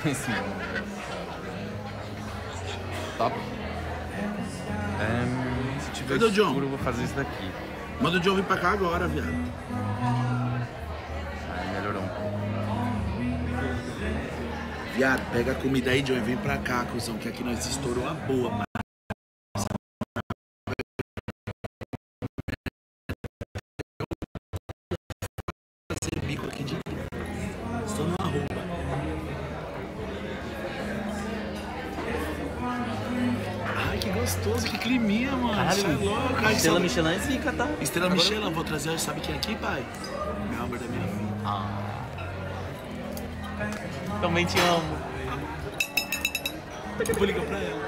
Sim. Top. Se tiver Cadê o John? escuro, eu vou fazer isso daqui. Manda o John vir pra cá agora, viado. Melhorou um pouco. Viado, pega a comida aí, John, e vem pra cá, cuzão, que aqui nós estourou a boa, mano. Fazer bico aqui de estou no arroba. Ai, que gostoso, que climinha, mano. Caralho, Isso é louco. Ai, Estrela sabe- Michelin é zica, tá? Estrela Agora- Michelin, vou trazer, sabe quem é aqui, pai? Meu amor da minha vida. Também te amo. Eu vou ligar pra ela.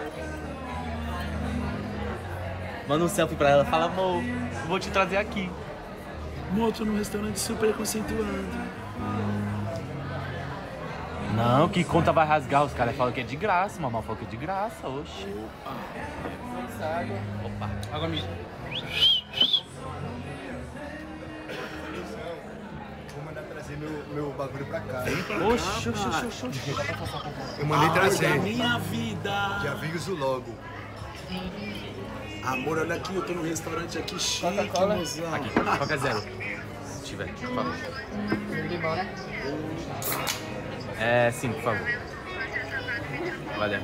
Manda um selfie pra ela, fala, amor, vou te trazer aqui. Amor, tô num restaurante super conceituado. Não, que conta vai rasgar, os caras falam que é de graça, mamãe falou que é de graça, oxe. Opa. Água mesmo. Vou mandar trazer meu bagulho pra cá. Vem pra Oxe, cá, pai. Eu mandei Ai, trazer. da minha vida. Já aviso logo. Amor, olha aqui, eu tô num restaurante aqui chique, Coca-Cola? mozão. Aqui, Coca zero. Se tiver, por favor. Limão, né? Sim, por favor. Valeu.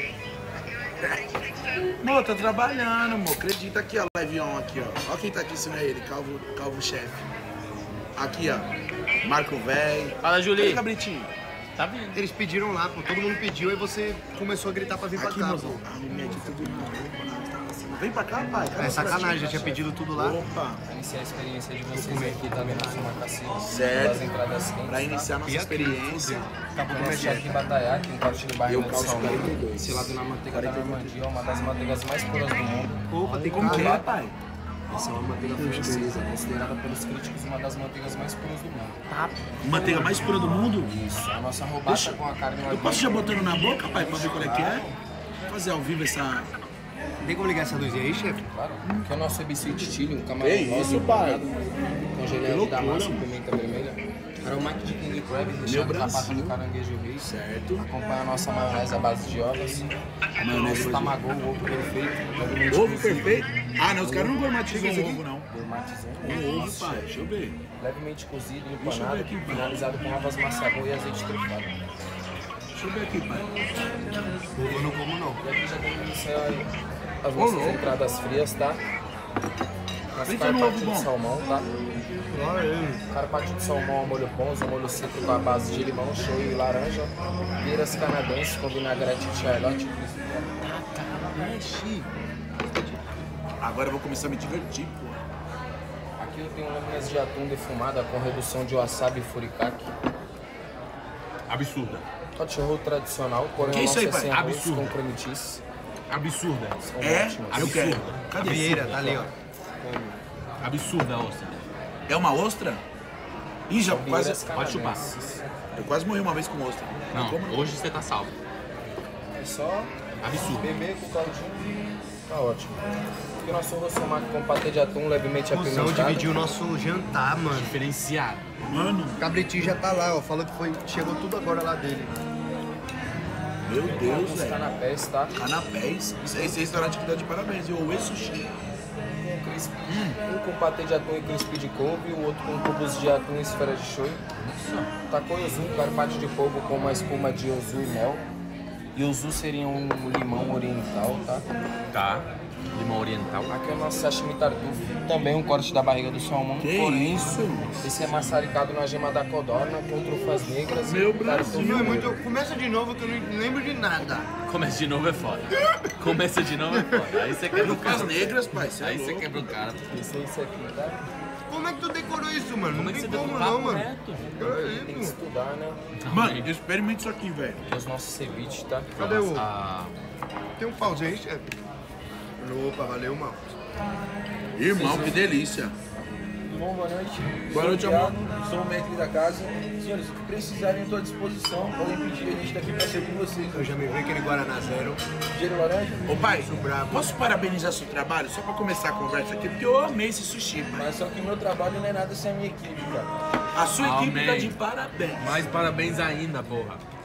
Amor, tá trabalhando, amor. Acredita aqui, ó, Live On aqui, ó. Ó quem tá aqui, se não é ele, Calvo Chefe. Aqui, ó. Marco Véi. Fala, Cadê, Julie. cabritinho? Tá vindo. Eles pediram lá, pô. Todo mundo pediu, aí você começou a gritar pra vir pra Aqui, cá, mozão. pô. Ah, menina, aqui tudo não. Vem pra cá, pai. Cadê É o sacanagem, já pratinho? tinha pedido tudo lá. Opa, Iniciar a experiência de vocês aqui, tá vendo? Uma cacinha. certo. Das entradas quentes. Pra iniciar nossa E aqui, experiência. Acabou de mexer aqui em Bataiá, aqui em Corte do E Bairro o de calço São Paulo. 42. Selado na manteiga da Normandia, uma das manteigas mais puras do mundo. Opa, tem Como que é, pai? Essa é uma manteiga francesa, considerada pelos críticos uma das manteigas mais puras do mundo. Manteiga mais pura do mundo? Isso, a nossa robata com a carne Eu posso já botando na boca, pai, pra ver qual é que é? Vou fazer ao vivo essa... Tem como ligar essa luzinha aí, chefe? Claro. Aqui é o nosso ABC de chile, um camarão Que rosa isso, pai? com geleia de damasco, pimenta vermelha. Aromate de king crab, recheado com a pata Brasil. do caranguejo rei. Certo. Acompanha a nossa maionese à base de ovos. Maionese Nosso tamagô, o ovo perfeito. levemente Ovo cozido. perfeito? Ah, não, os caras não gourmetizam o ovo, não. Gourmetizando. O ovo, pai, deixa eu ver. Levemente cozido, Deixa eu ver empanado, aqui, pai. finalizado com ovas maçagô e azeite trufado. Deixa eu ver aqui, pai. Ovo eu não como, não. E aqui já tem que iniciar as nossas entradas frias, tá? As Pensa no ovo carpaccio bom. de salmão, tá? Carpaccio de salmão ao molho ponzo, molho seco com a base de limão, shoyu e laranja. Vieiras canadenses com vinagrete de charlotte. Agora eu vou começar a me divertir, pô. Aqui eu tenho lâminas de atum defumada com redução de wasabi e furikake. Absurda. Hot roll tradicional, porém Que a isso aí, nossa pai? sem arroz Absurdo. com creme cheese. Absurda. São É? ótimas. Eu quero. Cadê? Vieira, tá ali, ó. Absurda, ostra. É uma ostra? Ih, já quase... Vieiras Pode chupar. canadenses. Eu quase morri uma vez com ostra. Não, Como? hoje você tá salvo. É só Absurdo. beber com caldinho, tá ótimo. Aqui nosso rossomate com patê de atum levemente Cusão apimentado. dividiu o nosso jantar, mano. Diferenciado. Mano, O cabritinho já tá lá, ó. Falou que foi, chegou tudo agora lá dele. meu Deus, Os velho. canapés, tá? Canapés. Esse restaurante aqui dá de parabéns. E o Oe Sushi. Um com patê de atum e crisp de couve, o outro com cubos de atum e esfera de shoyu. Taco yuzu, carpaccio de polvo com uma espuma de yuzu e mel. Yuzu seria um limão oriental, tá? Tá. Limão oriental. Aqui é o nosso sashimi tartufo, também um corte da barriga do salmão. Que porém, isso? esse é maçaricado na gema da codorna com trufas negras. Meu e Brasil. tartufo. Não é muito. Começa de novo que eu não lembro de nada. Começa de novo é foda. Começa de novo é foda. Aí você quebra o Trufas cara. negras, pai. Cê é Aí você louco. quebra o cara. Esse é esse aqui, tá? Como é que tu decorou isso, mano? Como é Não que você tem deu como um não, papo mano. reto? Tem que estudar, né? Mano, experimenta isso aqui, velho. Aqui os nossos ceviche, tá? Cadê o. Ah, Tem um pauzinho aí, chefe? Opa, valeu, mano. Irmão, que delícia. Bom, boa noite. Boa noite, Sou o amor. Thiago, sou o mestre da casa. Senhores, o que precisarem, estou à disposição. Podem pedir, a gente tá aqui para servir vocês. Eu já me vi aquele Guaraná Zero. Gelo laranja? Ô pai, brabo. posso parabenizar seu trabalho? Só pra começar a conversa aqui, porque eu amei esse sushi, pai. Mas só que meu trabalho não é nada sem a minha equipe, cara. A sua equipe Amém. tá de parabéns. mais parabéns ainda, porra.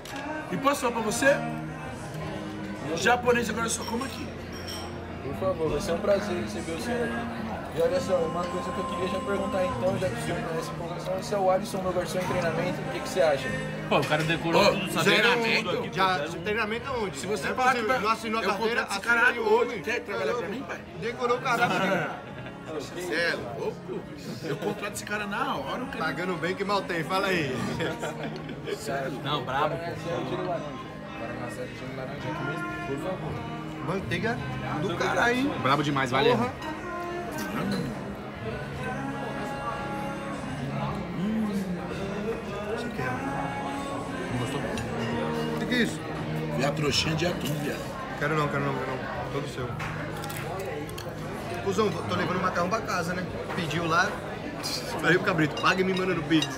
E posso falar pra você? Japonês agora só como aqui. Por favor, vai ser um prazer receber o senhor aqui. E olha só, uma coisa que eu queria já perguntar então, já que o senhor conhece um pouco, se é o Alisson, meu garçom em treinamento, o que você acha? Pô, o cara decorou Ô, tudo, sabia treinamento? tudo aqui. Já, treinamento aonde? Se você Não é falar que possível, vai- não assinou a eu carteira, contrato esse assina cara aí, hoje. homem. Quer trabalhar pra mim, pai? Decorou o caralho. Você é louco? Eu contrato esse cara na hora, o cara. Pagando bem que mal tem, fala aí. Não, brabo, pô. Zero de laranja. Guaraná zero de laranja aqui mesmo, por favor. Manteiga do caralho, hein? Brabo demais, valeu. Porra. Isso aqui é. Não gostou? O que é isso? E a trouxinha de atum, viado. Quero não. Todo seu. Cusão, tô levando o macarrão pra casa, né? Pediu lá. Falei pro Cabrito, paga e me manda no Pix.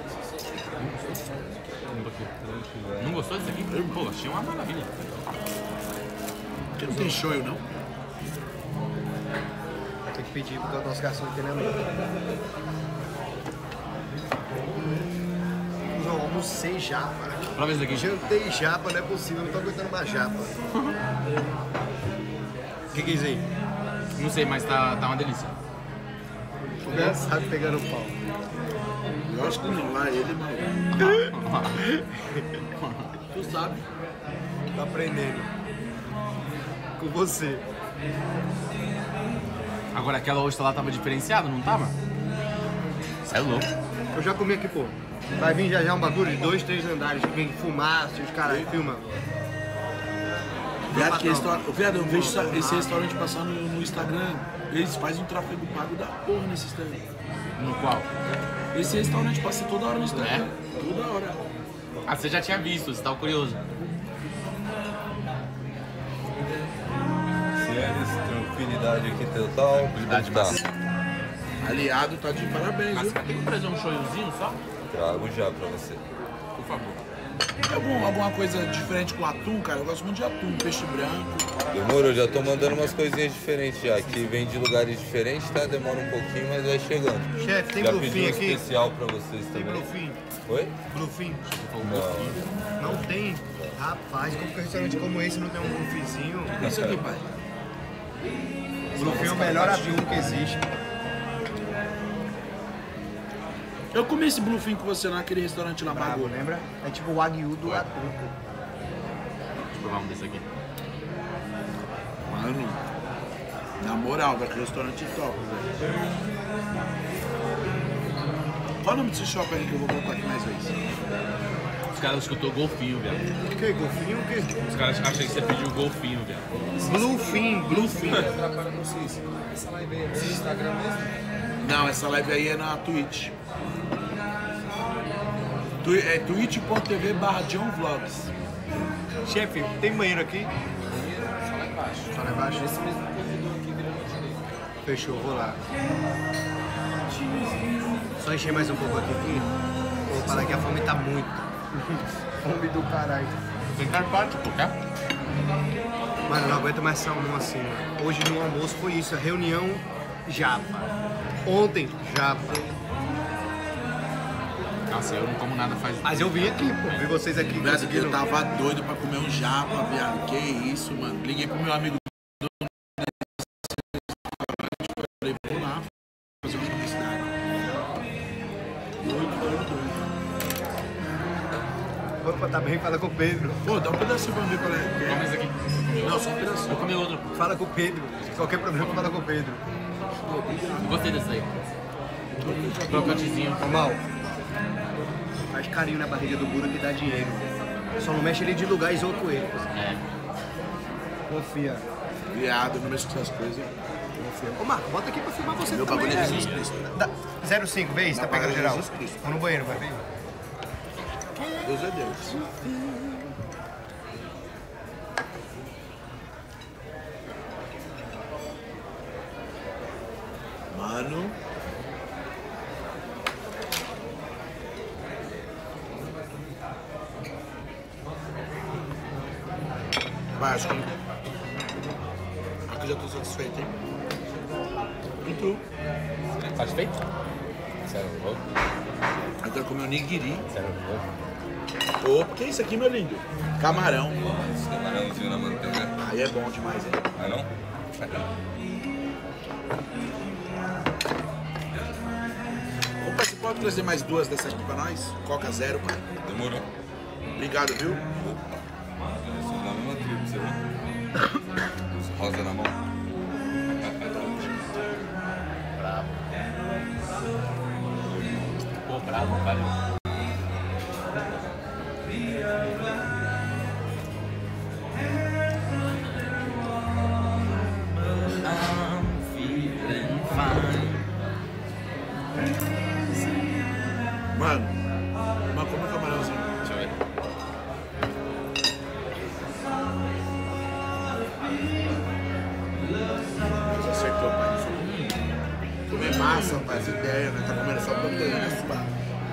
Não gostou disso aqui? Pô, achei uma maravilha. Porque não tem shoyu, não. Tem que pedir porque o nosso garçom tem na mesa. Cusão, almocei japa. Prova esse daqui. Jantei japa, não é possível, não tô aguentando mais japa. O que é isso aí? Não sei, mas tá uma delícia. Engraçado pegando pau. Eu acho que não, lá ele, mas. Tu sabe. Tá aprendendo. Com você. Agora aquela ostra lá tava diferenciada, não tava? Você é louco. Eu já comi aqui, pô. Vai vir já um bagulho de 2, 3 andares que vem fumaça e os caras filmam. Viado, que viado, eu vejo esse restaurante passando no Instagram. Eles fazem um tráfego pago da porra nesse Instagram. No qual? Esse restaurante passa toda hora no Instagram. Toda hora. Ah, você já tinha visto, você tava curioso. Cianes, tranquilidade aqui total. Tranquilidade Tá. máxima. Aliado tá de parabéns, Mas viu? tem que trazer um shoyuzinho só? Trago já pra você. Por favor. Alguma coisa diferente com atum, cara? Eu gosto muito de atum, peixe branco. Demorou, já tô mandando umas coisinhas diferentes já. Que vem de lugares diferentes, tá? Demora um pouquinho, mas vai chegando. Chefe, tem Já bluefin pedi um aqui? especial pra vocês Tem também. bluefin? Oi? Bluefin? Não. Não tem? Rapaz, como que um restaurante como esse não tem um bluefinzinho? Isso aqui, pai. Bluefin é o melhor atum que existe. Eu comi esse bluefin com você naquele restaurante lá, Bravo, bagulho. lembra? É tipo o Wagyu do atum. Deixa eu provar um desse aqui. Mano, na moral, velho, que restaurante top, velho. Qual o nome desse shopping aí que eu vou voltar aqui mais vezes? Os caras escutou golfinho, velho. O que? Golfinho o quê? Os caras acham que você pediu golfinho, velho. Bluefin. Atrapalhando vocês. Essa live aí é no Instagram mesmo? Não, essa live aí é na Twitch. É twitch.tv/JohnVlogs. Chefe, tem banheiro aqui? Só lá embaixo. Só lá embaixo? Esse mesmo corredor aqui virando à direita. Fechou, vou lá. Só encher mais um pouco aqui. Vou falar que a fome tá muito. Fome do caralho. Tem carpaccio, pô, quer? Mano, eu não aguento mais salmão assim. Hoje no almoço foi isso, a reunião japa. Ontem, japa. Nossa, eu não como nada faz... Mas eu vim aqui, pô. Vi vocês aqui. Viado, eu conseguiram. tava doido pra comer um japa, viado. Que isso, mano. Liguei pro meu amigo. Falei, vou lá fazer uma publicidade. Doido. Opa, tá bem, fala com o Pedro. Pô, dá um pedacinho pra ver qual é. Toma esse aqui. Não, só um pedacinho. Eu comi outro. Fala com o Pedro. Qualquer problema, fala com o Pedro. Gostei desse aí. Crocantezinho. Ô, Mal, faz carinho na barriga do burro que dá dinheiro. Só não mexe ele de lugar e zoa com ele. É. Confia. Viado, não mexe com essas coisas. Confia. Ô, Marco, bota aqui pra filmar você Meu também, bagulho é né? Jesus Cristo. Dá 05, vê isso, tá pegando Papai, geral. Jesus Cristo. Tô no banheiro, vai ver. Deus é Deus. Mano. Vai, acho que aqui já tô satisfeito, hein? E tu? Satisfeito? Sério, louco? Eu quero comer o nigiri. Sério, louco? Opa, que é isso aqui, meu lindo? Camarão. Esse camarãozinho na manteiga. Aí é bom demais, hein? Ah, não? Opa, você pode trazer mais 2 dessas aqui pra nós? Coca zero, pai. Demorou. Obrigado, viu? Esses na mesma tribo, você viu? Os rosa na mão. Pô, bravo, valeu. Mano, come um camarãozinho. Deixa eu ver. Você acertou, pai. Comer massa, faz ideia, né? Tá comendo só proteína, pá.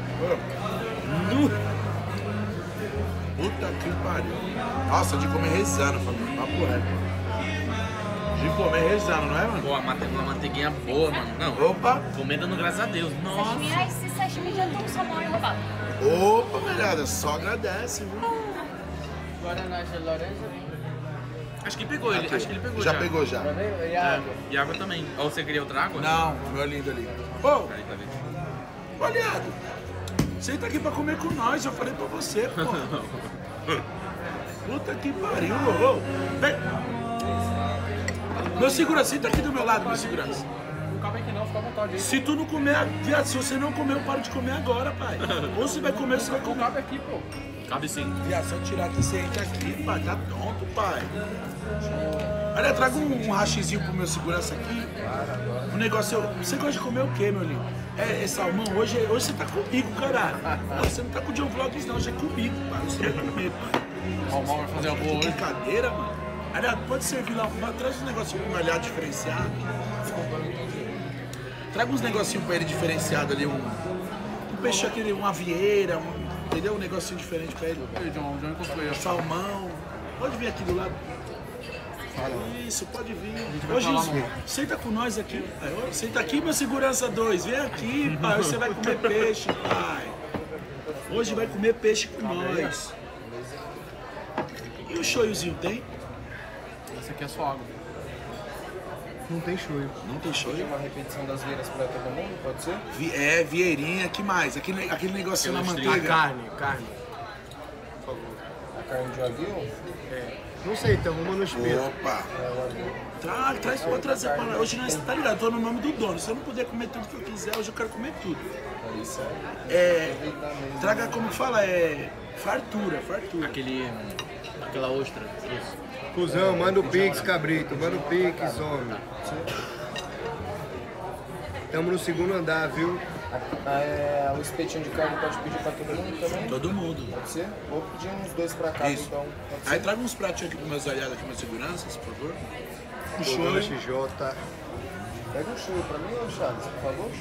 Puta que pariu. Nossa, de comer rezando, família. Papo reto. De comer rezando, não é, mano? Pô, uma manteiguinha boa, mano. Não, Opa! comendo dando graças a Deus. Nossa. Sashimi, ai, esse sashimi já tô com salmão enrolado. Opa, melhada, só agradece, viu? Guaraná de laranja. Acho que pegou ele, acho que ele pegou já. Já pegou já. E É, água. e água também. Ou você queria outra água? Não, meu lindo ali. Ô, Peraí, tá vendo? aliado, senta aqui pra comer com nós, eu falei pra você, pô. Puta que pariu, ô. Vem. Meu segurança, senta aqui do meu lado, meu segurança. Não cabe aqui não, fica à vontade aí. Se tu não comer, viado, se você não comer, eu paro de comer agora, pai. Ou você vai comer, ou você vai comer. Cabe aqui, pô. Cabe sim. Viado, se eu tirar aqui, você entra aqui, pai, tá tonto, pai. Olha, traga um rachizinho pro meu segurança aqui. O negócio, você gosta de comer o quê, meu lindo? É salmão? Hoje você tá comigo, caralho. Você não tá com o John Vlogs, não, hoje é comigo, pai. Você vai comer, pai. O mal vai fazer a boa Que hoje. brincadeira, mano. Aliás, pode servir lá, traz uns negocinhos pra malhar diferenciado. Traga uns negocinhos pra ele diferenciado ali, um peixe aquele, uma vieira, entendeu? Um negocinho diferente pra ele. Ei, John encostou aí. Salmão. Pode vir aqui do lado. Isso, pode vir. vai Hoje, falar, amor. senta com nós aqui, pai. Ô, senta aqui, meu segurança 2. Vem aqui, pai. Hoje você vai comer peixe, pai. Hoje vai comer peixe com nós. E o shoyuzinho tem? Essa aqui é só água. Não tem shoyu. Não tem shoyu? Uma repetição das vieiras pra todo mundo, pode ser? Vieirinha, que mais? Aquele negocinho na A manteiga. carne. A carne de avião? Não sei, então vamos no espeto. Opa! Traz pra trazer pra nós. Hoje nós, tá ligado? Tô no nome do dono. Se eu não puder comer tudo que eu quiser, hoje eu quero comer tudo. Isso Traga, como que fala? Fartura. Aquela ostra. Isso. Cusão, manda o Pix, cabrito. Manda o Pix, homem. Tamo no segundo andar, viu? O espetinho de carne pode pedir pra todo mundo também? Todo mundo. Pode ser? Vou pedir uns 2 pra cá, Isso. então. Pode ser? Aí traga uns pratinhos aqui pros meus aliados, aqui, meus seguranças, por favor. Um Jogando shoyu. XJ. Pega um shoyu pra mim, ô Charles, por favor.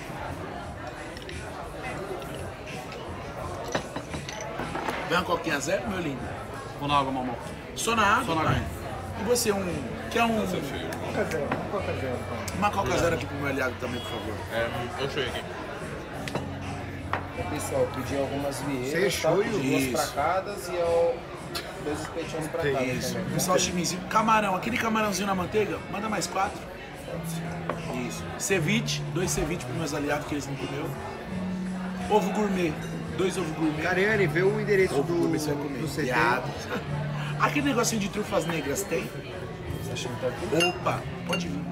Vem uma coquinha zero, meu lindo. Vou na água, mamão. Só na água, Só na pai. água. E você, quer Coca zero, Coca zero. uma coca zero aqui pro meu aliado também, por favor. É, eu cheio aqui. Pessoal, pedi algumas Sem vieiras, tá? shoyu? Duas Isso. pra cada e 2 espetinhos pra cada Isso. também. Um salchimizinho. Camarão, aquele camarãozinho na manteiga, manda mais 4. Isso. Ceviche, 2 ceviche pros meus aliados que eles não comeu. Ovo gourmet, 2 ovos gourmet. Cariane, vê o endereço Ovo do gourmet você vai comer. CT. Viado. Aquele negocinho de trufas negras tem? Sashimi tá aqui? Opa, pode vir.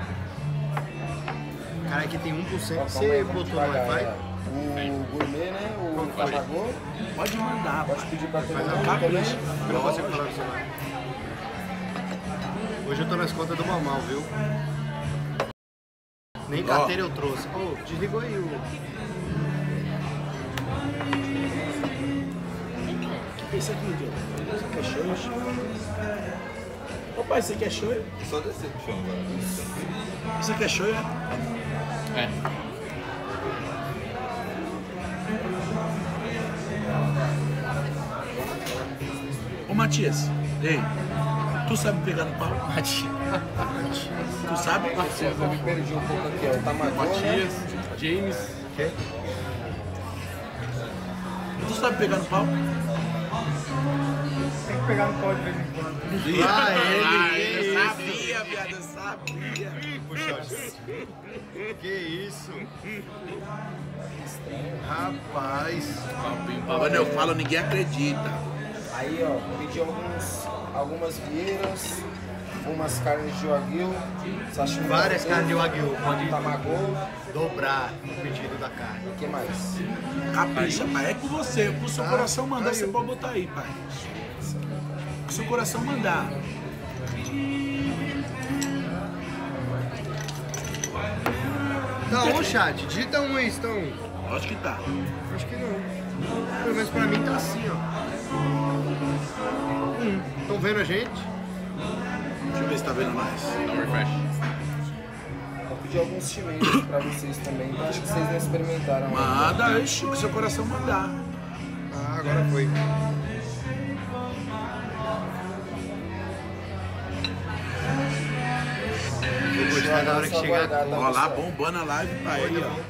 Cara, aqui tem 1%. Ó, calma Você aí, vamos botou no devagar, Wi-Fi? O gourmet, né? O tamagô. Pode mandar, Pode pai. pedir pra todo Faz a mundo capricha. também. Eu não consigo falar no celular. Hoje eu tô nas contas do Mamal, viu? Nem carteira eu trouxe. Ô, desligou aí o... Esse aqui, Deus. Você quer shoyu? Opa, esse aqui é shoyu? Só decepção, cara. Isso aqui é shoyu, é? É. Ô Matias, ei, tu sabe pegar no pau? Tu sabe? Eu me perdi um pouco aqui, ó. O tamagô, né? James. Tu sabe pegar no pau? Tem que pegar no pau de vez em quando. Eu sabia, viado, eu sabia. Puxa, que isso? Rapaz. Quando eu falo, ninguém acredita. Aí, ó, pedi algumas vieiras, umas carnes de wagyu, sashimi. Várias carnes de wagyu. Pode Tamagô. dobrar o pedido da carne. O que mais? Capricha, pai. É com você. O seu coração mandar, você pode botar aí, pai. O que seu coração mandar. Tá on, chat? Digita um aí, então. Acho que tá. Acho que não. Pelo menos pra mim tá assim, ó. Estão vendo a gente? Deixa eu ver se tá vendo mais. Dá um refresh. Vou pedir alguns chimentos pra vocês também. Acho que vocês não experimentaram. Manda, ixi, o que seu coração mandar. Ah, agora foi. Depois vai na hora que chegar. Ó lá, bombando a live, pai. Aí, ó.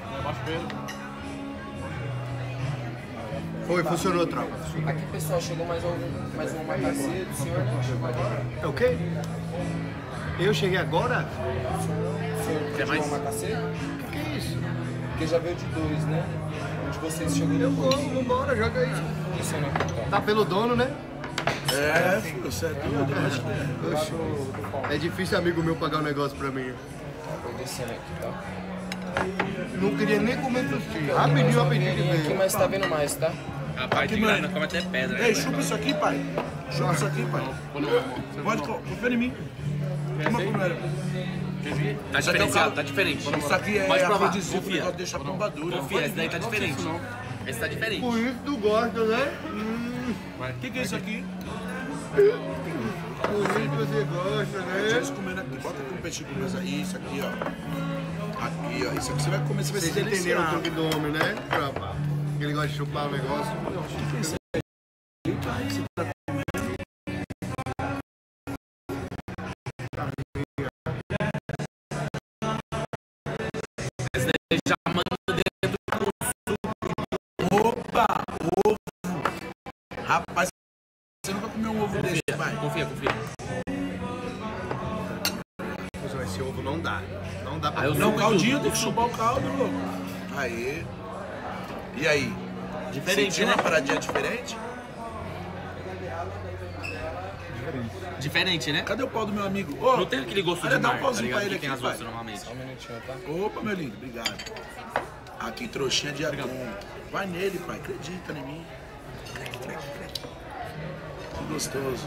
Foi, funcionou, tropa. Aqui, pessoal, chegou mais uma macacia do senhor, né? Chegou agora? É o quê? Eu cheguei agora? O senhor pediu uma macacia? O que é isso? Porque já veio de 2, né? Um de vocês chegou Eu depois. vou, vambora, joga aí. Isso, né? Então. Tá pelo dono, né? É, filho, você é doido, eu acho que é. Oxe, é difícil amigo meu pagar um negócio pra mim. Vou descendo aqui, tá? Não queria nem comer sushi. Rapidinho que Aqui, veio. mas tá vendo mais, tá? A parte de grana come até pedra. Ei, chupa isso aqui, pai. Chupa isso aqui, pai. Pode confia em mim. Toma primeiro. Tá diferenciado, tá diferente. Isso aqui é Pode provar, afrodisíaco, o confia. negócio deixa a pomba dura. Confia, esse daí tá diferente. Esse tá diferente. Por isso tu gosta, né? O que é isso aqui? Por isso você gosta, Deixa né? eles comendo aqui. Bota aqui um peixe com mesa. Isso aqui, ó. Aqui, ó. Isso aqui você vai comer, você vai se Vocês entenderam o deliciar. truque do homem, né, tropa? Ele gosta de chupar o negócio. Esse daí já manda dentro. Opa, ovo. Rapaz, você nunca comeu um ovo desse, pai. Confia. Esse ovo não dá. Não dá pra Ah, eu comer. Não, caldinho, tem que chupar o caldo, louco. Aí. E aí? Diferente, Sentiu né? uma paradinha diferente? Diferente, né? Cadê o pau do meu amigo? Ô, Não tem aquele gosto olha, de dá um mar, tá pauzinho ligado? pra ele Que tem aqui, as pai. ostras normalmente. Só um minutinho, tá? Opa, meu lindo, obrigado. Aqui, trouxinha de atum. Vai nele, pai, acredita em mim. Que gostoso.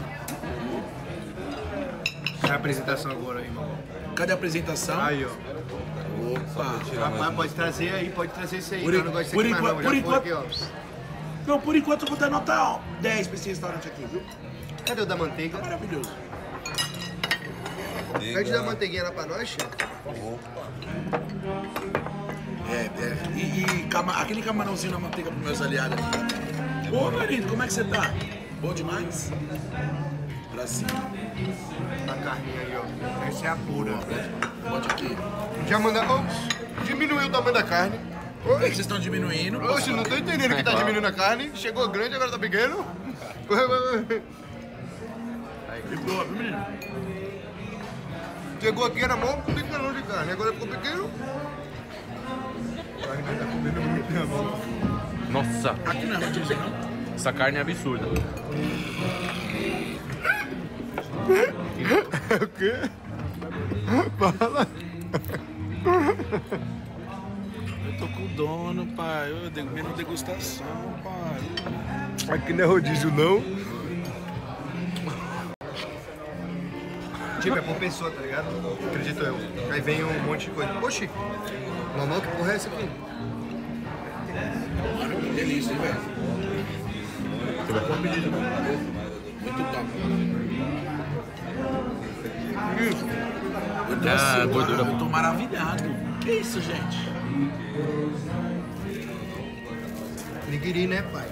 É a apresentação agora aí, irmão. Cadê a apresentação? Aí, ó. Opa. Rapaz, pode trazer aí, pode trazer isso aí. Por que eu não gosto por disso aqui mais não. enquanto- Já por foi aqui, ó. Não, por enquanto eu vou dar nota 10 pra esse restaurante aqui, viu? Cadê o da manteiga? Maravilhoso. Pede da manteiguinha lá pra nós, chefe. Aquele camarãozinho na manteiga pros meus aliados aqui. Ô, meu lindo, como é que você tá? Bom demais? Pra cima. A carninha aí, ó. Essa é a pura. Bote aqui. Já manda... Oh, diminuiu o tamanho da carne. Por que vocês estão diminuindo? Oxe, não tô entendendo que tá diminuindo a carne. Chegou grande, agora tá pequeno. Ficou, viu, menino? Chegou aqui, era mó pequeno de carne. Agora ficou pequeno. A carne tá comendo muito, né, mano? Nossa, Aqui não é rodízio, não? essa carne é absurda. O quê? Fala. Eu tô com o dono, pai. Eu menos degustação, pai. Aqui não é rodízio, não. Tipo, é por pessoa, tá ligado? Acredito eu. Aí vem um monte de coisa. Oxi, mamão, que porra é essa aqui? Mano, que delícia, hein, velho? Bom pedido. Muito top. Eu tô assim, gordura. eu tô maravilhado. Que isso, gente? Nigiri, né, pai?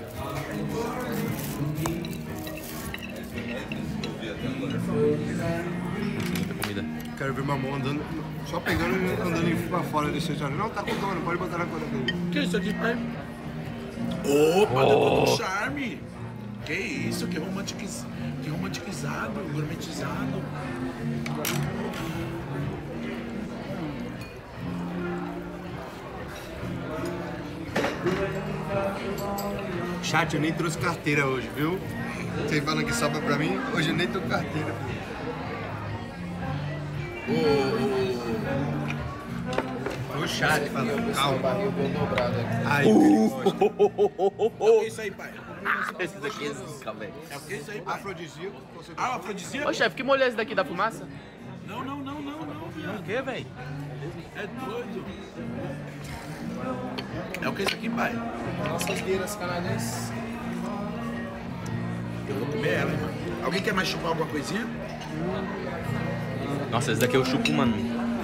Muita comida. Quero ver mamão andando, só pegando e andando pra fora desse restaurante. Não, tá com dono, pode botar na conta dele. Que isso aqui, pai? Opa, deu todo um charme. Que isso, que romantizado, gourmetizado. Chat, eu nem trouxe carteira hoje, viu? Vocês falam que sobra pra mim, hoje eu nem tô com carteira. O chat falando, calma. Barril bem dobrado aqui. Ai, O que é isso aí, pai? Esse daqui é zica, velho. É o que é isso aí, pai? afrodisíaco. Ah, o afrodisíaco? Ô, chefe, que molhou esse daqui da fumaça? Não, viado. O que, velho? É doido. É o que é isso aqui, pai? Nossas vieiras canadenses. Eu vou comer ela, mano. Alguém quer mais chupar alguma coisinha? Nossa, esse daqui eu chupo, mano.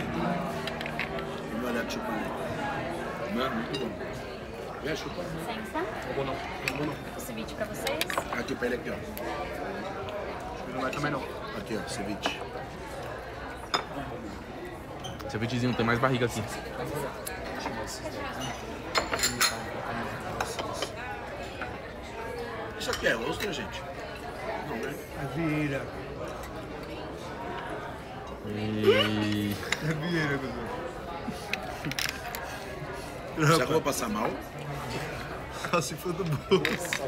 Vamos olhar de chupar. Mano, muito bom. Vem chupar. Licença. O ceviche pra vocês. Aqui pra ele aqui, ó. Não vai também não. Aqui, ó, ceviche. Cevichezinho, tem mais barriga aqui. Isso aqui é ostra, gente? Não, né? A vieira. E... A vieira, Será que eu vou passar mal? Só se for do bolso.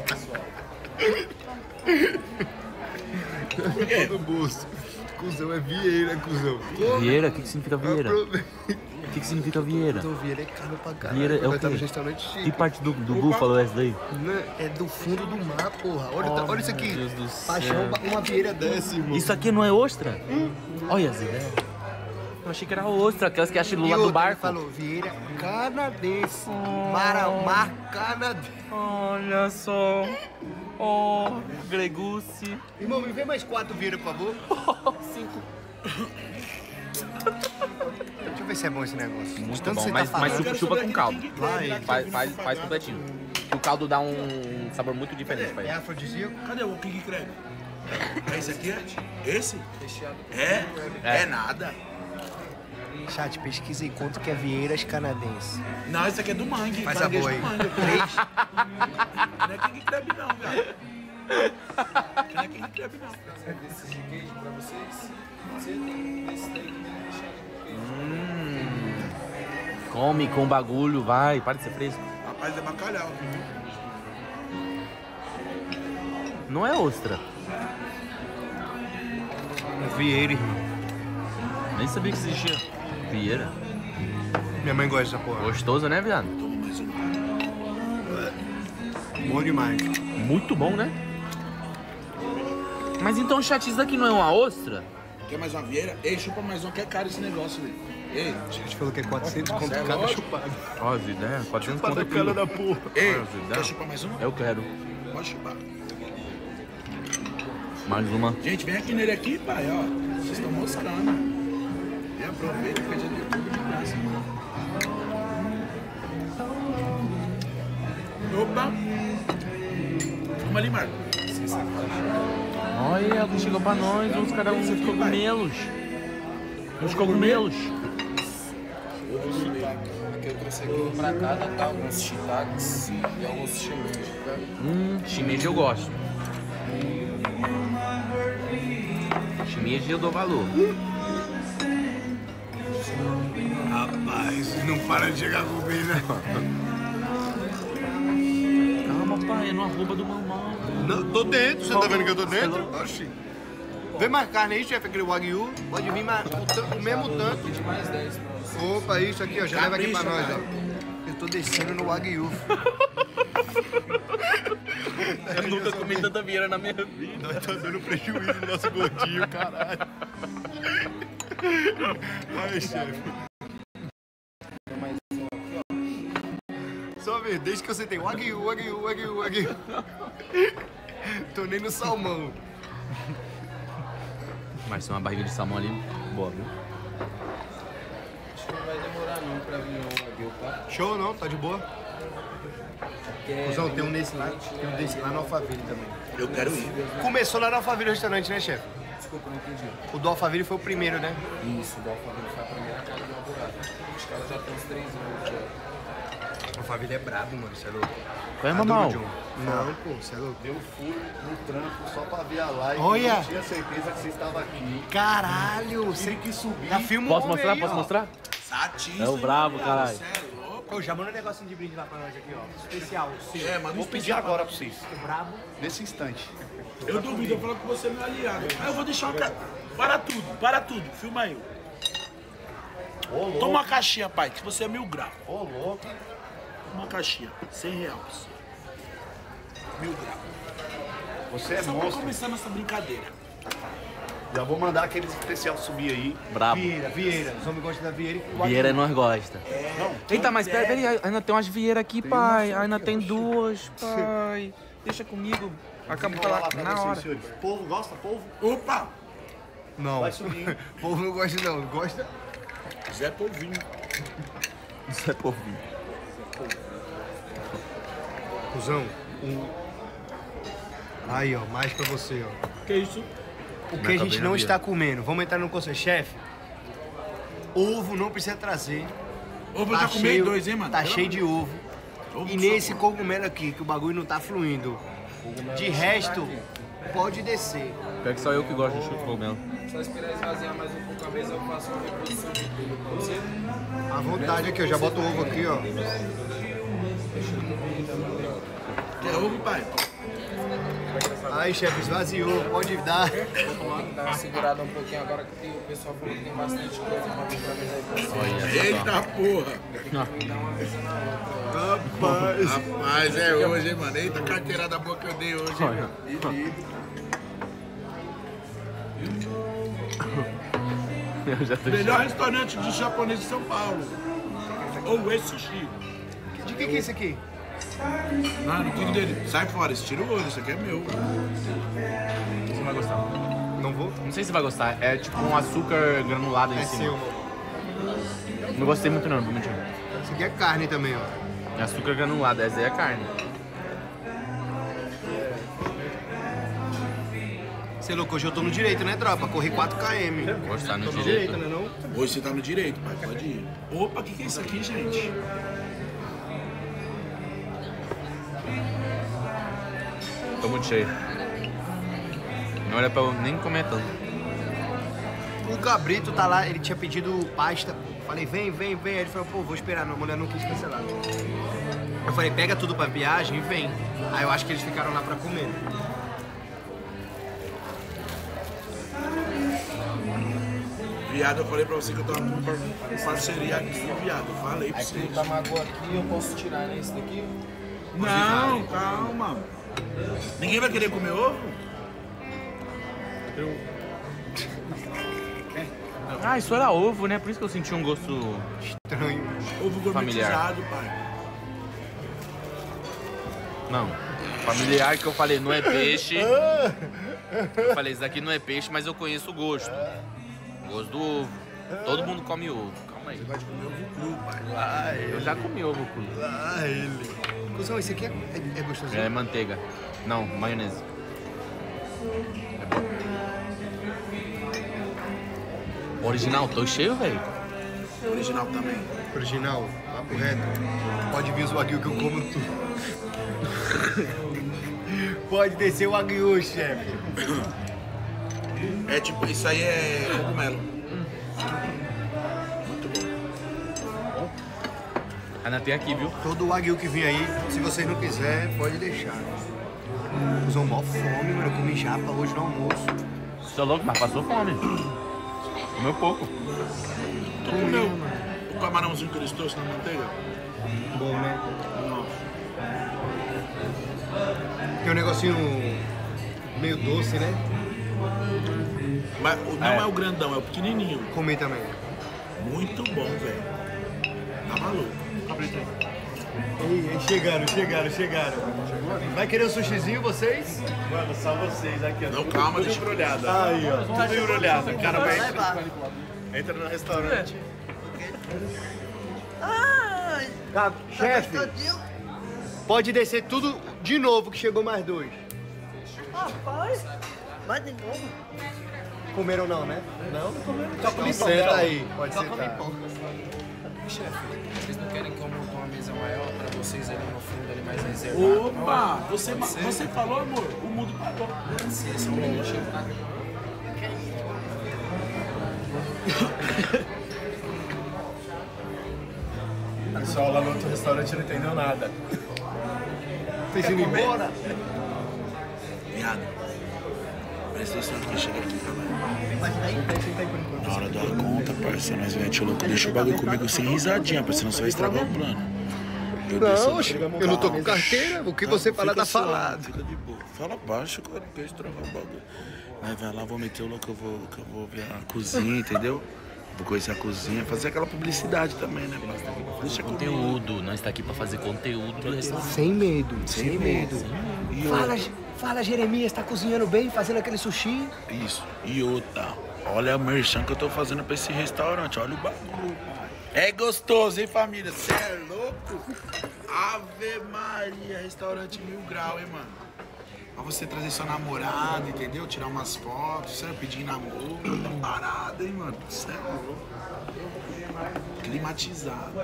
Por quê? Do bolso. Cusão é vieira, cuzão. Vieira? O que significa vieira? O que significa vieira? Então, vieira é caro pra caralho. Vieira é o Vai estar quê? no restaurante chique. Que parte do búfalo é essa daí? Não, é do fundo do mar, porra. Olha isso aqui. Deus do Paixão, céu. uma vieira dessa, irmão. Isso aqui não é ostra? Olha as ideias. Eu achei que era ostra, aquelas que acham do E lado do outra, ele barco. falou, vieira canadense. Mar canadense. Olha só. Oh, Gregucci. Irmão, me vê mais 4 vieiras, por favor. 5. Deixa eu ver se é bom esse negócio. Muito Tanto bom, você mas tá falando. chupa, chupa com caldo. Vai. Faz completinho. Que o caldo dá um sabor muito diferente pra É ele. afrodisíaco? Cadê o King Crab? É esse aqui? Esse? É nada. Chat, pesquisei quanto que é vieiras canadenses. Não, esse aqui é do mangue. Faz a boa aí. 3. Não é King Crab não, velho. Não é King Crab não. Desses de queijo pra vocês. Você tem esse daí que vem recheado com queijo. Come com bagulho, vai. Para de ser fresco. Rapaz, é bacalhau. Não é ostra. Vieira, irmão. Nem sabia que existia. Vieira. Minha mãe gosta dessa porra. Gostoso, né, viado? Bom demais. Muito bom, né? Mas então o chat, isso daqui não é uma ostra? Quer mais uma vieira? Ei, chupa mais uma que é caro esse negócio, velho. Ei, A gente falou que é 400 conto é cada lógico. chupado. Ó, as ideias. 400 Chupada conto cana quilo. da porra. ei, Olha as ideias. quer chupar mais uma? Eu quero. Pode chupar. Mais uma. Gente, vem aqui nele aqui, pai, ó. Vocês estão moscando. E aproveita que a gente tudo de graça, mano. Opa! Vamos ali, Marco. Olha o que chegou pra nós, uns cogumelos. Uns cogumelos. Aqui eu trouxe aqui pra cada, tá? Alguns shiitakes e alguns shimeji, tá? Shimeji eu gosto. Shimeji eu dou valor. Rapaz, não para de chegar comida. Calma, pai, é no arroba do mamão. Não, tô dentro, você tá vendo que eu tô dentro? Oxi. Vem mais carne aí, chefe, aquele wagyu. Pode vir mais, o mesmo tanto. De mais 10 pra você. Opa, isso aqui, ó. Já leva aqui pra Capricha, nós, cara. ó. Eu tô descendo no wagyu. Eu nunca comi tanta vieira na minha vida. Nós tá dando prejuízo no nosso gordinho, caralho. Ai, chefe. Só ver, desde que eu sentei wagyu. Tô nem no salmão. Mas tem uma barriga de salmão ali, boa, viu? Acho que não vai demorar não pra vir o wagyu, tá? Show não, tá de boa. Cusão, tem um desse lá no Alphaville também. Eu quero ir. Começou lá no Alphaville o restaurante, né, chefe? Desculpa, não entendi. O do Alphaville foi o primeiro, né? Isso, o Alphaville foi a primeira casa do Alvorada. Os caras já estão uns 3 anos já. O Faville é brabo, mano, você é louco. Vai, mamão. Não, pô, você é louco. Eu fui no trampo só pra ver a live. Olha! Eu tinha certeza que você estava aqui. Caralho, Tem você que subir. já filma Posso o homem mostrar? aí, Posso ó. mostrar? Satisfa, É o brabo, hein, caralho. Você é louco. Ô, já manda um negocinho de brinde lá pra nós aqui, ó. Especial, sim. É, mano, Vou pedir agora pra vocês. Brabo. Nesse instante. eu duvido, eu falo que você é meu aliado. Aí eu vou deixar uma para tudo, filma aí. Ô, louco. Toma uma caixinha, pai, que você é 1000 graus. Ô, louco. Uma caixinha, R$100. 1000 graus. Você é Só pra monstro. começar nossa brincadeira. Já vou mandar aquele especial subir aí. Brabo. Vieira. Os homens gostam da Vieira. Vieira nós gosta. Não, Eita, mas peraí, ainda tem umas vieiras aqui, pai. Ainda tem duas, pai. Deixa comigo. Acabo de vou falar pra na vocês, hora. senhores. Povo, gosta, povo? Opa! Não. Vai subir, hein? O povo não gosta, não. Gosta? Zé Polvinho. Isso é povinho. Cusão, Aí, ó, mais pra você, ó. Que isso? O que a gente não está comendo. Vamos entrar no conselho. Chefe, ovo não precisa trazer. Ovo tá com meio 2, hein, mano? Tá Pelo cheio de ovo. Ovo E com nesse sabor. cogumelo aqui, que o bagulho não tá fluindo. De resto, pode descer. Pior que só eu que gosto de chute cogumelo. Só esperar esvaziar mais um pouco a mesa, eu faço uma reposição de tudo. Pode ser? À vontade aqui, eu já boto o ovo aqui, ó. Quer ovo, pai? Aí, chefe, esvaziou, pode dar. Vamos dar uma segurada um pouquinho agora que o pessoal falou que tem bastante coisa pra vir pra mesa aí pra você. Eita porra! Rapaz. Rapaz, é hoje, hein, mano? Eita carteirada boa que eu dei hoje, hein, mano? Eu já tô Melhor restaurante de japonês de São Paulo. Ou esse sushi. De que é isso aqui? Não, não tem dele. Sai fora, esse tira o olho, isso aqui é meu. Você vai gostar. Não vou? Não sei se você vai gostar. É tipo um açúcar granulado em É cima. seu, mano. Não gostei muito não, vou mentir. Isso aqui é carne também, ó. É açúcar granulado, essa aí é carne. Você é louco, hoje eu tô no direito, né, tropa? Corri 4 km. Gostar no Tô no direito. direito, né, não? Hoje você tá no direito, pai, pode ir. Opa, o que é isso aqui, gente? Tô muito cheio. Não era pra eu nem comer tanto. O Cabrito tá lá, ele tinha pedido pasta. Falei, vem. Aí ele falou, pô, vou esperar. Não, a mulher não quis cancelar. Eu falei, pega tudo pra viagem e vem. Aí eu acho que eles ficaram lá pra comer. Viado, eu falei pra você que eu tava com parceria aqui, viado. Eu falei pra Aqui você. o tamago aqui eu posso tirar, né? Esse daqui. Não, calma. Ninguém vai querer comer ovo? Ah, isso era ovo, né? Por isso que eu senti um gosto... Estranho. Ovo Familiar. gourmetizado, pai. Não. Familiar que eu falei, não é peixe. Eu falei, isso daqui não é peixe, mas eu conheço o gosto. O gosto do ovo. Todo mundo come ovo. Calma aí. Você vai comer ovo cru, pai. Eu já comi ovo cru. Ah, ele. Cusão, esse aqui é gostosinho. É manteiga. Não, maionese. É bom. Original, tô cheio, velho. Original também. Original, papo reto. Pode vir os wagyu que eu como tudo. Pode descer o wagyu, chefe. É tipo, isso aí é cogumelo. Ainda tem aqui, viu? Todo o wagyu que vem aí, se vocês não quiserem, pode deixar. Usam mó fome, mano. Eu comi japa hoje no almoço. Você é louco, mas passou fome. Comeu pouco. Tu comeu o camarãozinho que eles trouxeram na manteiga? Bom, né? Nossa. Tem um negocinho meio doce, né? Mas não é o grandão, é o pequenininho. Comi também. Muito bom, velho. Tá maluco. Ei, chegaram. Vai querer um sushizinho, vocês? Mano, só vocês aqui, ó. Não, calma, Tudo deixa- embrulhado. Aí, ó. Tudo embrulhado. O cara vai entra no restaurante. Tá, chefe. Pode descer tudo de novo, que chegou mais 2. Rapaz, mas de novo. Comeram não, né? Não comeram. Então senta aí, pode Só sentar. comi pão. Chefe, vocês não querem que eu monte uma mesa maior, pra vocês ali no fundo, ali mais reservado. Opa! Você falou, amor? O mundo parou. Pode ser, só um minutinho, tá? O pessoal lá no outro restaurante não entendeu nada. Vocês indo embora? Viado. Presta atenção que chega aqui, galera. Na hora da conta, parça, nós mete o louco. Deixa o bagulho comigo sem risadinha, parça, senão você vai estragar o plano. Não, eu não tô com carteira. O que você falar tá falado. Fica de boa. Fala baixo, cara, não quer estragar o bagulho. Aí vai lá, vou meter o louco, que eu vou ver a cozinha, entendeu? Vou conhecer a cozinha, fazer aquela publicidade também, né? Deixa Conteúdo, nós tá aqui pra fazer conteúdo do restaurante. Sem medo, sem medo. E Fala, Jeremias, tá cozinhando bem, fazendo aquele sushi? Isso. E outra, olha a merchan que eu tô fazendo pra esse restaurante, olha o bagulho. É gostoso, hein, família? Cê é louco? Ave Maria, restaurante 1000 graus, hein, mano? Pra você trazer sua namorada, entendeu? Tirar umas fotos, você pedir namoro, tá parado, hein, mano? Cê é louco. Climatizado.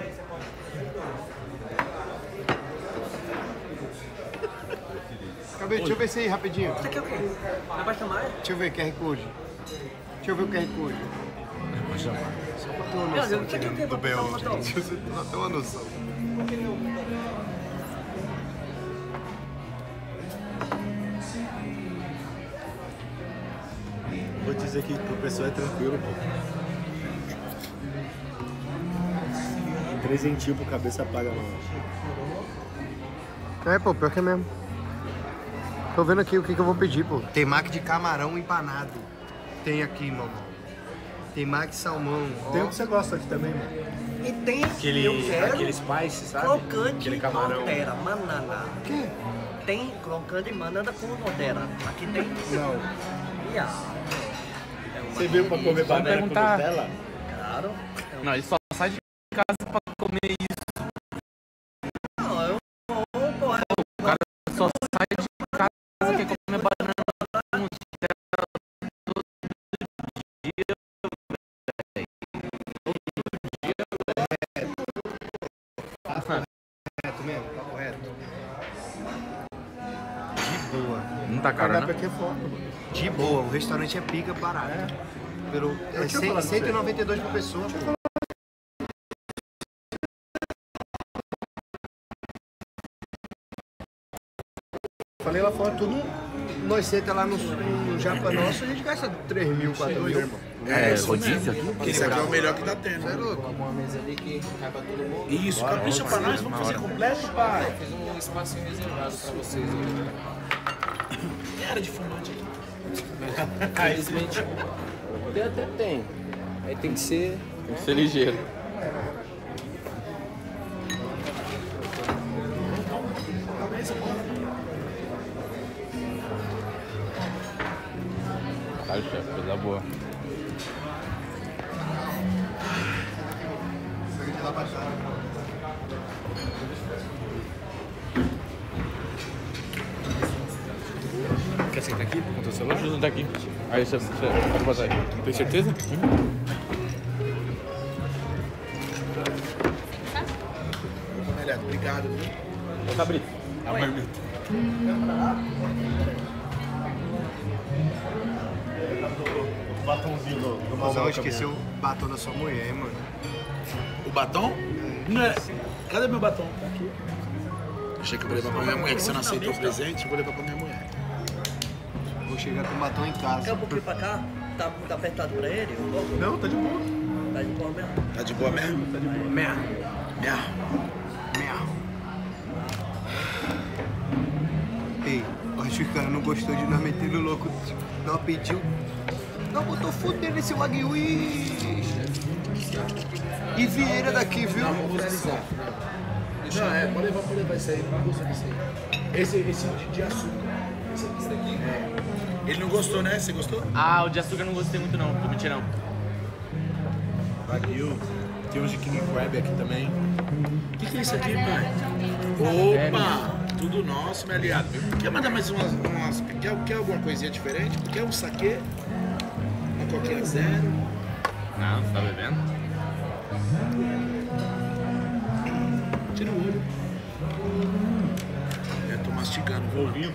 Deixa eu ver isso aí rapidinho. Você quer o quê? Vai baixar mais? Deixa eu ver QR Code. Deixa eu ver o QR Code. Só pra ter uma noção Você quer o quê? do B.O. Só pra ter uma noção. Vou dizer que o pessoal é tranquilo, pô. Presentinho pro cabeça paga, mano. É, pô, pior que é mesmo. Tô vendo aqui o que eu vou pedir, pô. Temaki de camarão empanado. Tem aqui, mamão. Temaki de salmão. Tem o que você gosta aqui também, mano. E tem Aquele spice, sabe? crocante Aquele camarão. Nutella, manana. O quê? Tem crocante manana com Nutella. Aqui tem... Não. Ia. Você veio pra comer banana com perguntar. Nutella? Claro. Não, ele só sai de casa pra comer isso. Não, eu vou, porra. O cara só sai de casa quer comer banana com Nutella todo dia, Reto mesmo, papo reto. De boa. Não tá caro, Cardápio né? aqui é foda, mano. De boa, o restaurante é pica barato. Pelo, é tinha falado pra você. 192 por pessoa, pô. Falei lá fora, tudo. Nós senta lá no Japa Nosso, a gente gasta 3 mil, 4 mil. É, rodízio aqui? Porque esse aqui é o melhor que tá tendo. Você é louco? Uma mesa ali que caiba todo mundo. Isso, capricha pra nós, vamos fazer completo, pai. Fiz um espacinho reservado pra vocês ali. Tem área de fumante aqui. Infelizmente, até tem. Aí tem que ser ligeiro. Caralho, chefe, coisa boa. Quer sentar aqui com o teu celular? Deixa eu sentar aqui. Aí você pode passar aí. Tem certeza? Obrigado, viu? Ô, Cabrito. A marmita. O batomzinho do Mas eu esqueci o batom da sua mulher, hein, mano. O batom? Não é. Cadê meu batom? Tá aqui. Achei que eu vou levar pra minha mulher, que você não aceitou o presente, eu vou levar pra minha mulher. Vou chegar com o batom em casa. Quer um pouquinho pra cá? Tá muito apertado pra ele? Um pouco? Não, tá de boa. Tá de boa mesmo? Tá de boa mesmo? Tá de boa. Merda. Ei, acho que o cara não gostou de nós meter no louco. Não pediu. Não botou fuder nesse Wagyu e Vieira daqui, viu? Não, pode levar isso aí, não gosto disso aí. Esse de açúcar. Esse daqui? É. Ele não gostou, né? Você gostou? Ah, o de açúcar eu não gostei muito não, vou mentir não. Wagyu. Tem uns de King Crab aqui também. O que é isso aqui, pai? Opa! Tudo nosso, meu aliado. Quer mandar mais umas quer alguma coisinha diferente? Quer um saquê? Uma coquinha zero? Não, você tá bebendo? Tira o olho. mastigando, viu? Polvinho.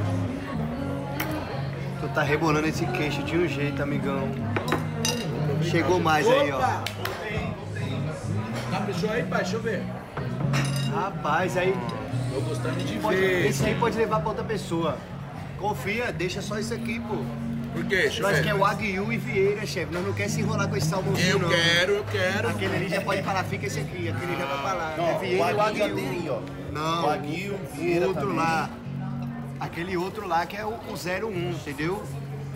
Tu tá rebolando esse queixo de um jeito, amigão. Chegou mais aí, ó. Tá, fechou aí, pai? Deixa eu ver. Rapaz, aí... Tô gostando de Pode, ver. esse aí pode levar pra outra pessoa. Confia, deixa só isso aqui, pô. Por quê? Deixa eu Nós ver. quer o Wagyu e Vieira, chefe. Nós não quer se enrolar com esse salmãozinho, não. Eu quero. Aquele ali já pode falar, fica esse aqui. Aquele já vai falar. Não, É Vieira e o Wagyu já Wagyu. tem aí, ó. Não, Wagyu, o Vieira outro também. lá. Aquele outro lá que é o 01, entendeu?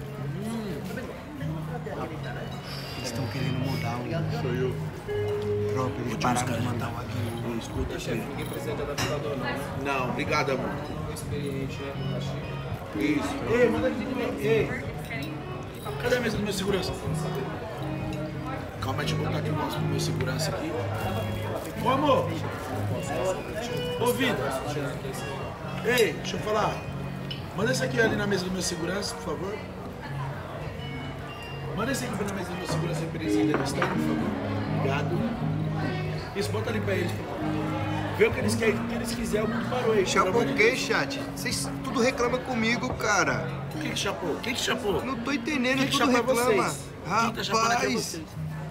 Eles estão querendo mudar o... Sou eu. Próprio, eles pararam de mandar o Wagyu. Escuta, Chefe, chefe. ninguém precisa de adaptador, não, né? Não, obrigado, amor. Experiente, né? Isso. Ei, manda aqui de mim. Ei, cadê a mesa do meu segurança? Calma, deixa eu botar aqui o nosso pro meu segurança aqui. Ô, amor. Ô, vida. Ei, deixa eu falar. Manda esse aqui ali na mesa do meu segurança, por favor. Manda esse aqui na mesa do meu segurança pra eles degustarem, por favor. Obrigado. Isso, bota ali pra eles, por favor. Vê o que eles querem, o que eles quiserem, o mundo parou aí. Chapou pelo o amor de quê, Deus. chat? Vocês tudo reclamam comigo, cara. O que chapou? Quem que chapou? Não tô entendendo, Quem que tudo chapou reclama. vocês? Quem tá chapando aqui é Rapaz, vocês.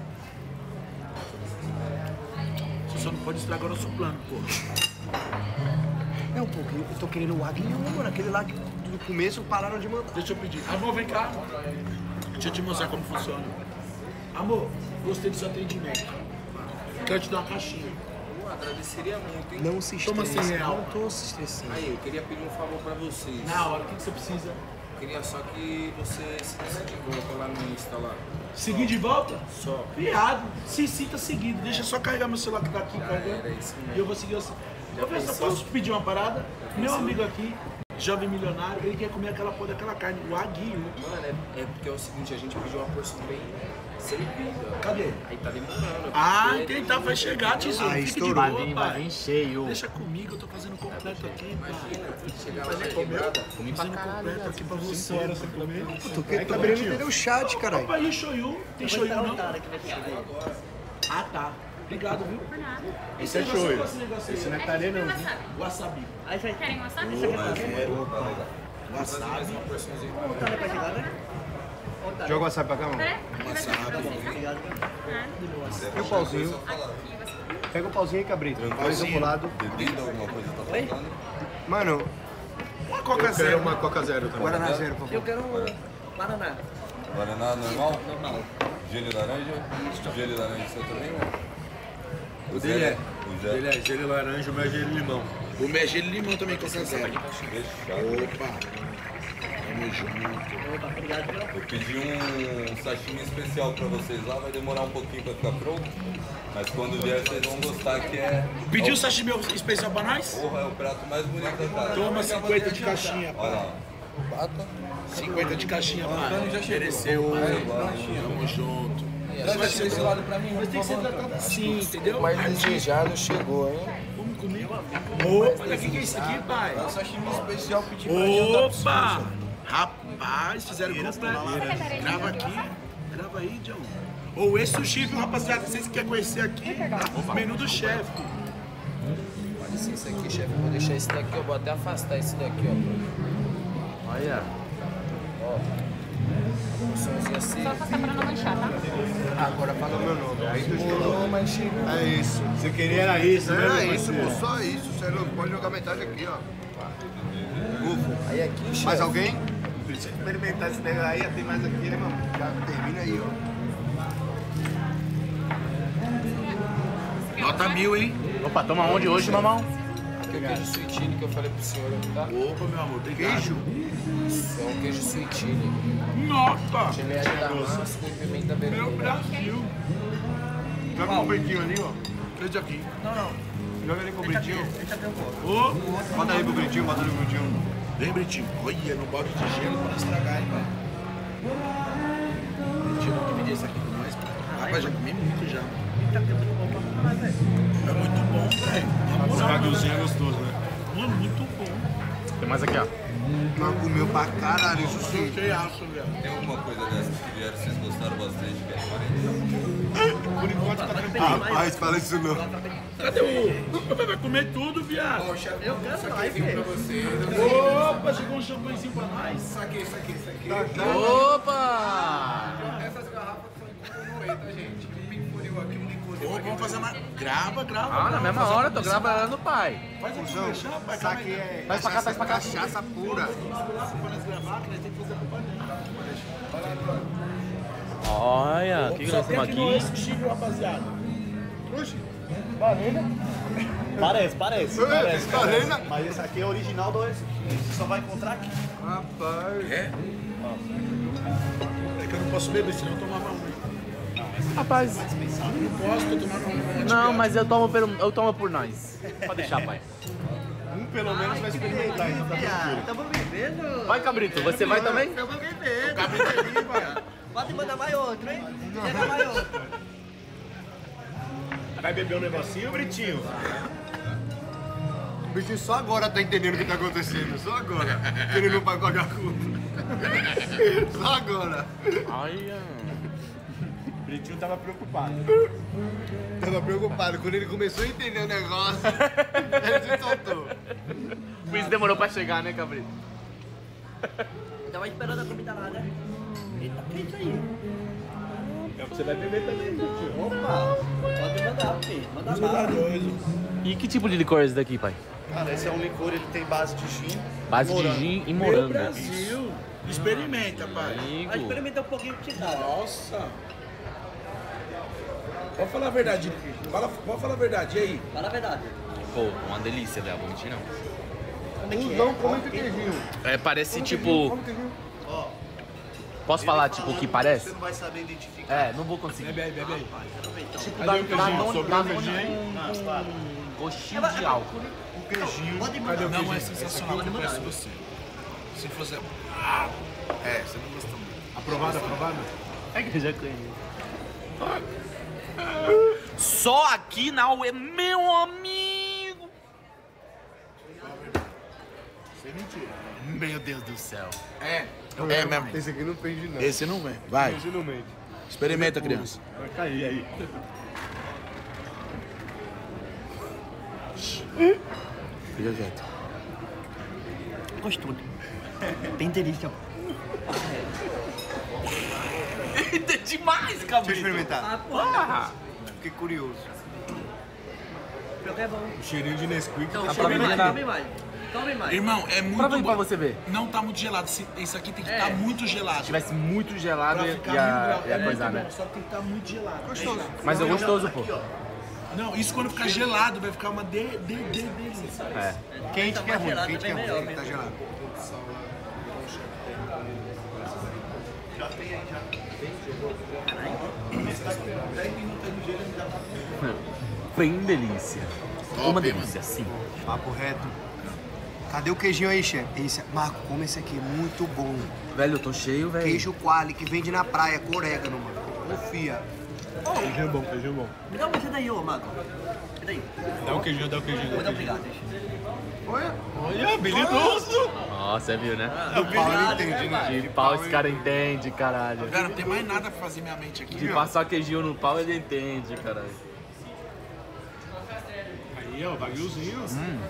Você só não pode estragar o nosso plano, pô. não, pô, eu tô querendo o Wagyu, mano. Aquele lá que no começo pararam de mandar. Deixa eu pedir. Amor, vem cá. Deixa eu te mostrar como funciona. Amor, gostei do seu atendimento. Quero te dar uma caixinha. Eu agradeceria muito, hein? Não se Toma estresse. 100 real. Não tô se estressando. Aí, eu queria pedir um favor pra vocês. Na hora, o que você precisa? Eu queria só que você se desse de volta lá no Insta lá. Seguir de volta? Só. Viado, se sinta seguido. Deixa eu só carregar meu celular que tá aqui, carregando. Era isso mesmo. E eu vou seguir você. Eu penso, posso pedir uma parada? Meu amigo aqui, jovem milionário, ele quer comer aquela porra daquela carne, o Wagyu. Mano, é porque é o seguinte, a gente pediu uma porção bem servida. Cadê? Aí tá demorando. Ah, porque- quem tá vai chegar, tesouro. Ah, Fique de estourou. boa, pai. cheio. Deixa comigo, eu tô fazendo completo aqui, pai. Chegar lá na quebrada. Fazendo completo aqui pra você. Tô querendo entender o chat, caralho. Opa, e shoyu? Tem shoyu não? Ah, tá. Obrigado, viu? Esse é shoyu. Esse não é tarê, não. Wasabi. Querem wasabi? Wasabi. Joga o WhatsApp pra cá, mano. E o pauzinho? Pega o pauzinho aí, cabrito. Dois pro lado. Bebida, alguma coisa tá faltando? Mano, Uma Coca Eu quero Zero. uma Coca Zero também. Guaraná zero, por favor. Eu quero um Guaraná. Guaraná normal? Normal. Gelo e laranja? Gelo e laranja seu também, mano? O dele é. O O Zé. dele é gelo laranja, o meu é gelo limão. O meu é gelo e limão também, Coca Zero. Fechado. Opa. Tamo junto. Opa, obrigado pela... Eu pedi um sashimi especial pra vocês lá, vai demorar um pouquinho pra ficar pronto. Mas quando vier vocês vão gostar que é. Pediu sashimi especial pra nós? Porra, é o prato mais bonito da casa. Toma 50 de caixinha, Olha pai. lá. 50 de caixinha, pai. já chegou. Mereceu. Tamo junto. Você vai ser esse lado pra mim, Mas tem que ser tratado assim, entendeu? mais desejado chegou, hein? Vamos comigo. Opa, o que é isso aqui, pai? Sashimi especial pedi pra gente. Opa! Rapaz, fizeram completo. Grava aqui. Grava aí, John. Ou esse sushi, viu, rapaziada? Vocês que querem conhecer aqui, o menu do chefe. Pode ser isso aqui, chefe. Vou deixar esse daqui, eu vou até afastar esse daqui, ó. Olha. Somzinho assim. Só passar pra não manchar, tá? Agora fala o meu nome. Aí tu Demorou, mas chegou. É isso. Você queria era isso, né? Era meu isso, parceiro? pô. Só isso. Você não pode jogar metade aqui, ó. Aí aqui, chefe. Mais alguém? Precisa experimentar esse negócio aí. Tem mais aqui, né, mano? Já termina aí, ó. Nota 1000, hein? Opa, toma onde hoje, mamão? Aqui é o queijo suitine que eu falei pro senhor, tá? Opa, meu amor, obrigado. Queijo? É um queijo suitine. Nossa! Geléia de damasco e pimenta Meu vermelha. Brasil. Joga com o britinho ali, ó. Veja aqui. Joga ali com o britinho. Ô, Bota ali pro britinho, bota ali pro britinho. vem, Britinho. Olha, no balde de gelo pra não estragar, hein, pai. Britinho, vamos dividir isso aqui com nós, pai. Rapaz, já comi muito já. É muito bom, velho. Na O moral, Wagyuzinho é gostoso, né? mano, muito bom. Tem mais aqui, ó. Mas comeu pra caralho, isso sim. Que aço, velho. Tem alguma coisa dessas que vieram, vocês gostaram bastante, que é diferente? Por enquanto tá tranquilo. Rapaz, fala isso não. Cadê o... Vai comer tudo, viado. Eu quero mais, velho. Opa, chegou um champanhezinho pra nós. Saquei. Opa! Essas garrafas são de Noé, tá, gente? Um pinfuril aqui, um licor. Ô, vamos fazer uma... Grava. Ah, na mesma hora, tô gravando, pai. Faz aqui, deixa, pai. Isso aqui é Traz pra cá, traz pra cá. cachaça pura. Pra nós gravar, que nós temos que fazer acompanhar. Olha, o que nós temos aqui? aqui? Chico, rapaziada. Oxi. Parece. Arena. Mas esse aqui é original do Oasis. Você só vai encontrar aqui. Rapaz. É? É que eu não posso beber, senão eu tomava um. Rapaz, Não posso, tô tomando um. não, mas eu tomo por nós. Pode deixar, pai. Um pelo menos vai experimentar, então tá tranquilo. Tamo vivendo. Vai, Cabrito, você vai também? Tamo vivendo. Cabrito ali, pai. Pode mandar mais outro, hein? Chega mais outro. Vai beber um negocinho, Britinho? O bicho só agora tá entendendo o que tá acontecendo. Só agora. Que ele não vai pagar a conta. Só agora. Olha. O Britinho tava preocupado. Tava preocupado. Quando ele começou a entender o negócio, ele se soltou. Por isso demorou pra chegar, né, Cabrito? Tava esperando a comida lá, né? Eita, que é isso aí? É o que você vai beber também, Britinho. Opa, pode mandar, filho. Manda bala. E que tipo de licor é esse daqui, pai? Cara, esse é um licor, ele tem base de gin. Base de morango. gin e Meu morango. Brasil. Experimenta, pai. Vai Amigo. experimentar um pouquinho pra te dar. Nossa. Pode falar a verdade. Pode falar a verdade, e aí? Fala a verdade. Pô, uma delícia, velho. Vou mentir, não. Como é que é? Não, come esse queijinho. É, parece tipo... Posso falar, tipo, o que parece? Você não vai saber identificar. É, não vou conseguir. Bebe aí. Tipo, Cadê o queijinho? Sobrou o Danone queijinho aí? com gostinho de álcool. O queijinho. Pode mandar. Não, é sensacional. Eu conheço você. Se fosse... É, você não gostou muito. Aprovado? É que eu já conheço. Só aqui na UE, meu amigo! Sem mentira. Meu Deus do céu. É mesmo. Esse aqui não pende não. Esse não vem. Vai. Esse não mente. Experimenta, criança. Vai cair aí. Fica quieto. Gostoso. Bem delícia. É demais, Deixa eu Cabrito. experimentar. Ah, porra. Fiquei curioso. Pior que é bom. O cheirinho de Nesquik. Então, Dá pra tome mais, beber, tome mais. Tome mais. Irmão, é muito Prova aí bom. pra você ver. Não tá muito gelado. Isso aqui tem que É. estar muito gelado. Se tivesse muito gelado, Pra ia, ficar ia muito coisar, bom, né? só que tem que estar muito gelado. Gostoso. Mas é gostoso, pô. Não, isso quando ficar gelado vai ficar uma delícia. É. Quente que é ruim. gelado, Quente que é bem ruim. melhor Tem que tá mesmo. gelado. Bem delícia. Uma delícia, sim. Papo reto. Cadê o queijinho aí, chefe? Esse, Marco, come esse aqui, é muito bom. Velho, eu tô cheio, velho. Queijo quali, que vende na praia, com orégano, mano. Confia. Queijinho bom. Me dá você daí, ô, Marco. Me dá aí. Dá o queijinho. Muito obrigado. Olha, habilidoso. Nossa, viu, né? O Paulo não entende, né? De pau esse cara entende, caralho. Cara, não tem mais nada pra fazer minha mente aqui. De passar queijinho no pau, ele entende, caralho. Aí, ó, baguiozinho.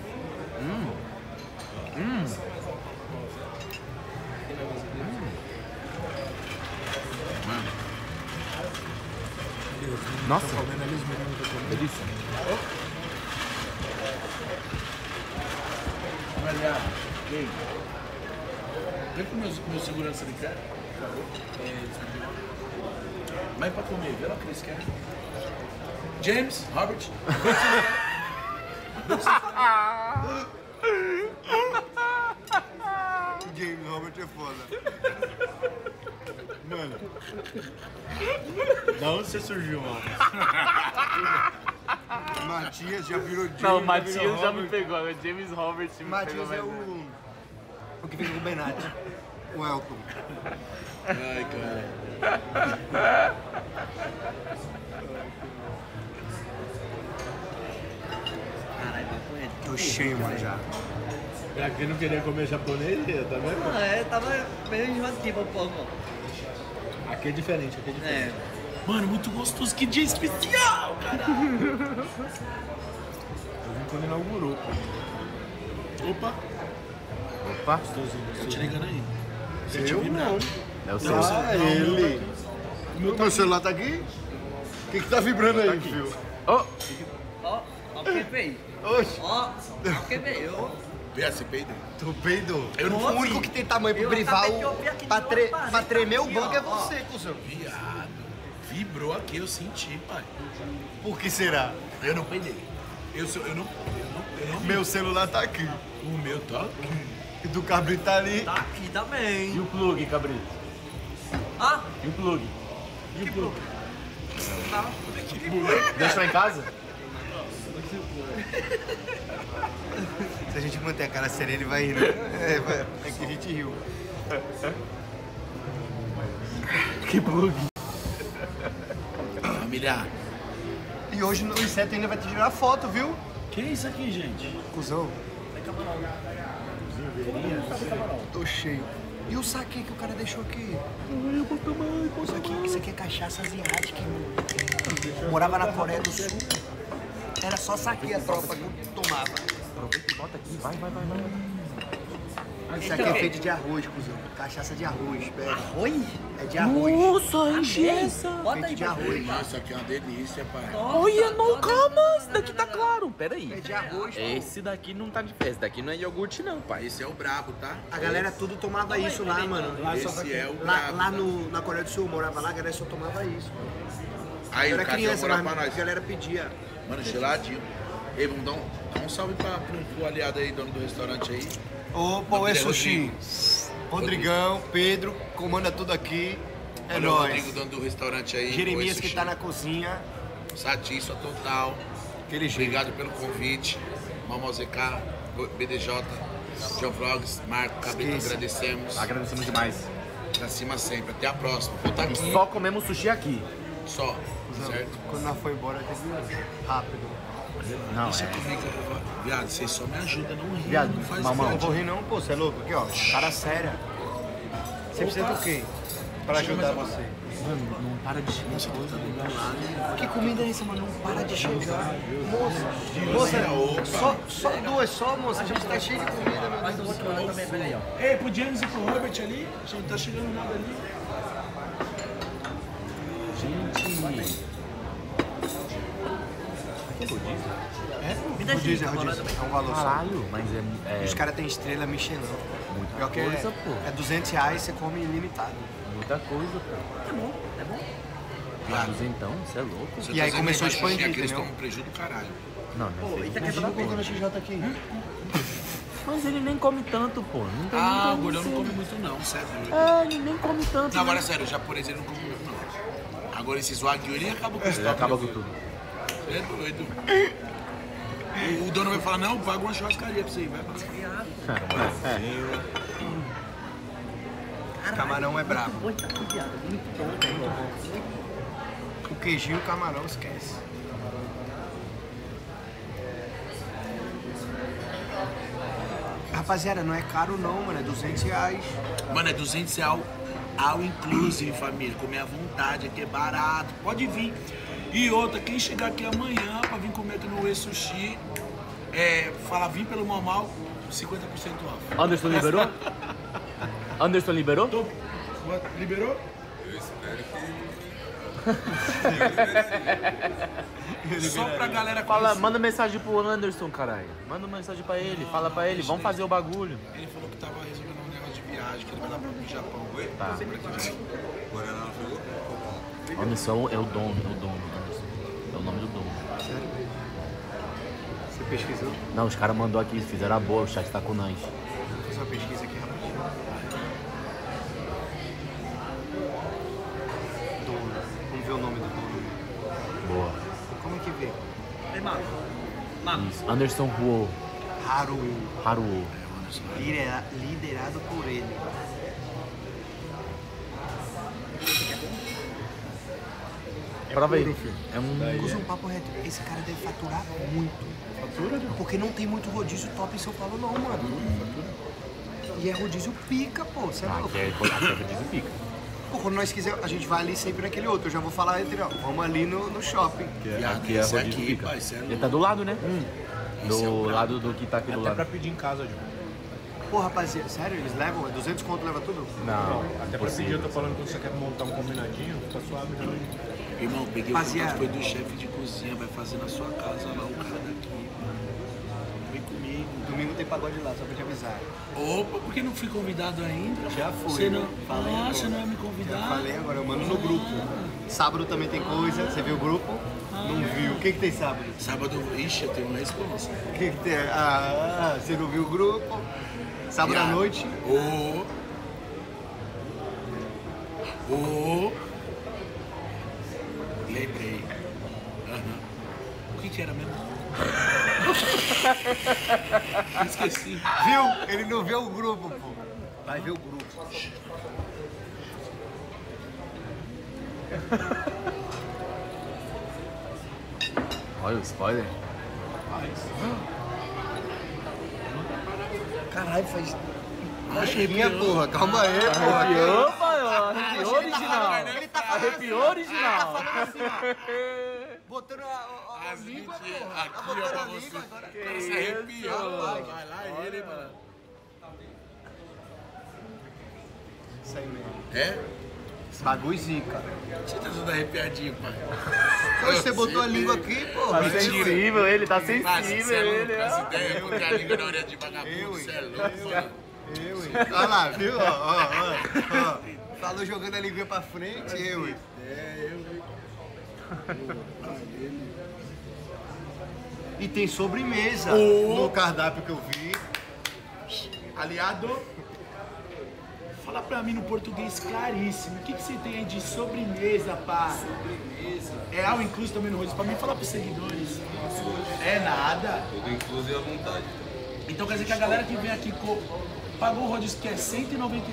Nossa, delícia. Olha, vem. Vem com o meu segurança ali, cara. Mas pra comer, vê lá o que eles querem. James, Robert. James Robert é foda. Mano. Da onde você surgiu, mano? Matias já virou James. Não, o já Matias virou já me Robert. pegou, agora James Robert me pegou Matias mais é o que fez com o Benatti. O Elton. Ai, cara. Tô cheio, mano, já. Pra quem não queria comer japonês, tá vendo? Ah, é, tava meio enjoativo um pouco. Aqui é diferente, aqui é diferente. Mano, muito gostoso. Que dia especial, caralho. Eu vim quando inaugurou, pô. Opa, Opa. tô te ligando aí. Você Eu tinha vibrado. É o seu. Ah, ele. Meu celular tá aqui? O que tá vibrando aí, filho? Oh, Ó, ó quem veio. Oxe, Ó quem veio. Vê, você peidou. tu peidou. Eu não O único que tem tamanho pra Eu privar acabei de ouvir aqui pra, de uma parede pra tremer o aqui, banco ó, é ó. você, cuzão. Viado. Vibrou aqui, eu senti, pai. Por que será? Eu não peidei. Eu não. Meu celular tá aqui. O meu tá aqui. E do cabrito tá ali. Tá aqui também. E o plug, cabrito? Ah, E o plug? E o plug? deixou em casa? Se a gente manter a cara séria, ele vai rindo. É que a gente riu. Que plug? Família. E hoje no inseto ainda vai te tirar foto, viu? Que é isso aqui, gente? Cuzão. Tô cheio. E o saque que o cara deixou aqui? Isso aqui é cachaça asiática, irmão. Morava na Coreia do Sul. Era só saque a tropa que eu tomava. Aproveita e bota aqui, vai. Isso aqui é feito de arroz, cuzão. Cachaça de arroz, pega. arroz? É de arroz. Nossa, enche essa. Bota Feito aí de pra arroz. Nossa, isso aqui é uma delícia, pai. Olha, não, calma, esse daqui tá claro. Pera É aí. de arroz, pô. Esse daqui não tá de fé, esse daqui não é iogurte não, pai. Esse é o brabo, tá? A galera tudo tomava isso lá, mano. Esse é o Lá, brabo. lá no, na Coreia do Sul, eu morava lá, a galera só tomava isso. Aí Eu o era cara criança, morar mas pra a nós. galera pedia. Mano, geladinho. Ei, vamos dar um salve pro aliado aí, dono do restaurante aí. Opa, Nome é dele é sushi. Rodrigão, Pedro, comanda tudo aqui. É Olha o nóis. Rodrigo, dono do restaurante aí. Jeremias Oi, que Sushi. tá na cozinha. Satisfa total. Aquele jeito. Obrigado pelo convite. Mamão ZK, BDJ, John Vlogs, Marco, Cabrito, Esqueça. agradecemos. Agradecemos demais. Pra cima sempre. Até a próxima. Vou estar aqui. Só comemos sushi aqui. Só. Certo? Quando nós foi embora, teve rápido. Não, Deixa comigo. Viado, vocês só me ajudam, não ri. Viado, não faz mamão. Não vou rir não, pô, você é louco? Aqui, ó, cara séria. Você precisa do quê? Pra ajudar você. Mano, não para de chegar essa coisa do meu lado. Que comida é essa, mano? Não para de chegar. Moça, só duas só, moça. A gente tá cheio de comida, meu Deus do céu. Também, peraí, ó. Ei, pro James e pro Robert ali, a gente tá chegando nada ali. Me deixa Rodízio, aí, rodízio. É um valor só. Caralho, mas E os caras têm estrela Michelin. muita Pior que coisa, pô. é R$200, você come ilimitado. Muita coisa, pô. É bom, é bom. Mas então, você é louco? Você E aí tá começou a dizendo que expandir, aqueles entendeu? tomam prejuízo do caralho. Não, não Pô, sei. isso aqui é Imagina toda pegando a XJ aqui. Mas ele nem come tanto, pô. Não tem Ah, o nem gordão como não ser. come muito não, sério. É, ele nem come tanto. Não, né? agora sério, o japonês ele não come muito não. Agora esse Wagyu ele acaba com o Ele estoque. acaba com tudo. É doido. O dono vai falar, não, paga uma churrascaria pra você ir, vai. Camarão é brabo. Muito bom, tá aqui, viado. Muito bom. O queijinho e o camarão, esquece. Rapaziada, não é caro não, mano. É R$200. Mano, é R$200 ao inclusive, família. Comer à vontade, aqui é barato. Pode vir. E outra, quem chegar aqui amanhã pra vir comer aqui no E-Sushi, fala, vim pelo Mamal, 50% off. Anderson liberou? Anderson liberou? Liberou? Eu espero que. Só pra galera Fala, conhecer. manda mensagem pro Anderson, caralho. Manda uma mensagem pra ele, fala pra ele, vamos fazer o bagulho. Ele falou que tava resolvendo um negócio de viagem, que ele vai lá pro Japão. Tá. O Guaraná não chegou? Anderson é o dono, Anderson. É o nome do dono. Você pesquisou? Não, os caras mandou aqui, fizeram a boa, o chat tá com nós. Vou fazer uma pesquisa aqui rapidinho. Dono. Vamos ver o nome do dono. Boa. Como é que vê? Ei, Marco. Isso. Anderson Huo. Haruo. Haruo. Liderado por ele. É Prova aí. puro, filho. É um... Usa um papo reto. Esse cara deve faturar muito. Fatura? Porque não tem muito rodízio top em São Paulo, não, mano. E é rodízio pica, pô. Você é louco. Aqui é rodízio pica. Pô, quando nós quisermos, a gente vai ali sempre naquele outro. Eu já vou falar entre, ó, vamos ali no shopping. Aqui é esse rodízio aqui, pica. pai, cê é louco. Ele tá do lado, né? Esse é o Do brabo. lado do que tá aqui do Até pra lado. pedir em casa, João. Pô, rapaziada, sério? Eles levam? 200 conto leva tudo? Não, Até pra pedir, eu tô falando quando você quer montar um combinadinho, fica suave, né? Irmão, peguei o Rapaziada. contato, foi do chefe de cozinha, vai fazer na sua casa lá, o cara daqui. Vem comigo. Domingo tem pagode lá, só pra te avisar. Opa, por que não fui convidado ainda? Já fui. Você não, Falei ah, agora. você não ia me Já convidar? falei agora, eu mando no grupo. Sábado também tem coisa, você viu o grupo? Não viu. O que que tem sábado? Sábado, ixi, eu tenho uma resposta. O que que tem? Ah, você não viu o grupo? Sábado à noite? Ô. Lembrei. Aham. O que era mesmo? Esqueci. Viu? Ele não vê o grupo, pô. Vai ver o grupo. olha o spoiler. Caralho, faz... Arrepia, porra. Calma aí, porra. Arrepiou, mano. Arrepiou Ele tá original. falando- ele tá falando Arrepiou assim, original. Ele tá falando assim, ó. Botando a As língua, mentiras. porra. Aqui, Tá ó, botando pra a você. língua agora. O cara se arrepiou. Vai lá, ele, mano. Isso aí mesmo. É? Bagulho zica. Você tá todo arrepiadinho, pai. Hoje você botou a língua aqui, pô. Tá sensível, ele tá sensível, ele. Essa ideia, porque a língua na orelha de vagabundo, você é louco, mano. Eu, hein? Olha lá, viu? Ó. Falou jogando a língua pra frente, eu, hein? E tem sobremesa no cardápio que eu vi. Aliado, fala pra mim no português claríssimo. O que você tem aí de sobremesa, pá? Sobremesa. É all incluso também no rodízio? Pra mim, fala pros seguidores. É nada. Tudo incluso e à vontade. Então quer dizer que a galera que vem aqui pagou o rodízio que é R$ 199,90?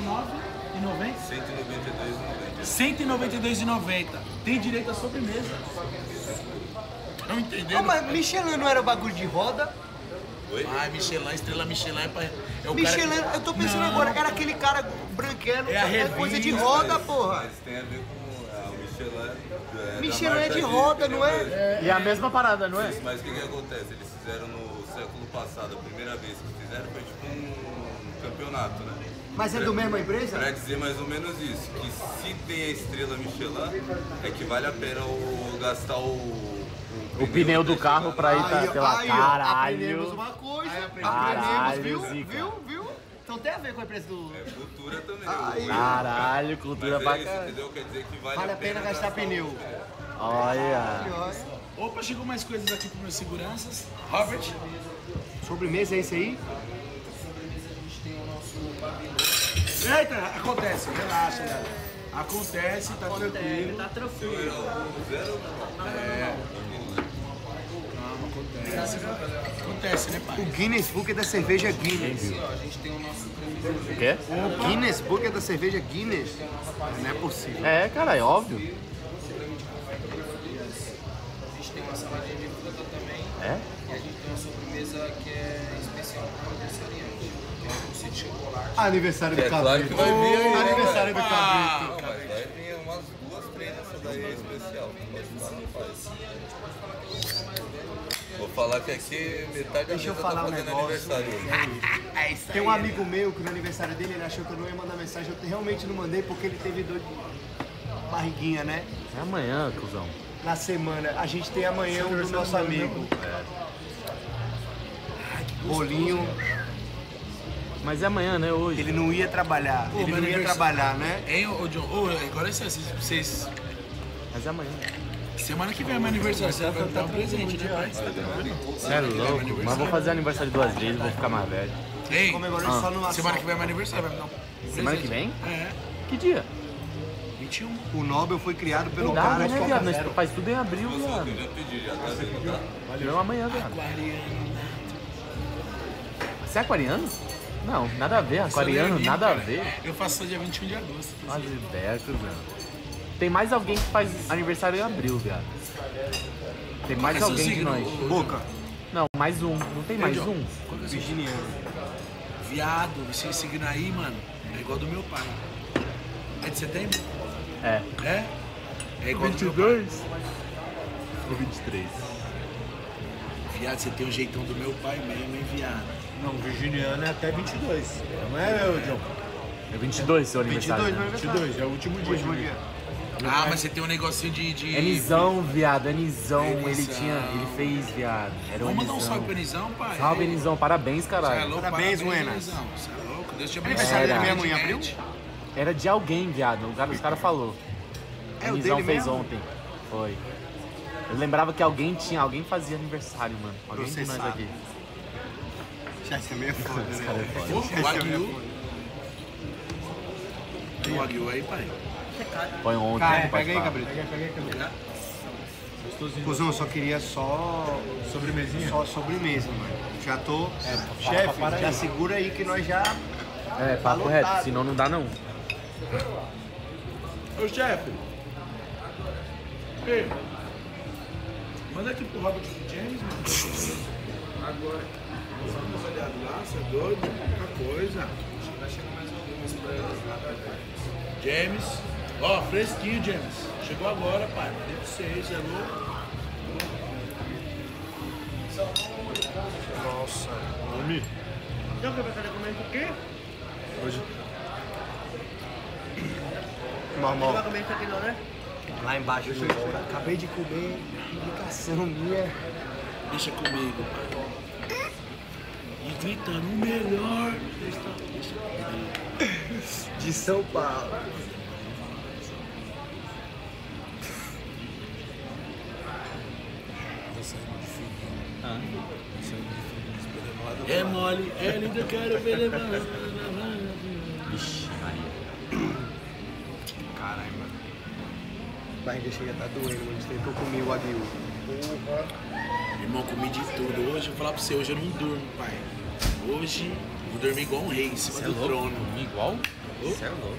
192,90. R$ 192,90. Tem direito à sobremesa. Não entendendo? Ô, mas Michelin não era bagulho de roda? Oi? Ah, Michelin, estrela Michelin é, é o Michelin, cara... eu tô pensando Não. agora, era aquele cara branquelo, É a coisa de revista, roda, porra. Mas tem a ver com o Michelin. Michelin é de roda, não é? E a mesma parada, não é? Isso, mas o que acontece? Eles fizeram no século passado, a primeira vez que fizeram foi tipo um campeonato, né? Mas é do mesma empresa? Pra dizer mais ou menos isso, que se tem a estrela Michelin, é que vale a pena gastar O pneu do carro pra ir até lá. Aprendemos Caralho. uma coisa, Caralho, aprendemos, zica. viu? Então tem a ver com a empresa do... É cultura também. Aí. Caralho, cultura Mas é isso, bacana. entendeu? Quer dizer que vale Vale a pena gastar pneu. Olha. Opa, chegou mais coisas aqui pros meus seguranças. Robert. Sobremesa é esse aí? Eita, acontece, relaxa, galera. Acontece, tá tranquilo. Tá tranquilo. Calma, acontece. Acontece, né, pai? O Guinness Book é da cerveja Guinness. O quê? Guinness Book é da cerveja Guinness? Não é possível. É, cara, é óbvio. A gente tem uma saladinha de fruta também. É? E a gente tem uma sobremesa que é especial para o aniversariante, que é um doce de chocolate. Aniversário do É claro Cabrito. que vai vir aí, né, Aniversário do velho? Cabrito. Não, mas vai vir umas 2, 3 nessa daí é especial. Pode falar, não faz. Vou falar que aqui metade da Deixa eu mesa falar tá um fazendo negócio. aniversário hoje. Tem um amigo meu que no aniversário dele ele achou que eu não ia mandar mensagem. Eu realmente não mandei porque ele teve dor de barriguinha, né? É amanhã, cuzão. Na semana. A gente tem amanhã um do nosso amigo. Bolinho. Mas é amanhã, né? Hoje. Ele não ia trabalhar. Pô, Ele meu não ia aniversário. trabalhar, né? Hein, ô John? Ô, agora vocês... Mas é amanhã. Semana que vem é meu aniversário, você vai me dar um presente, né, pai? Você é louco. Mas vou fazer aniversário 2 vezes, vou ficar mais velho. Ei, Comemorando só no semana que vem é meu aniversário, vai me dar um presente. Semana que vem? É, Que dia? 21. O Nobel foi criado pelo Cuidado, cara né, que viado? Nós faz tudo em abril, Eu viado. já pedi, já tá vendo, tá? Não, amanhã, viado. Aquariano. Você é aquariano? Não, nada a ver. Aquariano, nada a ver. Eu faço só dia 21 de agosto. As ideias, cuzão. Tem mais alguém que faz aniversário em abril, viado. Tem mais Qual é alguém seu de signo? nós. Boca. Não, mais um. Não tem mais Entendeu? um? Virginiano. Viado, esse signo aí, mano, é igual do meu pai. É de setembro? É. É? É igual do meu pai. Ou 23. Viado, você tem o jeitão do meu pai mesmo, hein, viado? Não, virginiano é até 22. Não é, John? É 22 seu aniversário. 22, né? mas 22, é o último dia. Último dia. Ah, mas você tem um negocinho de... Enizão, viado, Enizão. Ele Enizão. ele fez, viado. Era o Vamos mandar um Enizão. salve pro Enizão, pai? Salve, Enizão. Parabéns, Você é caralho. louco, Parabéns, Buenas. Enizão. Você é louco, Deus te abençoe. Aniversário dele Era. mesmo em abril? Era de alguém, viado. Os caras falou. É o Enizão dele fez mesmo? ontem. Foi. Eu lembrava que alguém fazia aniversário, mano. Alguém de nós aqui. Chás também é foda, né? Pô, o Aguiu. Tem o Aguiu aí, pai? Foi ontem. Cara, pode pega aí, falar. Gabriel. Cusão, eu só queria só Sobremesinha? só sobremesa, mano. Já tô... Chefe, já segura aí que nós já... É, Tá papo reto, lotado. senão não dá não. Ô, chefe. Ei, manda aqui pro Robert James, mano. Agora. Vamos olhar lá, você é doido? Pouca coisa. James. Ó, fresquinho, James. Chegou agora, pai. Dei pra vocês, é louco? Nossa. Homem. Então, você vai fazer comendo o quê? Hoje. Normal. Vai comer isso aqui não, né? Lá embaixo, eu acabei de comer, indicação minha. Deixa comigo, pai. E gritando, o melhor. Deixa comigo. De São Paulo. É mole, é lindo, eu quero ver levar. Vixe, Maria. Caralho, mano. A barriga chega a tá doendo, mano. De tempo eu comi o aguil. Irmão, comi de tudo. Hoje, eu vou falar pra você, hoje eu não durmo, pai. Hoje, eu vou dormir igual um rei em cima Você é do louco? trono. Igual? Você é louco.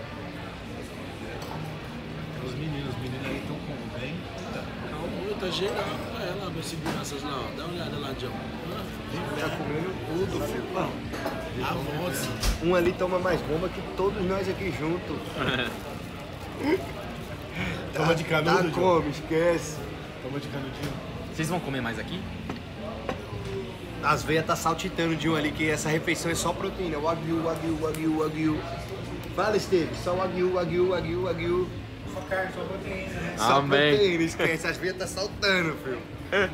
Os meninos aí estão com bem. Calma, tá geral. Olha lá, meus seguranças lá, ó. Dá uma olhada lá, John. Tá comendo tudo, filho. Pão. A moça. Um ali toma mais bomba que todos nós aqui juntos. Toma de canudo, Tá John? como? Esquece. Toma de canudinho. Vocês vão comer mais aqui? As veias tá saltitando de um ali, que essa refeição é só proteína. O aguil, aguil, aguil, aguil. Fala, Esteve. Só o aguil, aguil, aguil, aguil. Só carne, só proteína, né? Só Amém. proteína, esquece. As veias tá saltando, filho.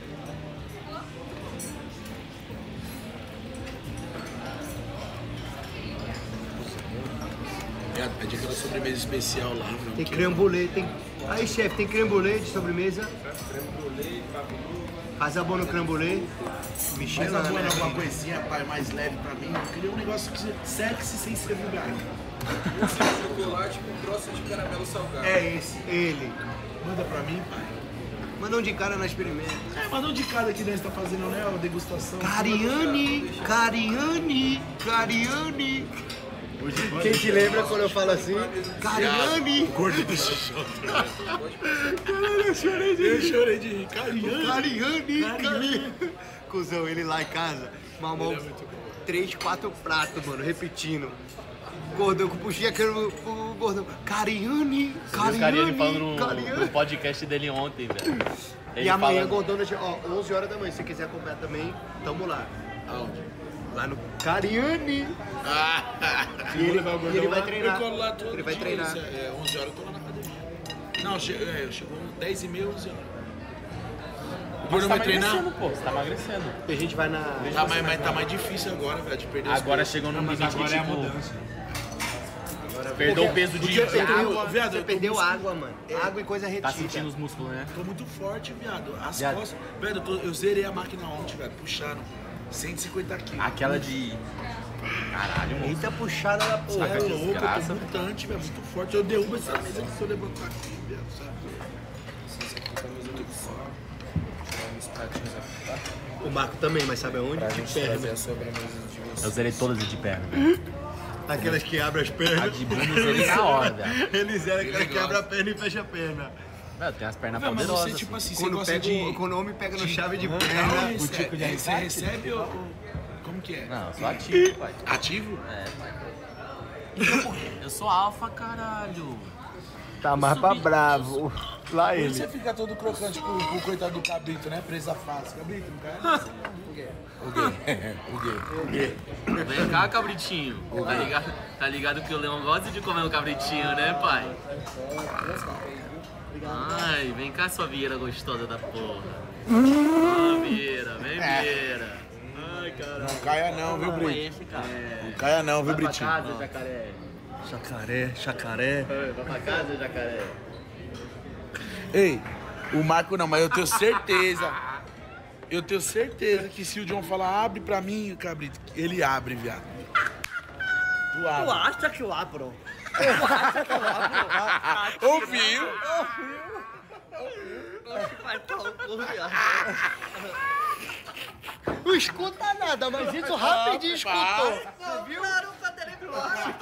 Pede aquela sobremesa especial lá, meu. Tem creme brulee, tem... Aí, chefe, tem creme brulee de sobremesa? Faz a boa no creme brulee. Faz a Michelin, boa né? alguma coisinha, pai, mais leve pra mim. Eu queria um negócio sexy sem ser vulgar. Chocolate com troço de caramelo salgado. É esse, ele. Manda pra mim, pai. Manda um de cara na experimenta. É, manda um de cada que nós tá fazendo, né? A degustação. Cariani, Cariani, Cariani. Quem te lembra quando eu falo assim? Cariani. Gordo do xixoto. Eu chorei de rir. Cariani, Cariani. Cusão, ele lá em casa, mamou 3, 4 pratos, mano, repetindo. Gordão, que eu puxei aquele pro gordão. Cariani, Os caras ele falando no Cariani. podcast dele ontem, velho. Ele E amanhã, falando- gordão, ó, 11 horas da manhã, se você quiser acompanhar também, tamo lá. Aonde? Lá no Cariani. E ele vai treinar. Eu colo lá todo Ele vai dia, treinar. É, 11 horas eu tô lá na academia. Não, chegou 10h30, 11 horas. O Você Bruno tá vai treinar? emagrecendo, pô. Você tá emagrecendo. E a gente vai na... Tá, mas tá mais difícil agora, velho, de perder os Agora quilos. chegou num Mas limite que, agora é a tipo, mudança. perdeu o peso de Porque você perdeu, água. viado, você eu tô perdeu buscando- água, mano. Água e coisa retida. Tá sentindo os músculos, né? Tô muito forte, viado. As Viado. costas. Velho, eu zerei a máquina ontem, velho, puxando 150 quilos. Aquela de... Caralho, moço. Eita puxada da Você porra. é louco, eu desgraça, tô mutante, velho, muito forte. Eu derrubo essa mesa aqui se eu levantar aqui, viado, sabe? O Marco também, mas sabe aonde? Pra De gente perna. trazer a sobremesa de vocês. Eu zerei todas de perna, velho. Aquelas que abrem as pernas. A de Buenos ele na hora, velho. Eles eram aquelas que abrem a perna e fecham a perna. Velho, tem as pernas Mas poderosas. você, tipo assim, você Quando, gosta pega de... quando o homem pega no chave de Não, perna. você recebe ou... Como que é? Não, eu sou ativo, pai. Ativo? É, pai. Eu sou alfa, caralho. Tá mais pra bravo. Lá Por isso ele. você fica todo crocante pro coitado do cabrito, né? Presa fácil. Cabrito, não cai? O quê? Vem cá, cabritinho. Tá ligado que o leão gosta de comer um cabritinho, né, pai? Ai, vem cá, sua vieira gostosa da porra. Vieira, vem vieira. Ai, caralho. Não caia não, viu, Brito? Não caia não, viu, Britinho? Vai pra casa, jacaré. Jacaré. Vai pra casa, jacaré. Ei, o Marco não, mas eu tenho certeza. Eu tenho certeza que se o John falar abre pra mim, cabrito, ele abre, viado. Tu abre. Tu acha que eu abro? Ouviu? Vai tomar o cu, viado. Não escuta nada, mas isso rapidinho escutou. Não, viu? Claro, cadê plástico?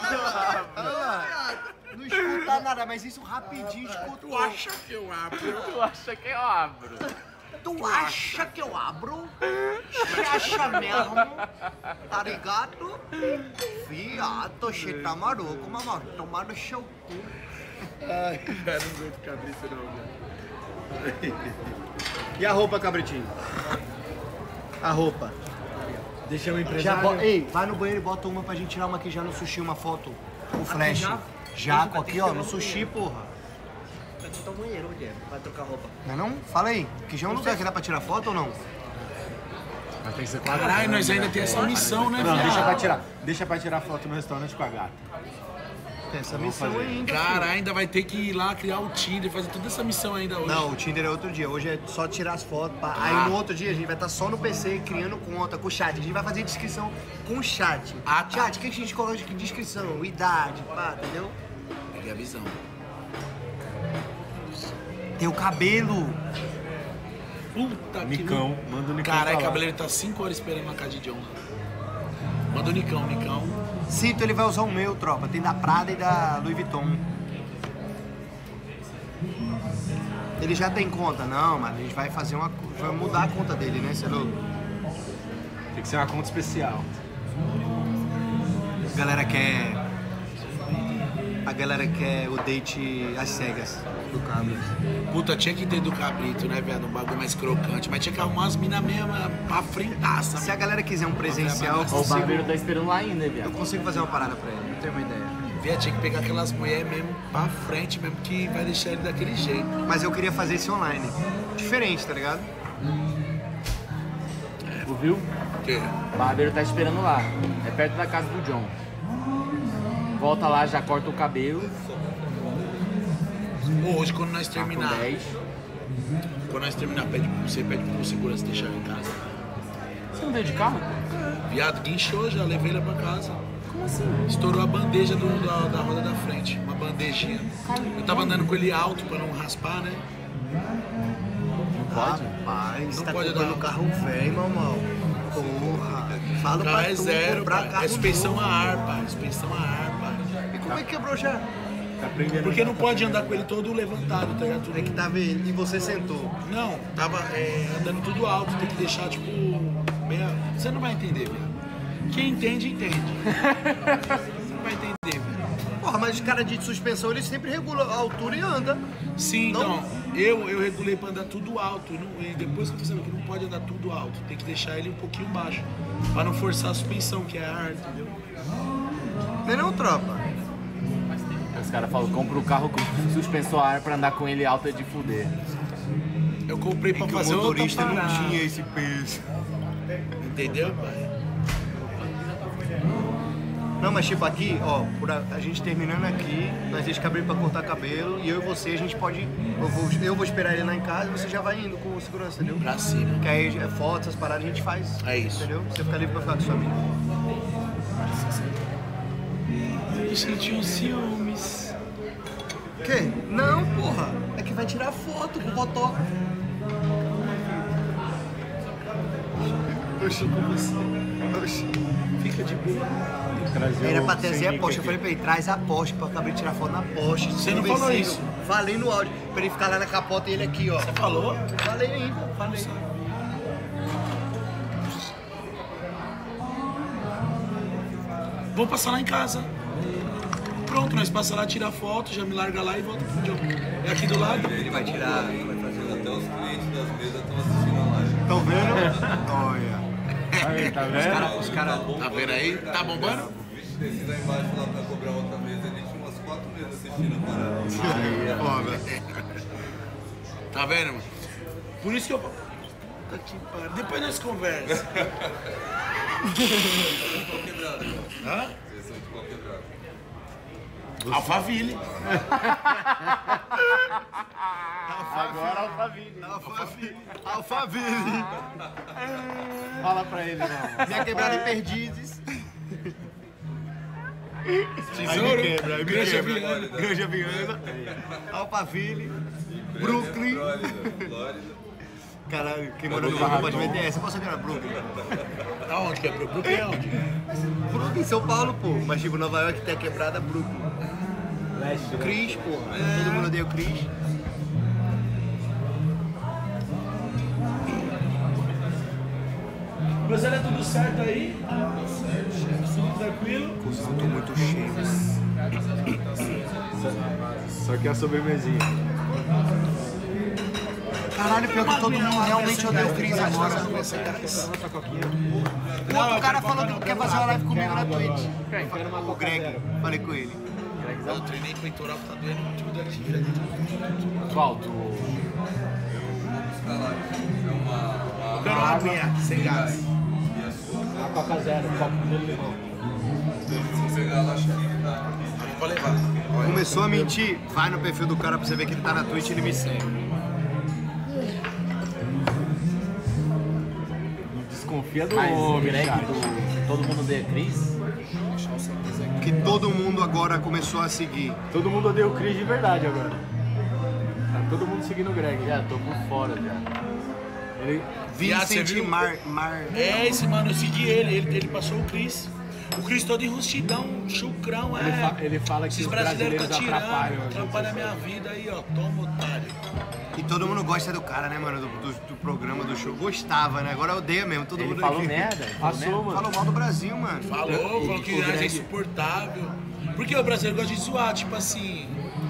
Não escuta nada, mas isso rapidinho escutou. Tu acha que eu abro? Tu acha que eu abro? Tu acha que eu abro? Você acha mesmo? Tá ligado? Viado, você tá maluco, mamãe. Tomar no seu cu. Ai, cara, não aguento cabrito não, velho. E a roupa, cabritinho? A roupa. Deixa o Já empresário. Ei, vai no banheiro e bota uma pra gente tirar uma aqui já no sushi, uma foto. O flash. Jaco aqui, ó, no sushi, porra. Vai botar o banheiro, Guilherme. Vai trocar roupa. Não é não? Fala aí. Que já é um lugar que dá pra tirar foto ou não? Mas tem que ser quatro. Caralho, nós ainda tem essa missão, né, Não, deixa pra viado? tirar. Deixa pra tirar foto no restaurante com a gata. Tem essa missão ainda. Cara, ainda vai ter que ir lá criar o Tinder, fazer toda essa missão ainda hoje. Não, o Tinder é outro dia. Hoje é só tirar as fotos. Aí no outro dia a gente vai estar só no PC criando conta com o chat. A gente vai fazer descrição com o chat. Ah, tá. Chat, o que a gente coloca de descrição? Idade, pá, entendeu? Peguei a visão. Tem o cabelo. Puta Nicão, que... manda o Nicão Caralho, falar. cabeleiro tá 5 horas esperando uma casa de John lá. Manda o Nicão. Cinto, ele vai usar o meu, tropa. Tem da Prada e da Louis Vuitton. Ele já tem conta? Não, mas a gente vai fazer uma... Vai mudar a conta dele, né, Celo? Tem que ser uma conta especial. A galera quer o date às cegas do Carlos. Puta, tinha que ter do cabrito, né, viado? Um bagulho mais crocante. Mas tinha que arrumar umas minas mesmo pra frentaça. Se a galera quiser um presencial, eu O barbeiro consigo, tá esperando lá ainda, eu viado. consigo fazer uma parada pra ele. Não tenho uma ideia. Viado, tinha que pegar aquelas mulheres mesmo pra frente mesmo, que vai deixar ele daquele jeito. Mas eu queria fazer esse online. Diferente, tá ligado? Tu viu? O quê? O barbeiro tá esperando lá. É perto da casa do John. Volta lá, já corta o cabelo. Pô, hoje quando nós Com terminar, 10. você pede pro segurança deixar eu em casa. Você não veio de carro? Viado, guinchou já, levei ele pra casa. Como assim? Estourou a bandeja da roda da frente, uma bandejinha. Eu tava andando com ele alto pra não raspar, né? Rapaz, Não tá pode comprando dar. carro velho, mamão. Porra. Fala Carro pra é tu zero, comprar pai. carro É suspensão novo. a ar, pai. Suspensão a ar, pai. E como é que quebrou já? Tá aprendendo. Porque não pode andar com ele todo levantado, tá ligado? Tudo- É que tava ele e você sentou. Não, tava andando tudo alto, tem que deixar tipo. Você não vai entender, velho. Quem entende, entende. Você não vai entender, velho. Porra, mas os caras de suspensão, eles sempre regulam a altura e anda. Sim, Não. então, eu regulei pra andar tudo alto. E depois que eu tô sabendo que não pode andar tudo alto, tem que deixar ele um pouquinho baixo. Pra não forçar a suspensão, que é a ar, entendeu? Não é não, tropa? Os caras falam, compra o carro com suspensor a ar pra andar com ele alto é de fuder. Eu comprei pra Que o fazer outra motorista não parada. tinha esse peso. Entendeu, pai? Não, mas tipo aqui, ó, a gente terminando aqui, nós deixa cabelo pra cortar cabelo e eu e você, a gente pode. Eu vou esperar ele lá em casa e você já vai indo com o segurança, entendeu? Pra cima. Que aí fotos, essas paradas a gente faz. É isso. Entendeu? Você fica livre pra ficar com sua amiga. Eu senti uns ciúmes. Quê? Não, porra. É que vai tirar foto com o fotógrafo. Eu sou com você. Fica de boa. trazer Era o pra trazer a Senic Porsche. Eu aqui. falei pra ele, traz a Porsche pra acabar de tirar foto na Porsche. Você não falou Conversei, isso? Falei no áudio, pra ele ficar lá na capota e ele aqui, ó. Você falou? Falei ainda, falei. Vou passar lá em casa. Pronto, nós passamos lá, tira foto, já me larga lá e volta pro jogo. É aqui do lado. Ele vai tirar, vai fazer. Até os clientes das mesas estão assistindo a live. Tão vendo? Olha. Aí, tá vendo? Os caras. Tá vendo aí? Tá bombando? O bicho desse lá embaixo lá pra cobrar outra mesa, ele tinha umas 4 mesas assistindo a parada. Foda. Tá vendo, mano? Por isso que eu. Puta que pariu. Depois nós conversamos. Qual quebrada? Hã? Vocês são de qual quebrada? Alphaville. Agora Alphaville. Alphaville. Fala pra ele, não. Minha quebrada em Perdizes. Tesouro. Granja Viana. Granja Viana. Alphaville. Brooklyn. Flórida. Caralho, quem mora no Brooklyn pode meter essa. Posso saber na Brooklyn? Aonde que é? Brooklyn é onde? Brooklyn, São Paulo, pô. Mas tipo, Nova York tem a quebrada Brooklyn. Leste, né? Cris, pô. Todo mundo odeia o Cris. Mas é tudo certo aí? Tudo tranquilo? Eu tô muito cheio. Só que a sobremesinha. Caralho, pior que todo mundo realmente odeia o Cris agora. O outro cara falou que quer fazer uma live comigo na Twitch. O Greg. Falei com ele. Eu treinei peitoral que tá doendo o tipo da tira. Qual? Eu quero uma aguinha, sem gás. A Coca Zero, copo de limão. Se pegar lá, tá? Pode levar. Começou a mentir, vai no perfil do cara pra você ver que ele tá na Twitch e ele me segue. Desconfia do Mas homem, Greg, chat. todo mundo odeia Cris? Que todo mundo agora começou a seguir. Todo mundo odeia o Chris de verdade agora. Tá todo mundo seguindo o Greg. Já tô por fora já. Ele... Viado, você Vincent viu? Mar... É esse, mano, eu segui ele passou o Cris. O Cris todo enrustidão, chucrão, Ele fala que Esses os brasileiros tá brasileiros tirando, atrapalham. atrapalha a minha vida aí, ó, toma otário. E todo mundo gosta do cara, né, mano? Do programa, do show. Gostava, né? Agora odeia mesmo. Todo Ele mundo falou aqui. merda. Passou, mano. Falou mal do Brasil, mano. Falou que o nós é Greg- insuportável. Porque o brasileiro gosta de zoar, tipo assim.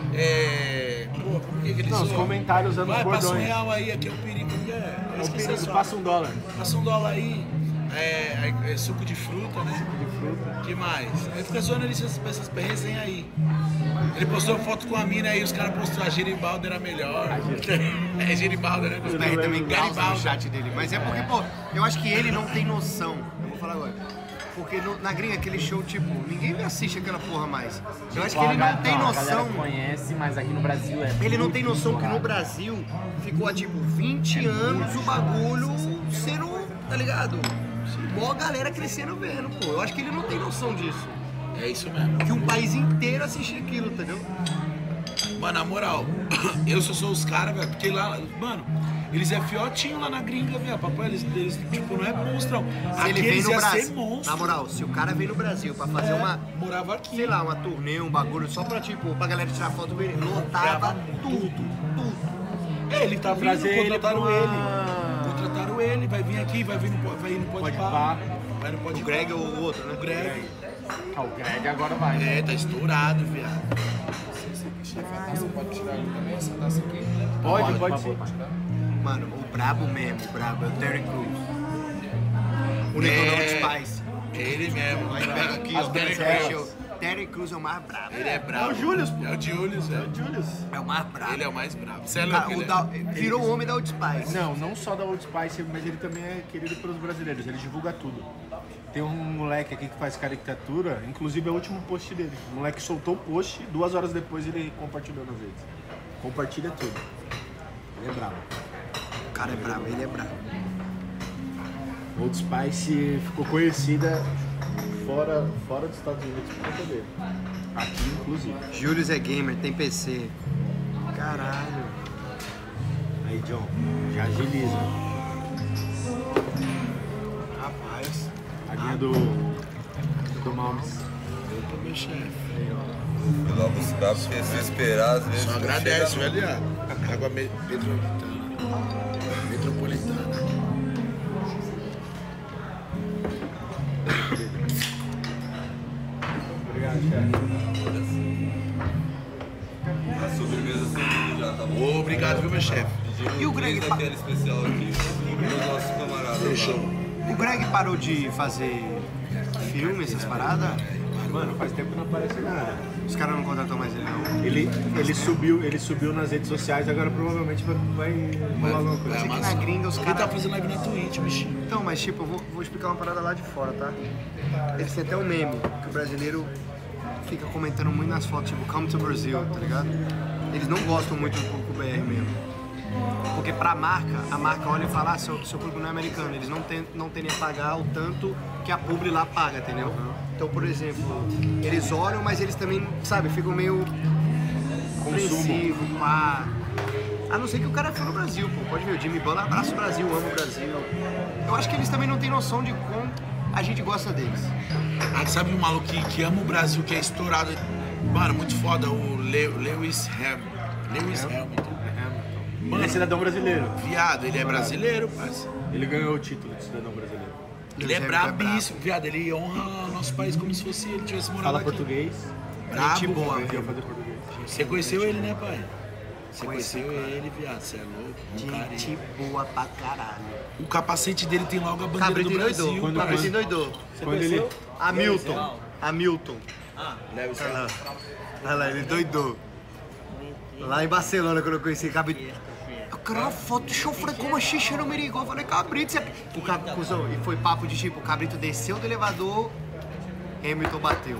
Pô, por que ele Não, os zoa? comentários usando Vai, os passa bordões. R$1 aí, aqui é o perigo. É o perigo, passa $1. Passa $1 aí. É suco de fruta, né? Que mais? Aí fica zoando ele essas resenhas aí. Ele postou foto com a mina aí, os caras postaram a Geribalda era melhor. É Geribalda, né? Os BR também causa no Garibaldi. chat dele. Mas é porque, pô, eu acho que ele não tem noção. Eu vou falar agora. Porque na gringa, aquele show, tipo, ninguém me assiste aquela porra mais. Eu acho que ele não tem A galera noção. conhece, mas aqui no Brasil é. Ele não tem noção que no Brasil ficou há, tipo, 20 anos o bagulho sendo, tá ligado? Mó galera crescendo vendo, pô. Eu acho que ele não tem noção disso. É isso mesmo. Que um país inteiro assiste aquilo, entendeu? Mano, na moral, eu sou os caras, velho, porque lá, mano, eles é fiotinho lá na gringa, velho. Papai, eles, tipo, não é monstrão. Se Aqui ele vem eles no iam ser Brasil, monstro. na moral, se o cara vem no Brasil pra fazer uma, Morava aqui. sei lá, uma turnê, um bagulho, só pra, tipo, pra galera tirar foto com ele, lotava tudo. Ele tá vindo, Trazer ele contrataram pra- ele. Contrataram ele, vai vir aqui, vai ir no Pode Pá. Vai no Pode O Greg ou o outro, né? O Greg. Ah, o Greg agora vai. É, tá estourado, viado. Você pode tirar ali também essa taça aqui? Pode ser. Mano, o brabo mesmo, o brabo, é o Terry Crews. O negão da Old Spice. Ele mesmo. Aí pega aqui, As ó, Terry Special. Terry Crews é o mais brabo. Ele é brabo. É o Julius, pô. É o Julius, é. É o mais brabo. Ele é o mais brabo. Você é Cara, louco, o ele da- virou o homem da Old Spice. Não só da Old Spice, mas ele também é querido pelos brasileiros, ele divulga tudo. Tem um moleque aqui que faz caricatura, inclusive é o último post dele. O moleque soltou o post, 2 horas depois ele compartilhou nas redes. Compartilha tudo. Ele é brabo. O cara é brabo, ele é brabo. Old Spice ficou conhecida fora dos Estados Unidos por conta dele. Aqui, inclusive. Julius é gamer, tem PC. Caralho. Aí, John, já agiliza. Rapaz. A linha do do Malmes. Opa, meu chefe. Fui lá buscar, porque se esperar, às vezes. Só não agradece, chega, velho. Água metropolitana. Obrigado, chefe. A sobremesa servida já, tá bom? Obrigado, viu, meu chefe? E o Greg Fez aquele especial aqui pros nossos camaradas. Fechou. O Greg parou de fazer filme, essas paradas? Mano, faz tempo que não aparece nada. Os caras não contratam mais ele, não. Ele subiu nas redes sociais, agora provavelmente vai rolar alguma coisa. Sei que na gringa os Ele caras... tá fazendo live na Twitch, bichinho. Então, mas tipo, eu vou explicar uma parada lá de fora, tá? Eles têm até um meme, que o brasileiro fica comentando muito nas fotos, tipo, come to Brazil, tá ligado? Eles não gostam muito do público BR mesmo. Porque pra marca, a marca olha e fala, ah, seu público não é americano. Eles não tendem a pagar o tanto que a publi lá paga, entendeu? Então, por exemplo, eles olham, mas eles também, sabe, ficam meio compreensivos, pá. A não ser que o cara for no Brasil, pô. Pode ver, o Jimmy Butler abraça o Brasil, ama o Brasil. Eu acho que eles também não têm noção de como a gente gosta deles. Ah, sabe um maluco que ama o Brasil, que é estourado? Mano, muito foda, o Lewis Hamilton. Ele é cidadão brasileiro. Viado, ele é brasileiro, parceiro. Ele ganhou o título de cidadão brasileiro. Ele é brabíssimo, viado. Ele honra nosso país como se fosse ele tivesse morado Fala aqui. português. Brabo, Gente boa, velho. Aprendeu a fazer português. Você conheceu ele, né, pai? Você conheceu ele, viado. Você é louco. Um cara. Gente boa pra caralho. O capacete dele tem logo a bandeira Cabrito do Brasil. endoidou. Cabrito endoidou. Quando ele... Hamilton. Lewis Olha lá. Olha lá, ele doidou. Lá em Barcelona, quando eu conheci Cabrito. Eu quero uma foto do chofre com uma xixa no Merigol. Eu falei, Cabrito, você... O Cabrito, cuzão, e foi papo de tipo, o Cabrito desceu do elevador, Hamilton bateu.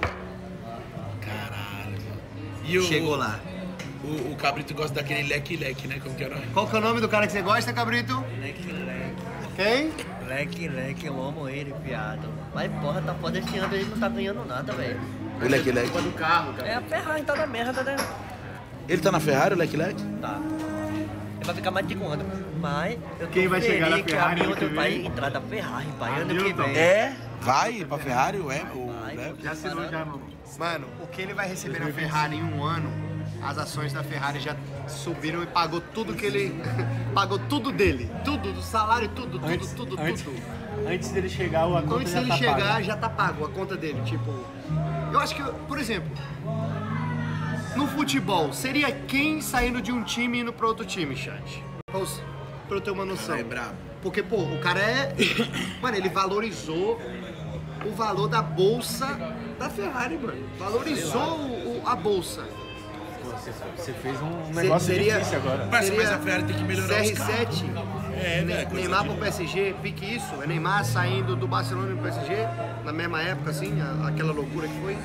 Caralho. E Chegou lá. O Cabrito gosta daquele leque-leque, né? Como que era? Qual que é o nome do cara que você gosta, Cabrito? Quem? Leque, eu amo ele, piado. Mas porra, tá foda esse ano, ele não tá ganhando nada, velho. O leque-leque. Do carro, cara. É a Ferrari, tá na merda, né? Ele tá na Ferrari, o leque-leque? Tá. Ele vai ficar mais de 5 anos. Mas eu tô Quem vai feliz chegar na que Ferrari a ano que Milton vai vem? entrar da Ferrari, pai, ano que Hamilton. vem. É? Vai pra Ferrari, o Lewis? Já assinou já, mano. Mano, o que ele vai receber na Ferrari em um ano, as ações da Ferrari já subiram e pagou tudo que ele... pagou tudo dele. Tudo, do salário, tudo. Antes dele chegar, a conta Antes já dele tá chegar, paga. já tá pago a conta dele. Tipo, eu acho que, por exemplo, no futebol, seria quem saindo de um time e indo pra outro time, chat? Pra eu ter uma noção. É brabo. Porque, pô, o cara é... Mano, ele valorizou o valor da bolsa da Ferrari, mano. Valorizou a bolsa. Você fez um negócio difícil agora. Mas a Ferrari tem que melhorar os carros. CR7, É, velho. coisa Neymar de- pro PSG, pique isso. É Neymar saindo do Barcelona pro PSG, na mesma época, assim, aquela loucura que foi.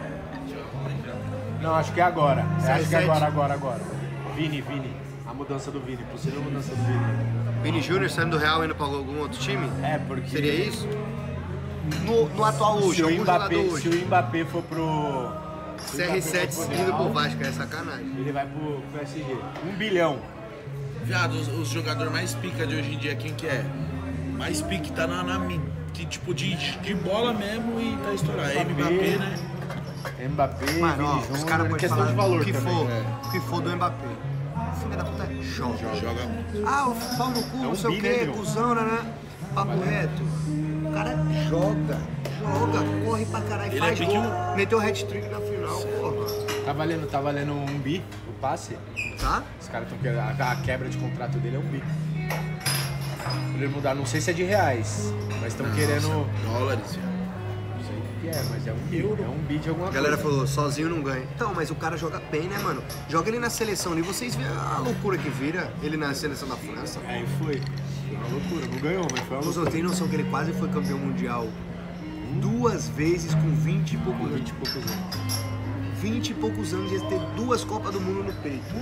Não, acho que é agora. Acho que é CR7. agora. Vini. A mudança do Vini, possível mudança do Vini. Vini Júnior saindo do Real indo pra algum outro time? É, porque... Seria isso? No atual hoje, Se o algum Mbappé, jogador se hoje. o Mbappé for pro... CR7 indo pro Vasco, é sacanagem. Ele vai pro PSG. 1 bilhão. Viado, os jogadores mais pica de hoje em dia, quem que é? Mais pica tá na minha. Que tipo de bola mesmo e tá estourado. É Mbappé, né? Mbappé, Mano, ó, Vini os Júnior, caras podem questão falar de valor o que também. for, É. o que for do Mbappé. Filha da puta, joga. Joga muito. Ah, o pau no cu, É um não sei o bilhão, que, meu. cuzão, né? Papo reto. O cara joga, corre pra caralho, Ele faz é pique gol, meteu hat-trick na final, porra. Tá valendo 1 bi o passe. Tá? Os caras estão querendo. A quebra de contrato dele é 1 bi. Ele mudar, não sei se é de reais, mas estão querendo. Dólares, viado. Não sei o que é, mas é 1 bi. É 1 bi de alguma A galera coisa. falou, sozinho não ganha. Então, mas o cara joga bem, né, mano? Joga ele na seleção e vocês veem a loucura que vira ele na seleção da França. Aí foi. Foi uma loucura. Não ganhou, mas foi uma Vocês loucura. têm noção que ele quase foi campeão mundial 2 vezes com 20 e poucos anos. 20 e poucos anos. 20 e poucos anos e ele ter 2 Copas do Mundo no peito.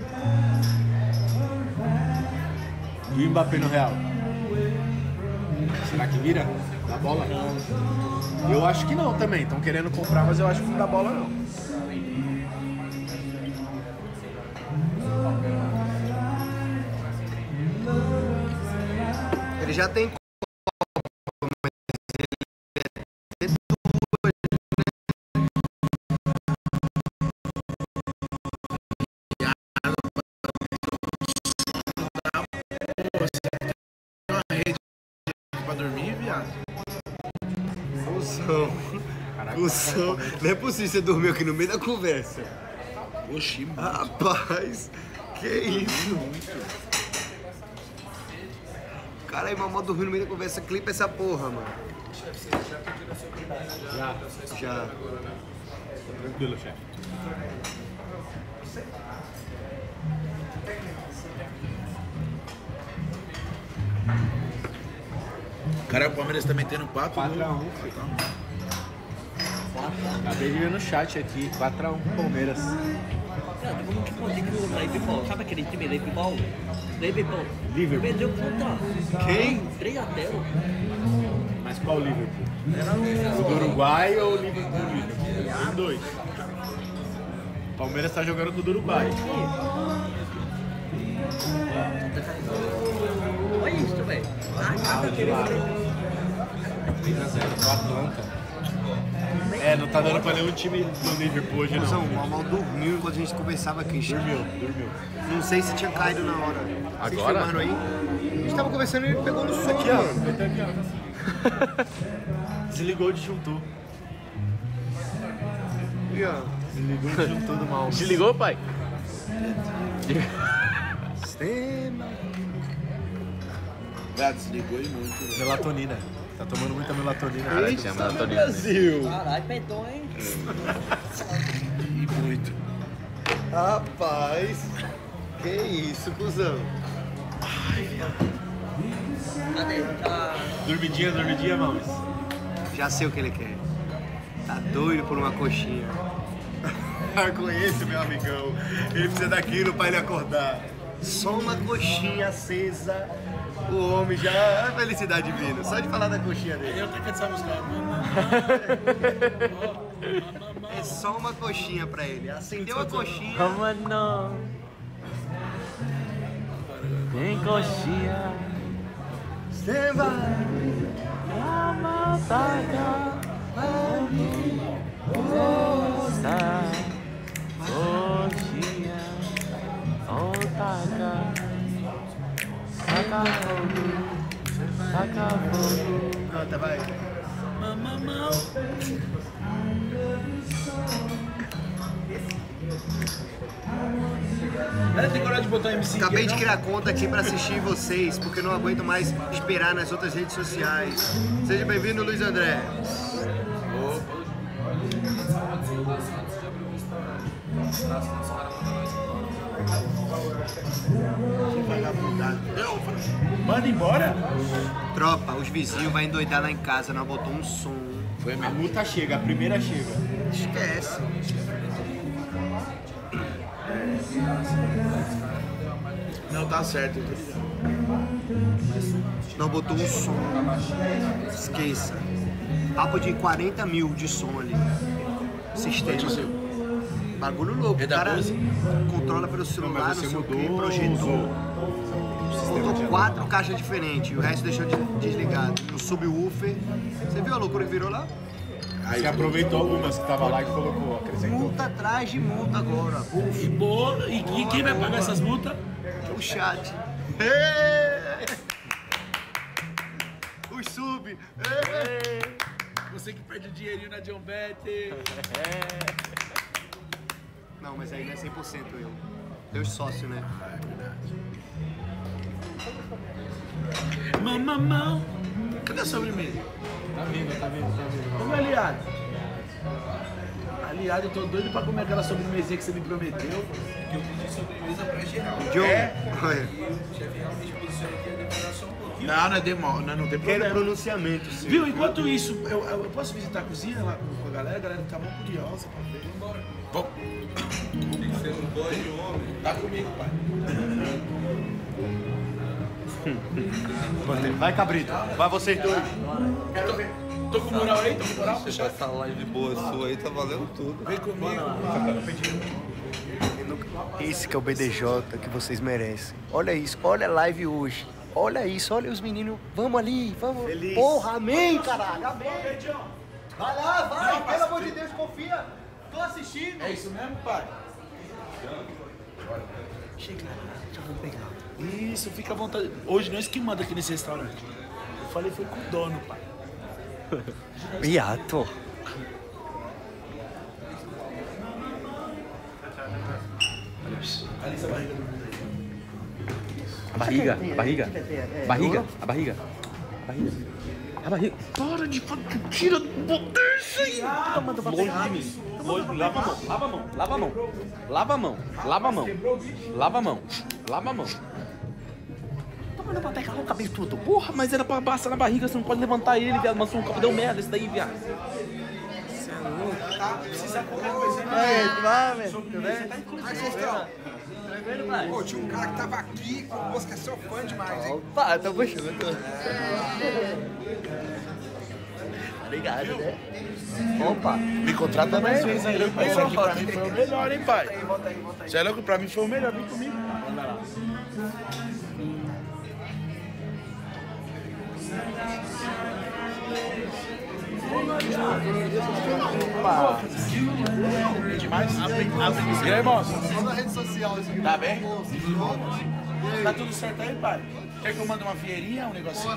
E o Mbappé no Real? Será que vira? Dá bola? Eu acho que não também. Estão querendo comprar, mas eu acho que não dá bola não. Ele já tem Copa, mas ele é Cusão. Não é possível, você dormiu aqui no meio da conversa. Oxi, mano. Rapaz, que isso? Cara aí, mamão dormiu no meio da conversa, clipa essa porra, mano. Já. Tranquilo, chefe. Cara, o Palmeiras tá metendo 4 4x1, filho. Acabei de ver no chat aqui, 4x1 pro Palmeiras. Cara, vamos que pode que o Liverpool, sabe aquele time Liverpool? Liverpool. Liverpool. Perdeu contra. Quem? 3x0. Mas qual Liverpool? O do Uruguai ou o Liverpool? Os dois. O Palmeiras tá jogando com o do Uruguai. Olha isso, velho. Claro. 3x0 pro Atlanta. É, não tá dando pra nenhum time do Liverpool hoje Cusão, não. o Mamal dormiu enquanto a gente conversava aqui. Dormiu. Não sei se tinha caído na hora. Vocês Agora? filmaram aí? A gente tava conversando e ele pegou no sono, Aqui, ó. mano. Ele tá aqui, ó. Desligou o disjuntor. Aqui, ó. Desligou o disjuntor do mal. Desligou, pai? Sistema. Gato, desligou e muito. Melatonina. Tá tomando muita melatonina. Cara, Eita, tinha melatonina. Brasil. Caralho, peidou, hein? E muito. Rapaz. Que isso, cuzão. Cadê? Tá... Dormidinha, Malmes. Já sei o que ele quer. Tá doido por uma coxinha. Conheço, meu amigão. Ele precisa daquilo pra ele acordar. Só uma coxinha acesa. O homem já. A felicidade vindo. Só de falar da coxinha dele. Eu tenho que essa música. É só uma coxinha pra ele. Acendeu a coxinha. Vamos não. Tem coxinha. Você vai. Coxinha. Taca fogo. Taca fogo. Canta, vai. Ela tem coragem de botar MC. Acabei de criar conta aqui pra assistir vocês, porque não aguento mais esperar nas outras redes sociais. Seja bem-vindo, Luiz André. Manda embora. Tropa, os vizinhos vão endoidar lá em casa, nós botou um som. A multa chega, a primeira chega. Esquece. Não, tá certo, eu tô ligado. Nós botou um som. Esqueça. Papo de 40 mil de som ali. Sistema. Bagulho louco. É O da cara Bose? controla pelo celular, não você sei o que, mudou, projetou. Botou 4 caixas diferentes e o resto deixou desligado. No subwoofer. Você viu a loucura que virou lá? Você aproveitou algumas que tava lá e colocou, acrescentou. Multa atrás de multa agora. E boa. E quem vai pagar essas multas? O chat. Os sub. Você que perde dinheirinho na John Bet. Não, mas aí não é 100% eu. Deus sócio, né? Mamamão. Cadê a sobremesa? Tá vindo. Ô, meu aliado. Aliado, eu tô doido pra comer aquela sobremesinha que você me prometeu. Eu pedi sobremesa pra geral. John. O chefe realmente posiciona aqui a demorar só um pouquinho. Não tem Quero problema. pronunciamento, sim. Viu? Enquanto isso, eu posso visitar a cozinha lá com a galera? A galera tá muito curiosa pra ver. Embora. Vamos. Tem que ser um boy de homem. Tá comigo, pai. Vai, Cabrito. Vai vocês dois. Tô com moral aí? Tô com moral? Se essa live boa sua aí, tá valendo tudo. Vem comigo. Esse que é o BDJ que vocês merecem. Olha isso, olha a live hoje. Olha isso, olha os meninos. Vamos ali, vamos. Feliz. Porra, amém, caralho, amém. Vai lá, vai, pelo amor de Deus, confia. Tô assistindo. É isso mesmo, pai? Chega lá, já vamos pegar. Isso, fica à vontade. Hoje nós que manda aqui nesse restaurante. Eu falei, foi com o dono, pai. Viado. A barriga, a barriga. Barriga, a barriga. A barriga. A barriga. Para de fazer. Tira bota isso aí. Longe de mim. Longe. Lava a mão, lava a mão, lava a mão. Lava a mão, lava a mão. Lava a mão. Lava a mão. Toma pra pegar o cabelo tudo. Porra, mas era pra passar na barriga, você não pode levantar ele, viado. Mas um copo deu merda esse daí, viado. Você é louco. Tá? Precisa qualquer coisa. Vai, velho. Tudo bem? Aí vocês estão. Pô, tinha um cara que tava aqui, com moço que é seu fã demais, hein? Opa, tô puxando. Obrigado, né? Opa. Me contrata mais vezes aí, pai. Isso aqui pra mim foi o melhor, hein, pai? Você é louco? Pra mim foi o melhor. Vem comigo. É demais? E aí, moço? Só na rede social, assim. Tá bem? Tá tudo certo aí, pai? Quer que eu mande uma vieirinha, um negocinho?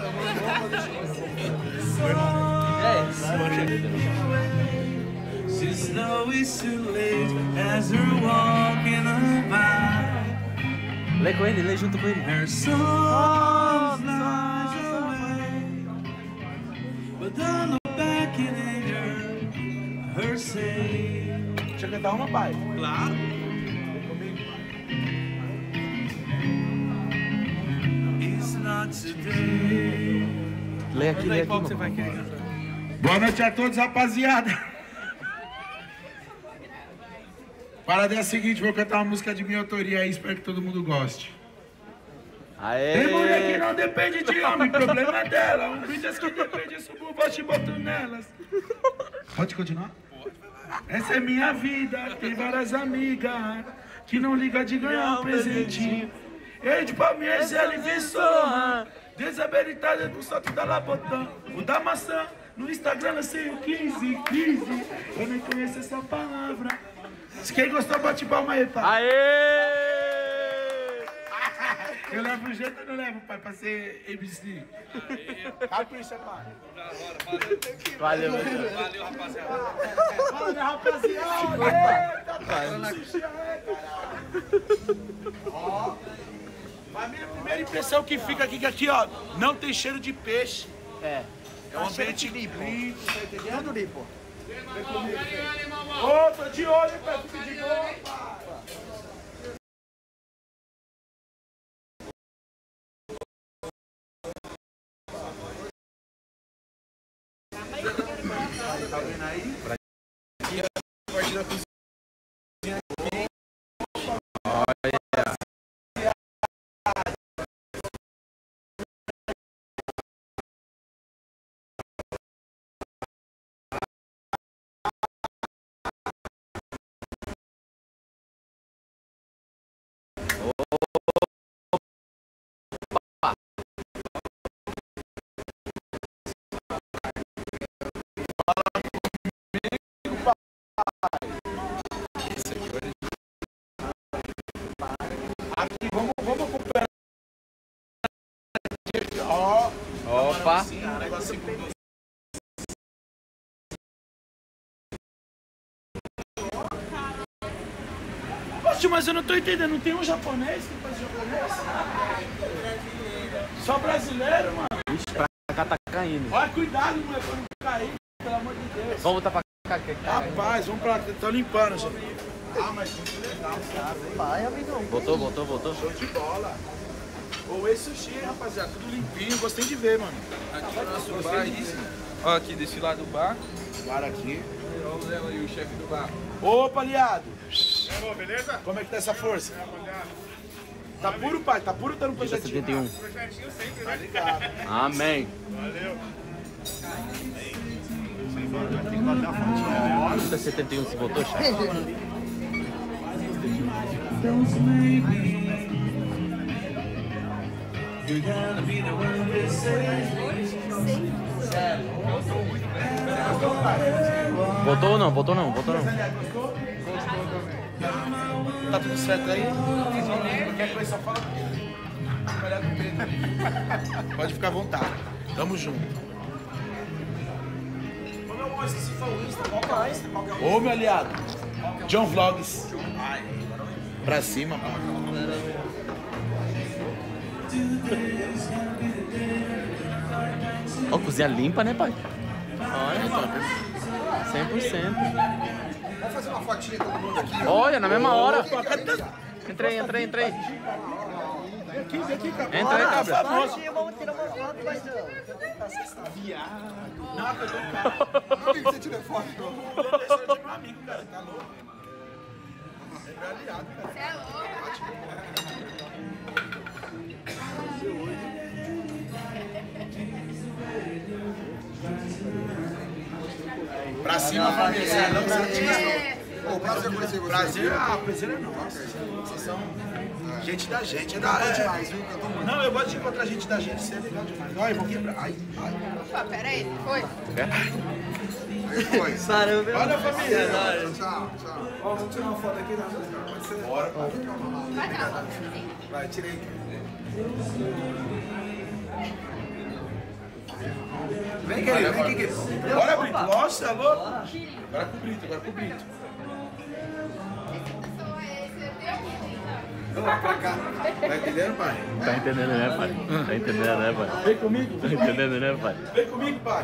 Lê com ele, lê junto com ele. Deixa eu cantar uma, pai. Claro. Lê aqui, lê aqui. Qual que você vai querer cantar? Boa noite a todos, rapaziada. Parada é a seguinte, vou cantar uma música de minha autoria aí, espero que todo mundo goste. Tem mulher que não depende de homem, problema é dela. Um vídeo que depende, eu subo, vou te botando nelas. Pode continuar? Essa é minha vida, tem várias amigas que não liga de ganhar um presentinho. Ei, de palmeiras, LV Sorra, desabilitada com salto da Labotã. O da maçã, no Instagram lancei o 15, eu nem conheço essa palavra. Se quem gostou, bate palma aí, pai. Aê! Eu levo o jeito ou não levo, pai, pra ser MC? Capricha, pai. Valeu, Valeu, rapaziada. Valeu, rapaziada. Ó, a minha primeira impressão que fica aqui, ó, não tem cheiro de peixe. É um ambiente limpo, tá entendendo? Tudo limpo. Ô, tô de olho, hein, pai, fica de boa, pai. Tá vendo aí? Aqui a parte da cozinha aqui. Olha. Aqui, vamos acompanhar. Ó. Opa. Poxa, mas eu não tô entendendo. Não tem um japonês que faz japonês? Só brasileiro, mano. Ixi, pra cá tá caindo. Olha, cuidado, mulher, pra não cair. Pelo amor de Deus. Vamos voltar pra cá. Rapaz, vamos pra... Tô limpando, já. Ah, mas muito legal, sabe? Vai, amigão. Voltou. Show de bola. Ou esse sushi, hein, rapaziada. Tudo limpinho. Gostei de ver, mano. Aqui é o nosso bar, isso. Ó, aqui desse lado do bar. Bar aqui. Olha o Zé aí, o chefe do bar. Opa, aliado. Beleza? Como é que tá essa força? Tá puro, pai? Tá puro ou tá no Dia projetinho? 71. Projetinho sempre, Tá né? ligado. Amém. Valeu. Dia 71 se voltou, chefe? Voltou ou não? Voltou não. Tá tudo certo aí? Qualquer coisa só fala comigo. Pode ficar à vontade. Tamo junto. Ô, meu aliado. John Vlogs. Pra cima, mano. Ó, cozinha limpa, né, pai? Olha, 100%. Vamos fazer uma fotinha todo mundo aqui. Olha, na mesma hora. Entrei. Vem aqui, cabra. Entra aí, cabra. Vamos tirar uma foto, paizão. Nada, eu tô cara. Amigo, você tira foto, não? O aniversário de meu amigo, cara. Tá louco? É meu aliado, cara. Você é louco. Pra cima, família. Pô, prazer conhecer vocês. Prazer é nosso. Vocês são gente da gente. É da demais, viu? Eu tô muito. Não, eu gosto de encontrar gente da gente. Isso é legal demais. Olha, eu vou quebrar. Ai. Opa, peraí. Foi. Foi. Caramba. Olha, família. Tchau. Ó, vamos tirar uma foto aqui, né? Pode ser. Bora. Vai cá. Vai, tirei aqui. Vem, querido, vem aqui. Bora, Brito. Nossa, é louco. Agora com o Brito, Vamos pra cá. Tá entendendo, pai? Tá entendendo, né, pai? Tá entendendo, né, pai? Vem comigo. Tá entendendo, né, pai? Vem comigo, pai.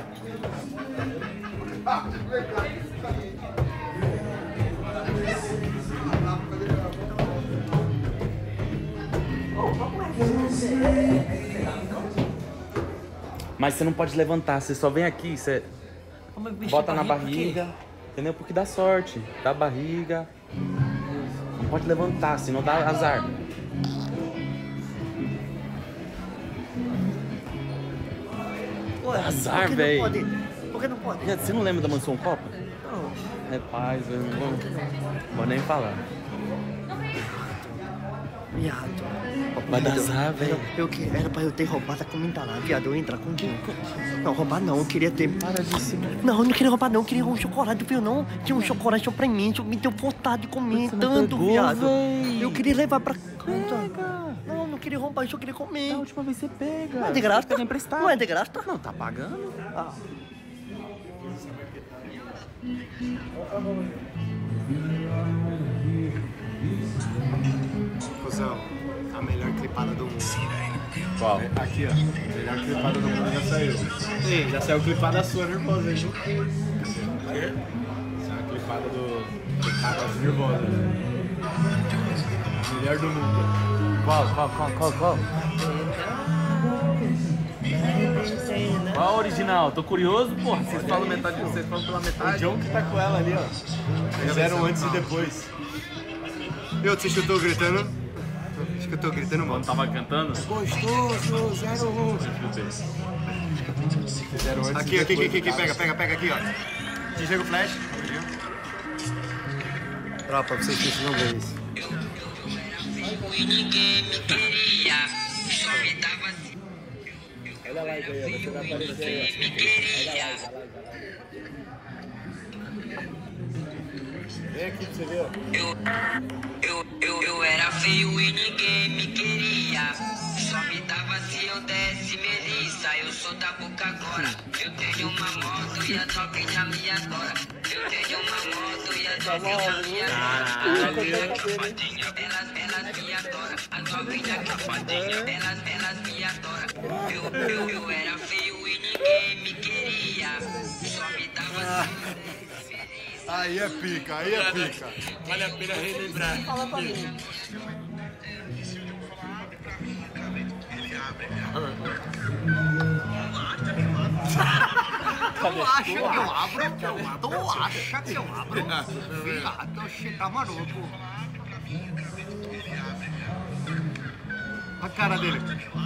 Mas você não pode levantar, você só vem aqui, você bota na barriga, entendeu? Porque dá sorte, dá barriga. Não pode levantar, senão dá azar. Ué, Azar, por que véi. não pode? Por que não pode? Você não lembra da Mansão Copa? Não. Rapaz, eu não vou nem falar. Viado. Vai dar azar, velho. Era pra eu ter roubado a comida lá, viado. Eu entrar com quem? Não, roubar não, eu queria ter. Para disso. Não, eu não queria roubar não, eu queria um chocolate, viu não? Tinha um chocolate só pra mim, me deu vontade de comer Você não tanto, pegou, viado. véi. Eu queria levar pra casa. Não, não queria roubar, eu só queria comer. Da última vez você pega. Não é de graça? Pega emprestado. Não é de graça? Não, tá pagando. Ah. Cusão, a melhor clipada do mundo. Qual? Aqui, ó. Melhor clipada do mundo já saiu. Sim, já saiu clipada sua nervosa, hein? Saiu a clipada do cara nervosa. Melhor do mundo. Qual? Qual a original? Tô curioso, porra. Vocês falam metade, vocês falam pela O metade. John que tá com ela ali, ó. Fizeram antes e depois. Eu te escutou gritando? Escutou gritando, mano? Quando tava cantando? Gostoso, 01. Fizeram antes Aqui, e depois. pega aqui, ó. Desliga o flash. Tropa, vocês precisam ver isso. E ninguém me queria, só me dava assim. Olha lá, você vai aparecer aí. Me queria. Vem aqui pra você ver, ó. Eu era feio e ninguém me queria. Só me dava se eu desse melissa. Eu sou da boca agora. Eu tenho uma moto e a novinha me adora. Eu tenho uma moto e a novinha me adora. A novinha capadinha, elas me adoram. A novinha capadinha, elas me adoram. Eu era feio e ninguém me queria. Só me dava se eu desse melissa. Aí é pica, aí é pica. Vale a pena relembrar. Fala pra mim. Tu acha que eu abro? Tu acha que eu abro? Viado, você tá maluco. A cara dele.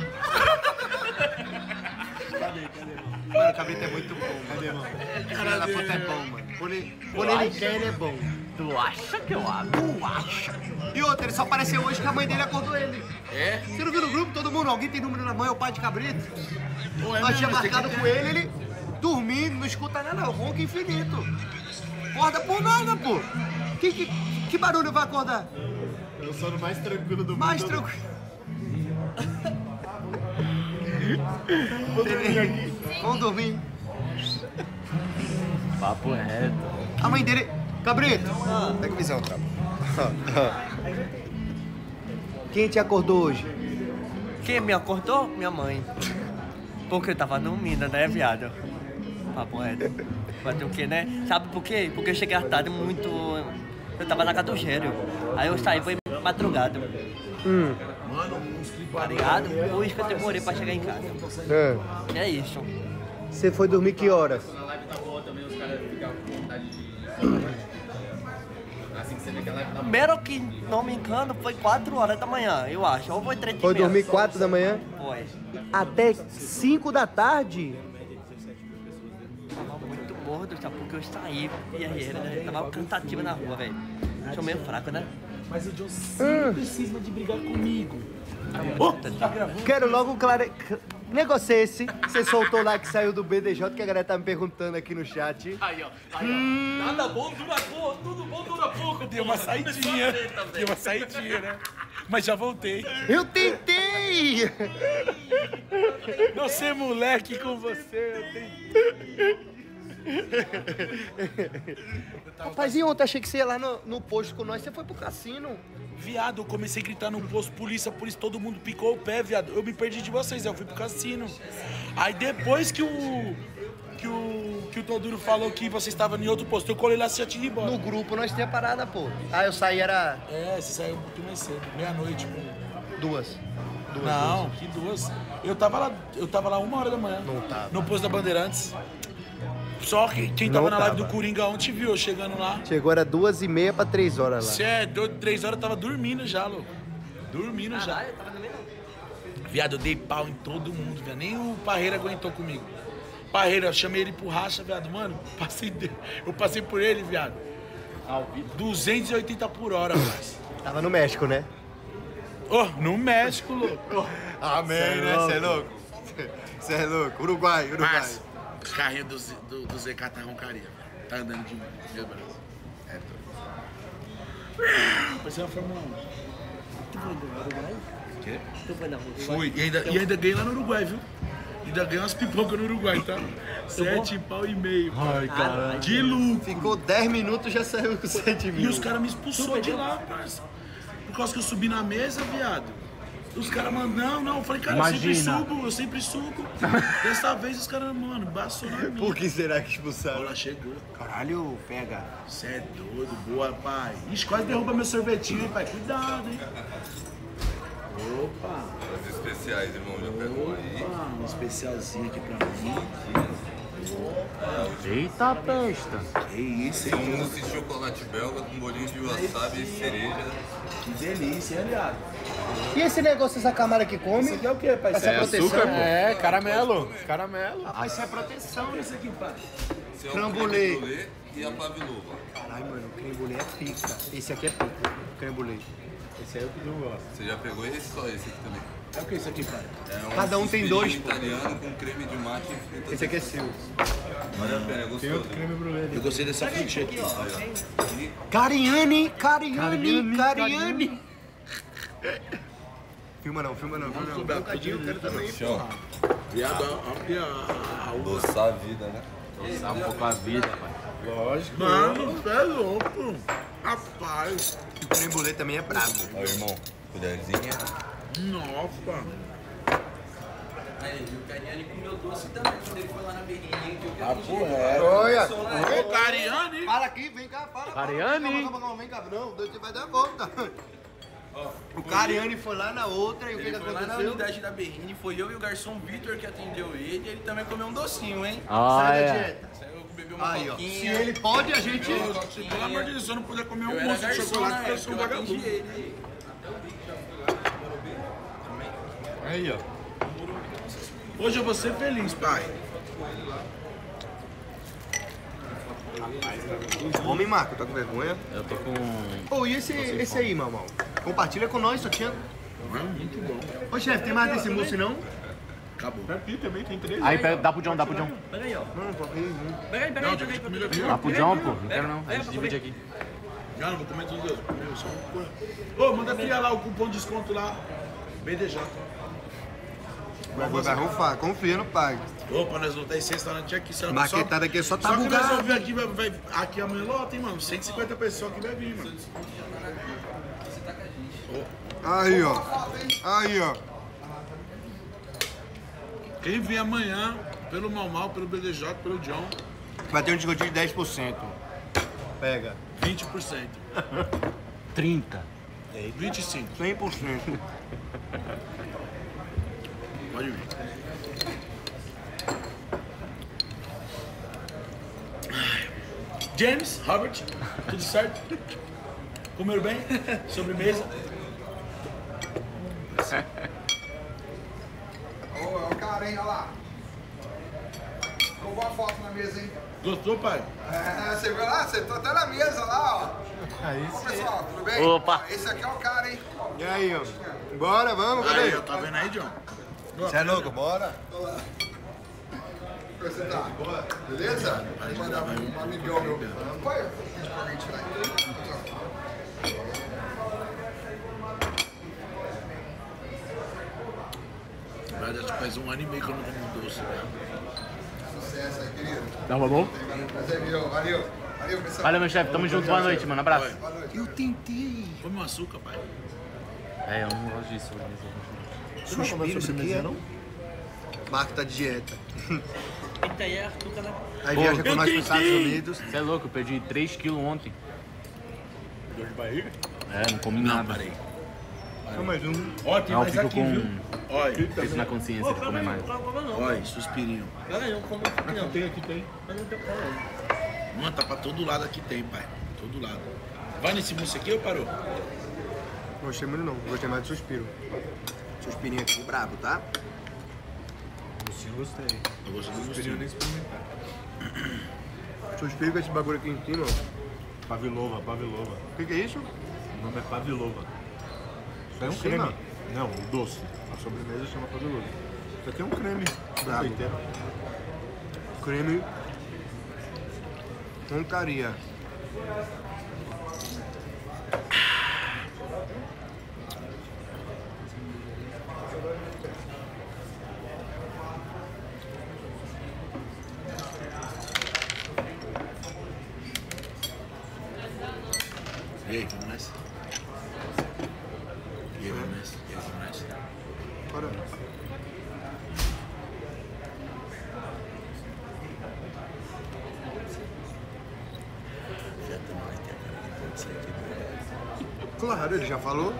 Mano, o cabrito é muito bom. Cadê, mano? Filha da puta é bom, mano. Quando ele quer, ele é bom. Tu acha que eu abro? Tu acha? E outra, ele só apareceu hoje que a mãe dele acordou ele. É? Você não viu no grupo? Todo mundo, alguém tem número na mãe, é o pai de cabrito. Nós tinha marcado com ele dormindo, não escuta nada, não. Ronca infinito. Acorda por nada, pô. Que barulho vai acordar? Eu sou o mais tranquilo do mundo. Mais tranquilo. Vou dormir aqui. Vamos dormir. Papo reto. A mãe dele... Cabrito! Pega a visão, tropa. Quem te acordou hoje? Quem me acordou? Minha mãe. Porque eu tava dormindo, né, viado? Papo reto. Fazer o quê, né? Sabe por quê? Porque eu cheguei à tarde muito... Eu tava na casa do Gério. Aí eu saí, foi madrugada. Tá ligado? Por isso que eu demorei pra chegar em casa. É isso. Você foi dormir que horas? Primeiro que, não me engano, foi 4 horas da manhã, eu acho. Ou foi 3h30. Foi dormir 4 da manhã? Foi. Até 5 da tarde? Tava muito gordo, sabe? Porque eu saí e aí né? Tava cansativo na rua, velho. Sou meio fraco, né? Mas o John sempre cisma de brigar comigo. Quero logo negócio é esse. Você soltou lá que saiu do BDJ, que a galera tá me perguntando aqui no chat. Aí, ó. Nada bom dura pouco, tudo bom dura pouco. Deu uma saidinha. Deu uma saidinha, né? Mas já voltei. Eu tentei! Não ser moleque com você, eu tentei. Rapaz, e ontem achei que você ia lá no posto com nós, você foi pro cassino. Viado, eu comecei a gritar no posto, polícia, todo mundo picou o pé, viado. Eu me perdi de vocês, eu fui pro cassino. Aí depois que o Toduro falou que você estava em outro posto, eu colei lá, você já tinha ido embora. No grupo nós tinha parada, pô. Ah, eu saí, era... É, você saiu um pouquinho mais cedo, meia-noite, pô. Duas. Não, que duas. Eu tava lá 1h da manhã. Não tava. No posto da Bandeirantes. Só que quem tava na live do Coringa ontem viu eu chegando lá. Chegou, era 2h30 pra 3 horas lá. Você é doido, 3 horas eu tava dormindo já, louco. Dormindo já. Eu tava dormindo. Viado, eu dei pau em todo mundo, velho. Nem o Parreira aguentou comigo. Parreira, eu chamei ele pro racha, viado. Mano, eu passei por ele, viado. 280 por hora, rapaz. Tava no México, né? No México, louco. Amém, né? Você é louco? Você é louco. Uruguai. Mas, o carrinho do ZK tá roncaria, velho. Tá andando de meu braço. É doido. Vai ser uma Fórmula 1. Tu foi no Uruguai? Quê? Tu foi na Uruguai? Fui. E ainda ganhei lá no Uruguai, viu? Ainda ganhei umas pipocas no Uruguai, tá? 7,5 pau. Ai, caralho. Que lucro. Ficou 10 minutos e já saiu com 7 mil. E os caras me expulsou de lá, parça. Por causa que eu subi na mesa, viado. Os caras mandam, não. Eu falei, cara, eu sempre subo. Dessa vez os caras, mano, baçou na minha. Por que será que expulsaram? Ela chegou. Caralho, pega. Você é doido, boa, pai. Ixi, quase derruba meu sorvetinho, hein, pai. Cuidado, hein. Opa. Os especiais, irmão, já pegou aí. Um especialzinho aqui pra mim. Eita pesta. Que isso, São hein? mousse de chocolate belga com bolinho de wasabi e cereja. Que delícia, hein, aliado? E esse negócio, essa camada que come? Isso aqui é o quê, pai? Essa proteção? açúcar, pô. É, caramelo. Caramelo. Rapaz, isso é proteção. Isso aqui, pai. Esse é o Creme creme brulee. brulee e a pavlova. Caralho, mano, o creme brulee é pica. Esse aqui é pica, o creme brulee. Esse aí é o que eu gosto. Você já pegou esse? Só esse aqui também. É o que isso aqui, pai? É Cada um tem dois, pô. italiano com creme de mate e frutas. Esse aqui é seu. Vale a pena, é Tem gostoso. outro creme brulee. Eu gostei dessa frutinha aqui. Cariani. Filma não. Um bocadinho, eu quero também. Show. Viado, Adoçar a vida, né? Dá um pouco a vida, pai. Lógico. mano, você é louco. Rapaz. O creme brulee também é brabo. Ó, irmão, colherzinha. Nossa. Aí, o Cariani comeu doce também quando ele foi lá na Berrinha. Olha. Ô, Cariani. Fala aqui, vem cá, fala. Cariani. Calma, vem cá, não. Você vai dar a volta. O Cariani foi lá na outra e o que Ele foi lá na aconteceu? unidade da Berrini, foi eu e o garçom Vitor que atendeu ele e ele também comeu um docinho, hein? Ah, Sai da é. dieta. Saiu, bebeu uma Aí, ó. Se coquinha. ele pode, a gente... Pelo amor de Deus, se eu não puder comer Eu um era monstro de garçom chocolate, na porque eu época, sou um eu atendi vagabundo. ele. Aí, ó. Hoje eu vou ser feliz, pai. Homem, Marco, tá com vergonha? Eu tô com... Ô, e esse aí, mamão? Compartilha com nós, só tinha... Muito bom. Ô, chefe, tem mais desse mousse, não? Acabou. Aqui também tem 3. Aí, pega, dá pro John, dá pro John. Pega aí, ó. Não, Pega aí. Não, tem comigo aqui, Dá ó. pro John, pô. Não quero não. A gente divide aqui. Não, não vou comer tudo, Deus. Meu, só um... Ô, manda criar lá o cupom de desconto lá. BDJ. Vai rufar, confia no pai. Opa, nós vamos ter esse restaurante aqui. Maquetada aqui só tá Só que nós bugado. vamos vir aqui, aqui amanhã lota, hein, mano. 150 pessoas que vai vir, mano. Aí, ó. Aí, ó. Quem vier amanhã, pelo Mal, pelo BDJ, pelo John, Vai ter um descontinho de 10%. Pega. 20%. 30. 25%. 100%. Pode vir. James, Robert, tudo certo? Comeram bem? Sobremesa? Ô, é o cara, hein? Olha lá. Roubou a foto na mesa, hein? Gostou, pai? É, você viu lá? Você tá até na mesa lá, ó. Ô, pessoal, tudo bem? Opa. Esse aqui é o cara, hein? E aí, ó. Bora, vamos, Aí, cadê? ó, tá vendo aí, John? Você é louco, bora? Como você tá? Beleza? Vai mandar um amigão meu. Vai, pede pra alguém tirar aí. Vai, faz 1 ano e meio que eu não como doce, né? Sucesso aí, querido. Tava bom? Prazer, meu. Valeu. Valeu, pessoal. Valeu, meu chefe. Tamo junto. Boa noite, mano. Abraço. Boa noite. Eu tentei. Come um açúcar, pai. É, eu não gosto disso. Você não comeu sobremesa, não? Marco tá de dieta. Eita, aí é açúcar na... Aí Pô, viaja com eu nós pros Estados tentei. Unidos. Você é louco, eu perdi 3 quilos ontem. Dor de barriga? É, não comi Não, nada. parei. Só mais um. Ó, tem Não, eu mais fico aqui, com viu? Olha, isso na consciência de comer mais. olha, suspirinho. Eu não como aqui, não. Aqui tem. Eu não tenho problema. Mano, tá pra todo lado aqui tem, pai. Todo lado. Vai nesse mousse aqui ou parou? Não gostei muito não, gostei mais do suspiro. Suspirinho aqui, brabo, tá? Sim, gostei. Eu gosto do Queria nem mousse. experimentar. Suspiro com esse bagulho aqui em cima, ó. Pavilova. O que é isso? O nome é Pavilova. Isso é um Sim, creme. mano. Não, o doce. A sobremesa chama Pavilova. Isso aqui é um creme. Bravo. Inteiro. Creme. Roncaria. E aí, vamos nessa? E aí, vamos nessa? E aí, vamos nessa? Bora. Já estamos aqui, cara. Que pode ser aqui. Claro, ele já falou.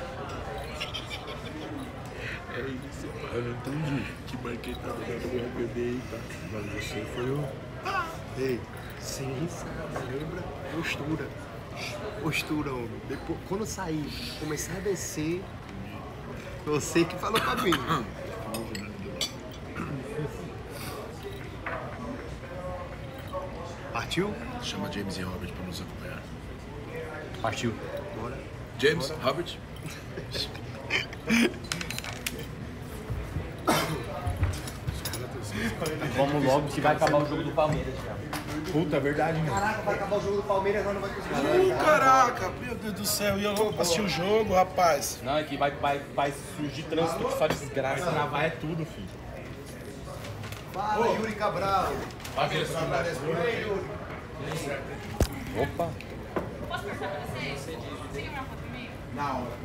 É isso, pai. Eu não entendi. Que banquetada da porra que eu dei, tá? Mas você foi o... Ei, sim, lembra? Postura. Postura, homem. Depois, quando sair, começar a descer, você que falou pra mim. Partiu? Chama James e Robert pra nos acompanhar. Partiu. Bora. James, Robert. Vamos logo que vai acabar o jogo do Palmeiras, cara. Puta, é verdade, mano. Caraca, vai acabar o jogo do Palmeiras, nós não vai conseguir. Caraca, meu Deus do céu. E eu louco pra assistir o jogo, rapaz. Não, é que vai surgir trânsito que só desgraça. Travar é tudo, filho. Fala, Yuri Cabral. Opa. Posso passar pra vocês? Você quer uma foto comigo? Na hora.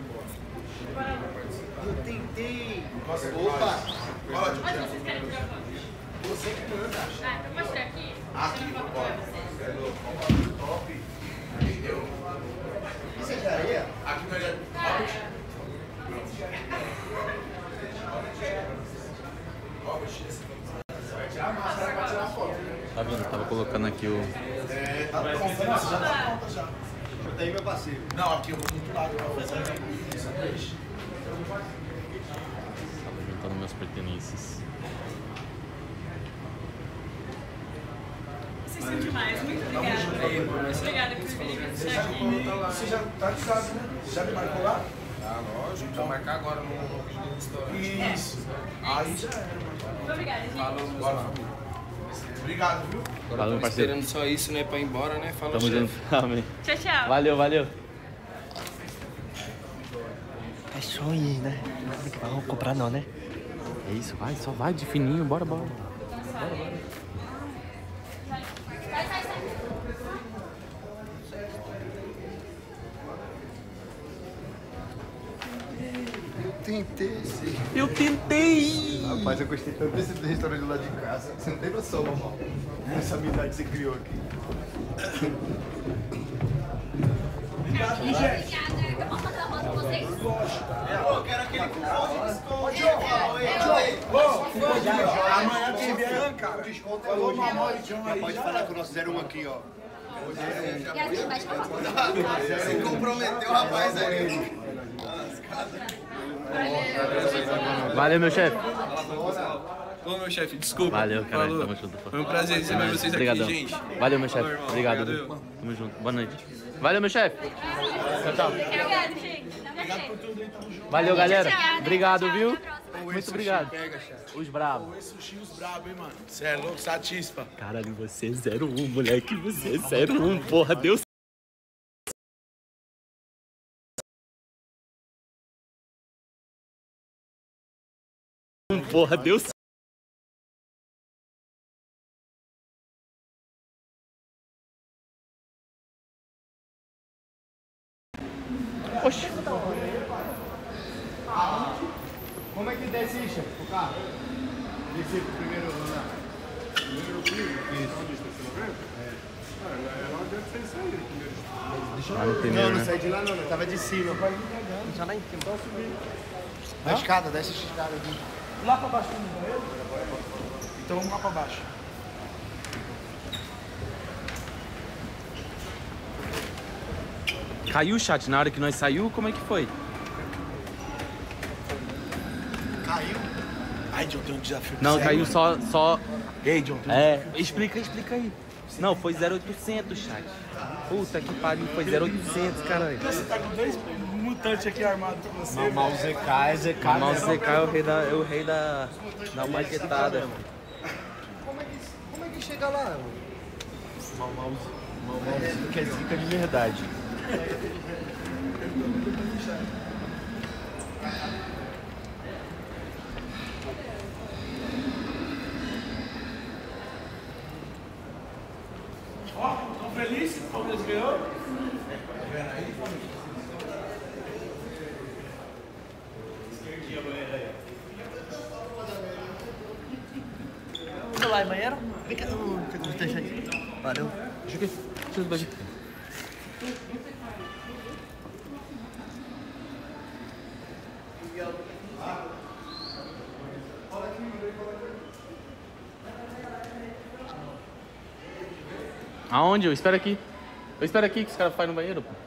Eu tentei. Opa. Onde vocês querem tirar foto? Você que manda. Ah, então pode tirar aqui? Aqui, Tira uma foto bora. pra vocês. Isso é de areia? Aqui, melhor. Tá vendo? Tava colocando aqui o. Tá pronto, já tá pronta já. Chuta aí, meu parceiro. Não, aqui eu vou do outro lado. Eu vou fazer isso. Tava juntando meus pertences. Vocês são demais, muito obrigada. Obrigada por virem estar aqui. Você já tá ligado, né? Já me marcou lá? Ah, lógico. Vou marcar agora no restaurante. Isso. Aí já era. Muito obrigada, gente. Falou, Bora, família. Obrigado, viu? Agora Valeu, tô parceiro. esperando só isso, né, pra ir embora, né? Fala, Tamo chefe. junto. Amém. Tchau, tchau. Valeu, valeu. É só ir, né? Vamos comprar não, né? É isso, vai, só vai de fininho, bora. Eu tentei! Rapaz, eu gostei tanto desse restaurante do lado de casa. Você não tem noção, normal. Essa amizade que você criou aqui. Obrigado, gente. Eu posso fazer a roda com vocês? Eu quero aquele Amanhã quem vier, cara. desconto é Falou hoje. Mamor e John aí. Pode já falar era. com o nosso 01 aqui, ó. E aqui vai chamar Você comprometeu o rapaz aí. Valeu, meu chefe. Ô, meu chefe, desculpa. Valeu, cara. Falou. Tamo junto. Foi um prazer receber vocês Obrigadão. aqui, gente. Valeu, meu chefe. Falou, irmão. Obrigado. Obrigado. Tamo junto. Boa noite. Valeu, meu chefe. Tchau. Obrigada, gente. Valeu, galera. Tchau. Obrigado, Tchau, viu? até a próxima. Muito obrigado. Os bravos. Oi, sushi, os brabos, hein, mano. Você é louco, satisfa. Caralho, você é 01, moleque. Você é 01, porra. Deus. Porra, Deus. Oxi. Como é que desce isso? O carro? Descer pro primeiro andar. Primeiro piso? Lá no Não, primeiro, não né? saí de lá não, eu tava de cima. Já lá em cima. Da escada, desce essa escada aqui. Lá pra baixo do banheiro? Então vamos lá pra baixo. Caiu o chat na hora que nós saiu? Como é que foi? Caiu? Ai, John, tem um desafio. Não, sério, caiu mano. só. Ei, John, tem um É, desafio. explica aí. Não, foi 0800, chat. Puta que pariu, foi 0800, caralho. Você tá com dois mutantes aqui armados com você. Mamar o ZK é ZK. Mamar o ZK é o rei da maquetada. Como é que chega lá? Mamar o que é zica de verdade. Ó, tão feliz? O Palmeiras ganhou? Vamos lá, banheiro? Vem cá, deixa aí. Valeu. Deixa eu ver. Aonde? Eu espero aqui. Eu espero aqui que os caras fazem no banheiro, pô.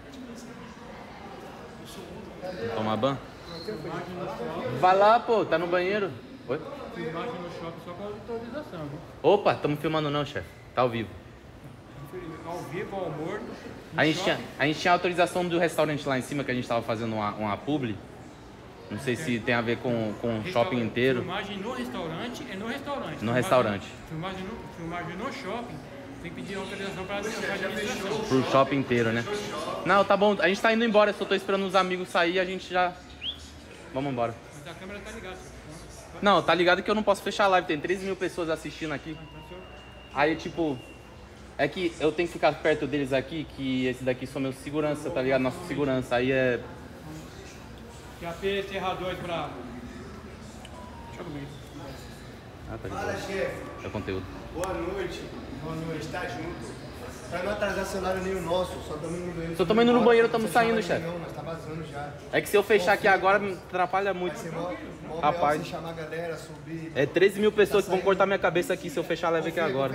Tomar banho? Vai lá, pô, tá no banheiro. Oi? Filmagem no shopping só com autorização, viu? Opa, tamo filmando não, chefe. Tá ao vivo. Ao vivo, ao morto. A gente tinha autorização do restaurante lá em cima que a gente tava fazendo uma publi. Não sei se tem a ver com o shopping inteiro. Filmagem no restaurante é no restaurante. No restaurante. Filmagem no shopping, tem que pedir autorização para a administração. Pro shopping inteiro, né? Não, tá bom. A gente tá indo embora. Só tô esperando os amigos sair e a gente já... Vamos embora. Mas a câmera tá ligada. Não, tá ligado que eu não posso fechar a live. Tem 13 mil pessoas assistindo aqui. Aí, tipo... É que eu tenho que ficar perto deles aqui, que esse daqui são meus segurança, tá ligado? Nosso segurança. Aí é... QAP Serrador pra... Deixa eu ver. Ah, tá de Fala, boa. chefe. É conteúdo. Boa noite. Boa noite. Tá junto. Pra não atrasar cenário nem o nosso, só estamos indo no banheiro. Só tamo indo no banheiro, tamo saindo, chefe. Não, nós tá vazando já. É que se eu fechar aqui agora, me atrapalha muito. Vai ser mó Rapaz. você chamar a galera, subir. É 13 mil pessoas que vão cortar minha cabeça aqui se eu fechar a live aqui agora.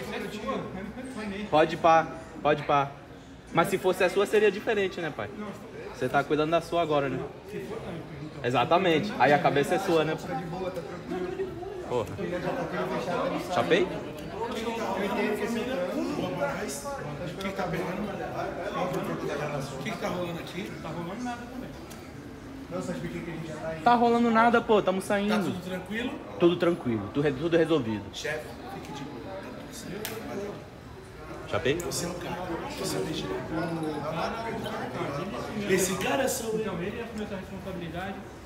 Pode pá, pode pá. Mas se fosse a sua, seria diferente, né, pai? Você tá cuidando da sua agora, né? Exatamente. Aí a cabeça é sua, né? Fica de boa, tá tranquilo. Porra. Ele já tá querendo fechar até no sábado. Chapei? Eu entendo que esse é o trampo. O que tá pegando? O que tá rolando aqui? Tá rolando nada também. Não, só expliquei que a gente já tá indo. Tá rolando nada, pô. Tamo Tá saindo. tudo tranquilo? Tudo tranquilo. Tudo resolvido. Chefe, fique de boa. Valeu. Chapei? Você é o cara. Você é o vigilante. Esse cara sou eu. Então ele assumiu essa responsabilidade.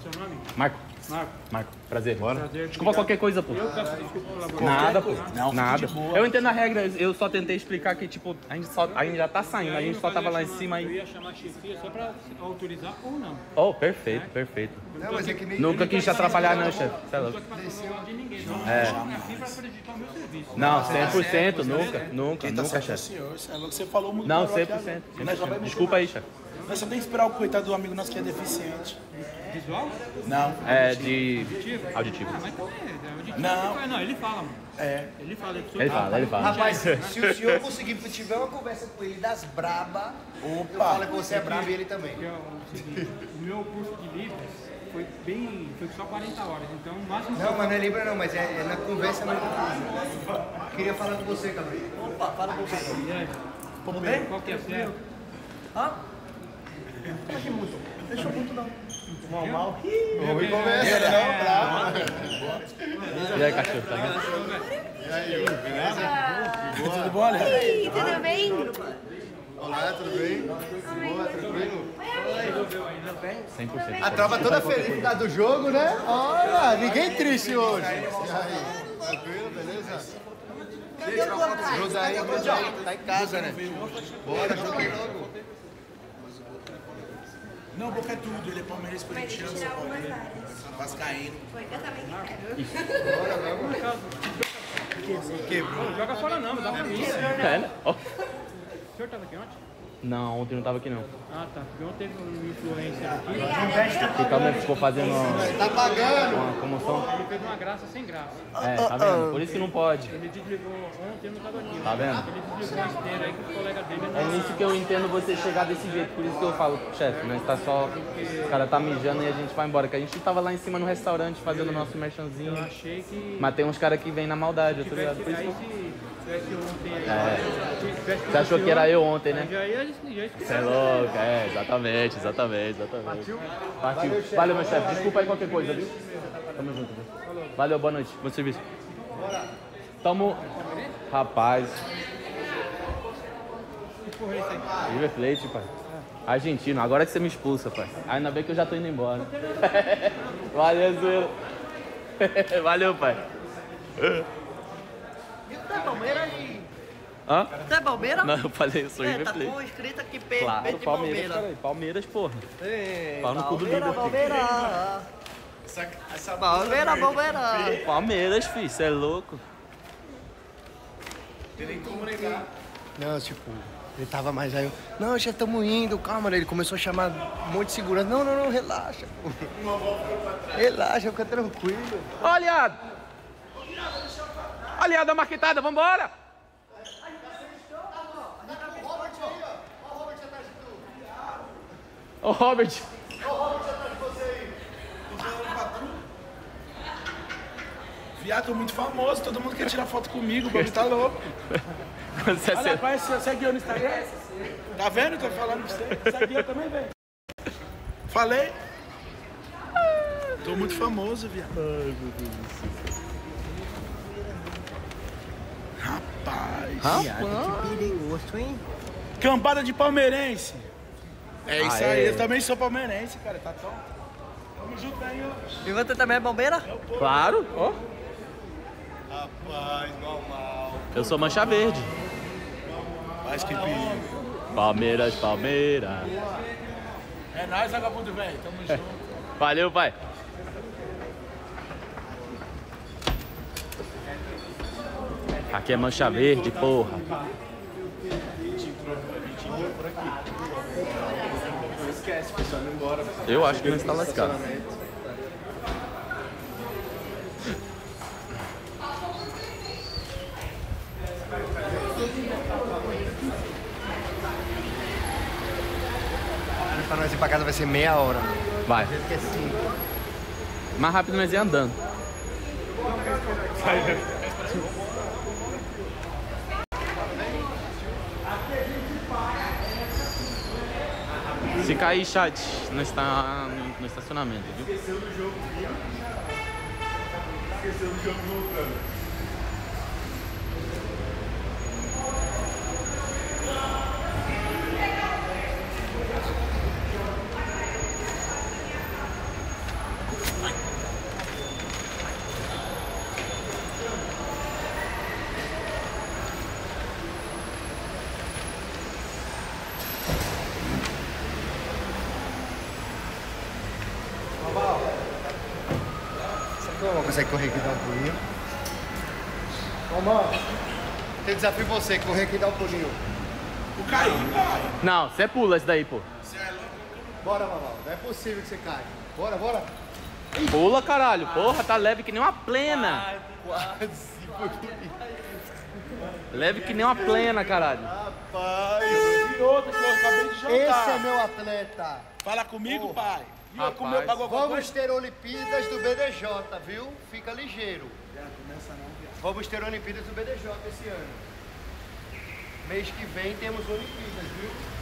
Seu nome? Marco. Marco. Marco, prazer. Prazer. Desculpa qualquer coisa, pô. Eu peço desculpa pela boa. Nada, pô. Não, Nada. de boa. Eu entendo a regra, eu só tentei explicar que, tipo, a gente já tá saindo, a gente só tava lá em cima Eu aí. ia chamar a chefia só pra autorizar ou não. Oh, perfeito, perfeito. Não, mas é que nem... Nunca quis te atrapalhar, não, chefe. Cê é Não louco. tô aqui pra falar de ninguém. Não. É. Eu tô aqui pra prejudicar o meu serviço. Não, 100%, nunca, Quem tá nunca, certo é o chefe. senhor. Você é louco, você falou muito. Não, parou aqui 100%. agora. Nós já vai mexer Desculpa aí, chefe. Nós só tem que esperar o coitado do amigo nosso que é deficiente. Visual? Não. É de auditivo. Ah, mas também é auditivo. Não. Não, ele fala, mano. É. Ele fala. Ele fala, ele fala. Rapaz, se o senhor conseguir tiver uma conversa com ele das braba, eu falo que você é brabo e ele também. Que é o seguinte, o meu curso de Libras foi só 40 horas, então o máximo... Não, mas não é Libra não, mas é na conversa mesmo. Queria falar com você, Gabriel. Opa, fala com você. Tudo bem? Qual que é a série? Hã? Deixa muito. Deixa muito não. Mal. Vamos conversa, não, bravo. E aí, cachorro, tá vendo? E aí, beleza? Tudo bom, Léo? Oi, tudo bem? Olá, tudo bem? Boa, tranquilo? 100%. A tropa toda feliz por causa do jogo, né? Olha, ninguém triste hoje. E aí, tranquilo, beleza? Ajuda aí, tá em casa, né? Bora, joga aí logo. Não, Boca é tudo. Ele é palmeirense, corintiano, São Paulo. Vascaíno. Foi, eu também quero. Não joga fora não, dá pra mim. É, né? Ó. O senhor tava aqui ontem? Não, ontem não tava aqui não. Ah, tá. Porque ontem teve um influencer aqui. E também ficou fazendo Tá pagando. uma comoção. Ele fez uma graça sem graça. É, tá vendo? Por isso que não pode. Ele desligou ontem, eu não tava aqui. Tá vendo? Ele desligou a esteira aí que o colega dele É nisso que eu entendo você chegar desse jeito. Por isso que eu falo, chefe, nós tá só. Os caras tá mijando e a gente vai embora. Que a gente tava lá em cima no restaurante fazendo o nosso merchanzinho. Eu achei que... Mas tem uns caras que vêm na maldade, eu tô ligado? Por isso Aí que eu... se tivesse ontem aí... É. Você achou que era eu ontem, né? Já ia Você é louco, é, exatamente. Partiu. Valeu, meu chefe. Desculpa aí qualquer coisa, viu? Tamo junto, viu? Valeu, boa noite. Bom serviço. Tamo. Rapaz. River Plate, pai. Argentino, agora que você me expulsa, pai. Ainda bem que eu já tô indo embora. Valeu, zoeiro. Valeu, pai. Tá Palmeiras e... Hã? Você é Palmeiras? Não, eu falei, eu sou River Tá Plate. com escrito aqui Claro, Palmeiras. Palmeiras, cara. Palmeiras, porra. Pau no cu do Palmeiras, Liverpool. Palmeiras. Palmeiras, filho, cê é louco. Não, tipo, ele tava mais aí. Não, já estamos indo, calma. Ele começou a chamar um monte de segurança. Não, relaxa. Relaxa, fica tranquilo. Ó, aliado! Aliado, a marquetada, vambora! Ô, Robert! Viado, tô muito famoso, todo mundo quer tirar foto comigo, o bagulho tá louco. Você Olha, rapaz, segue eu no Instagram. Tá vendo? Tô falando pra você. Segue eu também, velho. Falei. Tô muito famoso, viado. Ai, meu Deus do céu. Rapaz. Que perigoso, hein? Cambada de palmeirense. É isso aí, é. eu também sou palmeirense, cara. Tá tão. Tamo junto, velho. E você também é Palmeiras? Claro, ó. Rapaz, normal. Eu sou mancha verde. Mas que perigo. Palmeiras. É nóis, vagabundo, velho. Tamo junto. Valeu, pai. Aqui é mancha verde, porra. Esquece, pessoal, não embora. Eu acho que não está lascado. Pra nós ir pra casa vai ser meia hora. Vai. Que é 5. Mais rápido nós ia andando. Fica aí, chat. Nós está no estacionamento, viu? Esqueceu do jogo voltando. Será que o Mamão consegue correr aqui e dar um pulinho? Mamão, tem desafio você, correr aqui e dar um pulinho. O cair, vai. Não, você pula esse daí, pô. Bora, Mamão, não é possível que você caia. Bora, bora. Pula, caralho. Porra, tá leve que nem uma plena. Ai, quase foi comigo. Leve que nem uma plena, caralho. Rapaz. E outra que eu acabei de jantar. Esse é meu atleta. Fala comigo, pai. E eu Rapaz. comeu, pagou alguma Vamos coisa? ter Olimpíadas do BDJ, viu? Fica ligeiro. Vamos ter Olimpíadas do BDJ esse ano. Mês que vem temos Olimpíadas, viu?